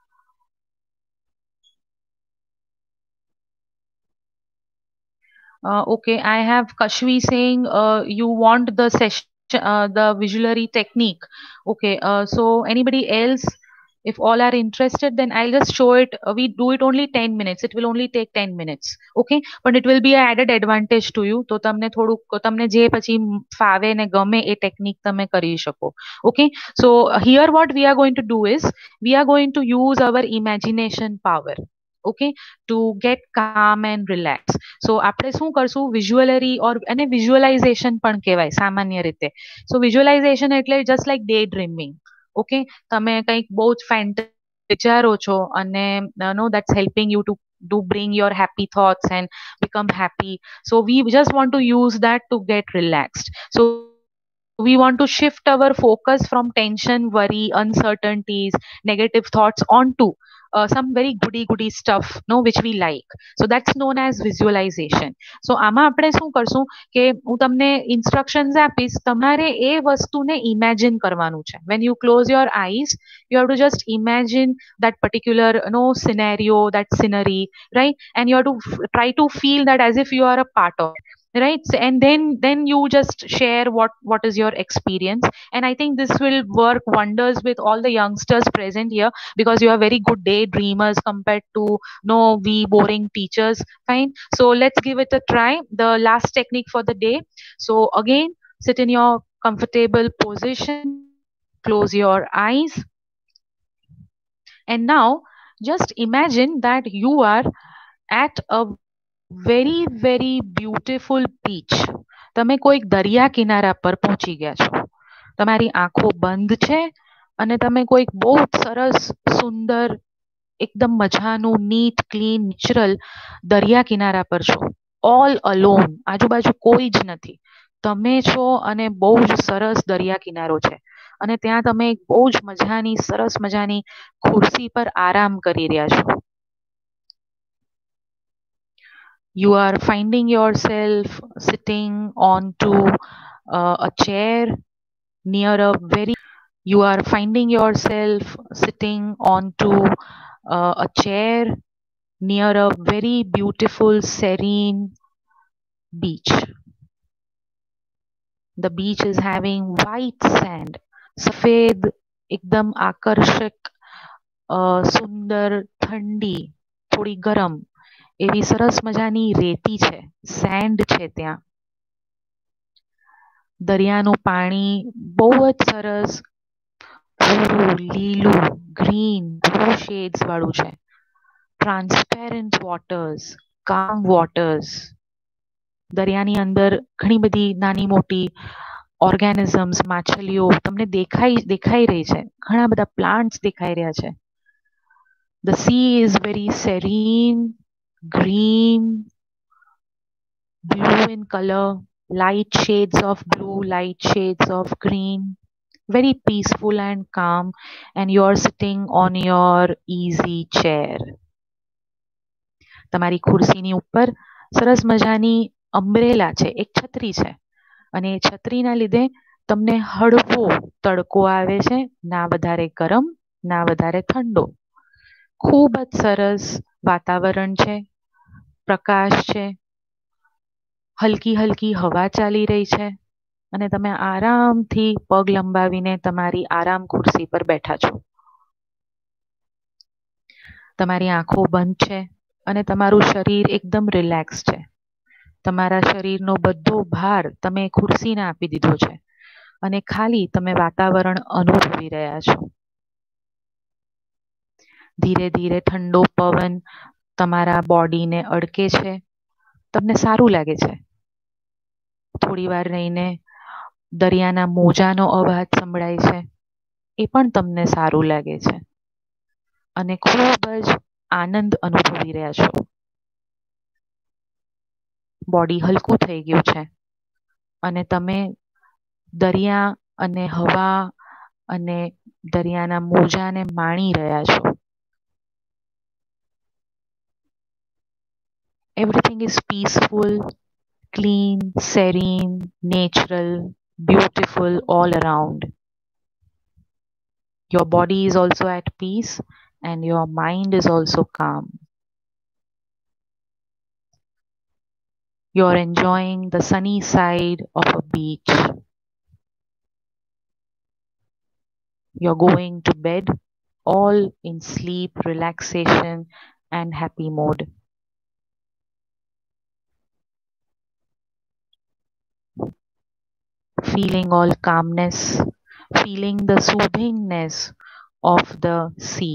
Okay, I have Kashvi saying you want the session, the visually technique. Okay, so anybody else? If all are interested, then I'll just show it. We do it only 10 minutes. It will only take 10 minutes. Okay, but it will be an added advantage to you. તો તમને થોડુંક તમને જે પછી ફાવે ને ગમે એ technique તમે કરી શકો. Okay, so here what we are going to do is we are going to use our imagination power. Okay, to get calm and relax. So આપણે શું કરશું, વિઝ્યુઅલરી ઓર અને વિઝ્યુઅલાઇઝેશન પણ કહેવાય સામાન્ય રીતે. સો વિઝ્યુઅલાઇઝેશન એટલે just like day dreaming. Okay, તમે કંઈક બહુ જ ફેન્ટસી વિચારો છો અને નો that's helping you to bring your happy thoughts and become happy. So we just want to use that to get relaxed. So we want to shift our focus from tension, worry, uncertainties, negative thoughts onto some very goody stuff, no, which we like. So that's known as visualization. So આમાં આપણે શું કરશું કે હું તમને instructions આપીશ, તમારે એ વસ્તુને imagine કરવાનું છે. When you close your eyes, you have to just imagine that particular, no, scenario, that scenery, right? And you have to try to feel that as if you are a part of it, right? So, and then you just share what is your experience. And I think this will work wonders with all the youngsters present here, because you are very good daydreamers compared to no we boring teachers. Fine, so let's give it a try. The last technique for the day. So again, sit in your comfortable position, close your eyes, and now just imagine that you are at a very very beautiful beach. તમે કોઈક દરિયા કિનારા પર પહોંચી ગયા છો. તમારી આંખો બંધ છે અને તમે કોઈક બહુ સરસ સુંદર એકદમ મજાનું નીટ ક્લીન નેચરલ દરિયા કિનારા પર છો. ઓલ અલોન, આજુબાજુ કોઈ જ નથી. તમે છો અને બહુ જ સરસ દરિયા કિનારો છે અને ત્યાં તમે એક બહુ જ મજાની સરસ મજાની ખુરશી પર આરામ કરી રહ્યા છો. You are finding yourself sitting onto a chair near a very you are finding yourself sitting onto a chair near a very beautiful serene beach. The beach is having white sand, सफेद एकदम आकर्षक સુંદર ઠંડી થોડી ગરમ એવી સરસ મજાની રેતી છે, સેન્ડ છે ત્યાં. દરિયાનું પાણી બહુ જ સરસ લીલું ગ્રીન બ્લુ શેડ્સ વાળું છે. Transparent waters, calm waters. દરિયાની અંદર ઘણી બધી નાની મોટી ઓર્ગેનિઝમ્સ, માછલીઓ તમને દેખાઈ રહી છે. ઘણા બધા પ્લાન્ટ્સ દેખાઈ રહ્યા છે. The sea is very serene, green, blue in color, light shades of blue, light shades of green, very peaceful and calm, and you're sitting on your easy chair. તમારી ખુરશીની ઉપર સરસ મજાની અમ્બ્રેલા છે, એક છત્રી છે, અને એ છત્રીના લીધે તમને હળવો તડકો આવે છે, ના વધારે ગરમ ના વધારે ઠંડો. ખૂબ જ સરસ વાતાવરણ છે, પ્રકાશ છે, હલકી હલકી હવા ચાલી રહી છે, અને તમે આરામથી પગ લંબાવીને તમારી આરામ ખુરશી પર બેઠા છો. તમારી આંખો બંધ છે અને તમારું શરીર એકદમ રિલેક્સ છે. તમારા શરીરનો બધો ભાર તમે ખુરશીને આપી દીધો છે અને ખાલી તમે વાતાવરણ અનુભવી રહ્યા છો. ધીરે ધીરે ઠંડો પવન તમારા બોડીને અડકે છે. તમને સારું લાગે છે. થોડી વાર રહીને દરિયાના મોજાનો અવાજ સંભળાય છે. એ પણ તમને સારું લાગે છે અને ખૂબ જ આનંદ અનુભવી રહ્યા છો. બોડી હલકું થઈ ગયું છે અને તમે દરિયા અને હવા અને દરિયાના મોજાને માણી રહ્યા છો. Everything is peaceful, clean, serene, natural, beautiful all around. Your body is also at peace and your mind is also calm. You're enjoying the sunny side of a beach. You're going to bed all in sleep, relaxation, and happy mode. Feeling all calmness, feeling the soothingness of the sea.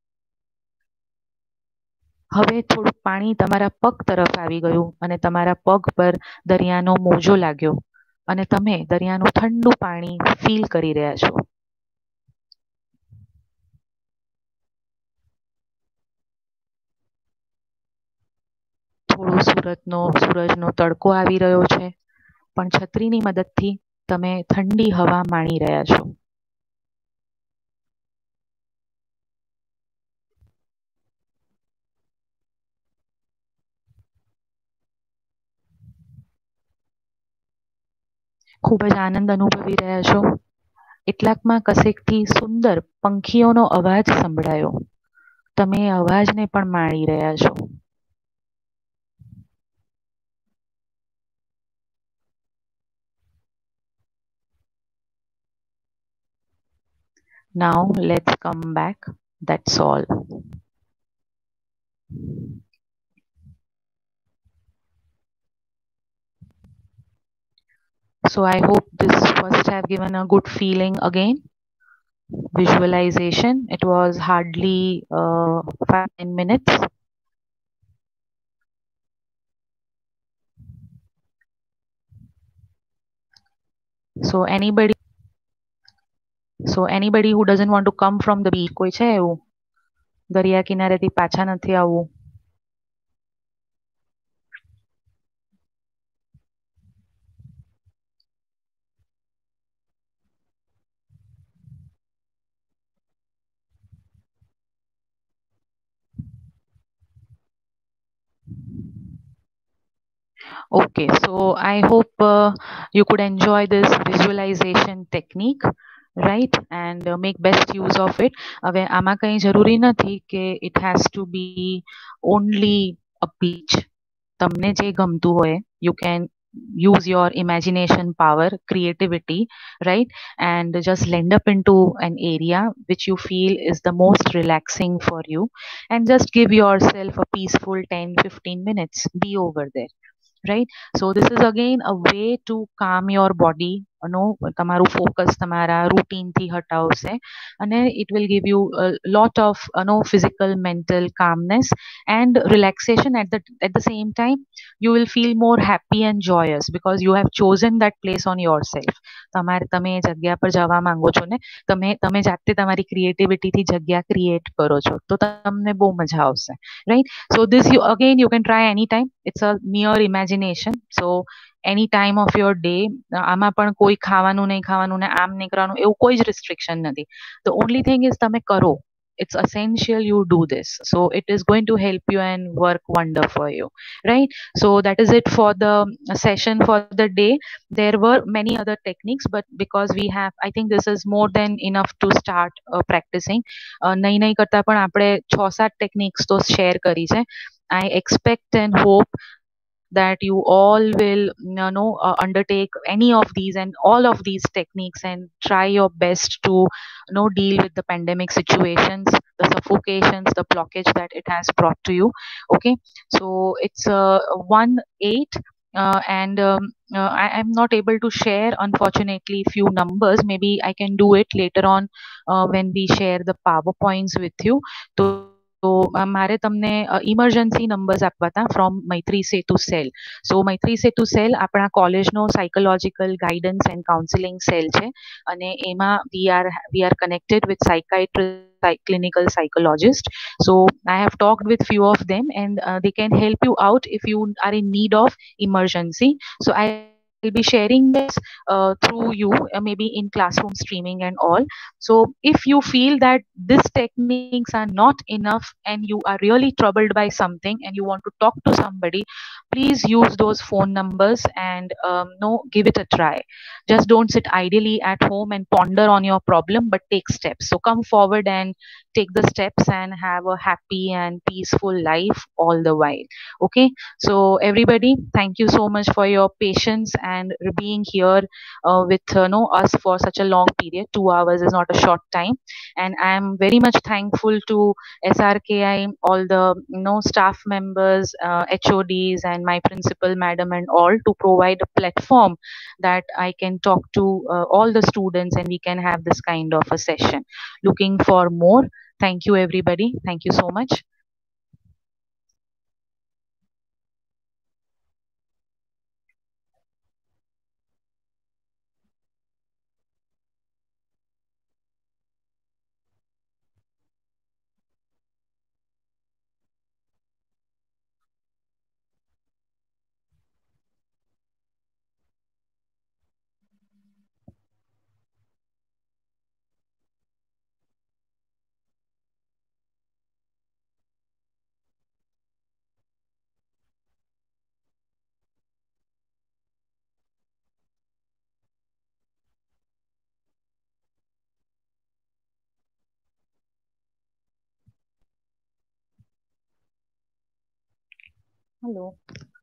હવે થોડું પાણી તમારા પગ તરફ આવી ગયું અને તમારા પગ પર દરિયાનો મોજો લાગ્યો અને તમે દરિયાનું ઠંડુ પાણી ફીલ કરી રહ્યા છો. થોડો સૂરજનો તડકો આવી રહ્યો છે, પણ છત્રીની મદદથી તમે ઠંડી હવા માણી રહ્યા છો. ખૂબ જ આનંદ અનુભવી રહ્યા છો. એટલાકમાં કશેકથી સુંદર પંખીઓનો અવાજ સંભળાયો. તમે એ અવાજને પણ માણી રહ્યા છો. Now let's come back. That's all. So I hope this must have given a good feeling again. Visualization. It was hardly 5-10 minutes. So anybody who doesn't want to come from the beach, કોઈ છે એવું દરિયા કિનારેથી પાછા નથી આવવું? Okay, so I hope you could enjoy this visualization technique, right? And make best use of it. હવે આમાં કંઈ જરૂરી નથી કે it has to be only a beach. તમને જે ગમતું હોય, you can use your imagination power, creativity, right? And just land up into an area which you feel is the most relaxing for you, and just give yourself a peaceful 10-15 minutes, be over there, right? So this is again a way to calm your body, તમારું focus તમારા routine થી હટાવશે, અને it will give you a lot of physical mental calmness and relaxation at the same time. You will feel more happy and joyous because you have chosen that place on yourself. તમારે તમે એ જગ્યા પર જવા માંગો છો ને, તમે જાતે તમારી ક્રિએટિવિટીથી જગ્યા ક્રિએટ કરો છો, તો તમને બહુ મજા આવશે, right? So this you again you can try anytime. It's a mere imagination. So any time of your day, આમાં પણ કોઈ ખાવાનું નહીં ખાવાનું ને આમ નહીં કરવાનું એવું કોઈ જ restriction નથી. The only thing is તમે કરો. It's essential you do this. So it is going to help you and work wonder for you, right? So that is it for the session for the day. There were many other techniques, but because we have, I think this is more than enough to start practicing. નહીં નહીં કરતા પણ આપણે 6-7 techniques તો share કરી છે. I expect and hope that you all will undertake any of these and all of these techniques and try your best to deal with the pandemic situations, the suffocations, the blockage that it has brought to you. Okay, so it's 1-8. I am not able to share, unfortunately, few numbers. Maybe I can do it later on when we share the PowerPoints with you. તો મારે તમને emergency numbers આપવા હતા from Maitri Setu cell. So Maitri Setu cell આપણા કોલેજનો psychological guidance and counselling cell છે, અને એમાં we are connected with psychiatrist, clinical psychologist. So I have talked with few of them, and they can help you out if you are in need of emergency. So I will be sharing this through you, maybe in classroom streaming and all. So if you feel that these techniques are not enough and you are really troubled by something and you want to talk to somebody, please use those phone numbers and no, give it a try. Just don't sit idly at home and ponder on your problem, but take steps. So come forward and take the steps and have a happy and peaceful life all the while. Okay, so everybody, thank you so much for your patience and being here with no us for such a long period. 2 hours is not a short time, and I am very much thankful to SRKI, all the staff members, HODs, and my principal madam and all, to provide a platform that I can talk to all the students and we can have this kind of a session. Looking for more. Thank you, everybody. Thank you so much. Hello.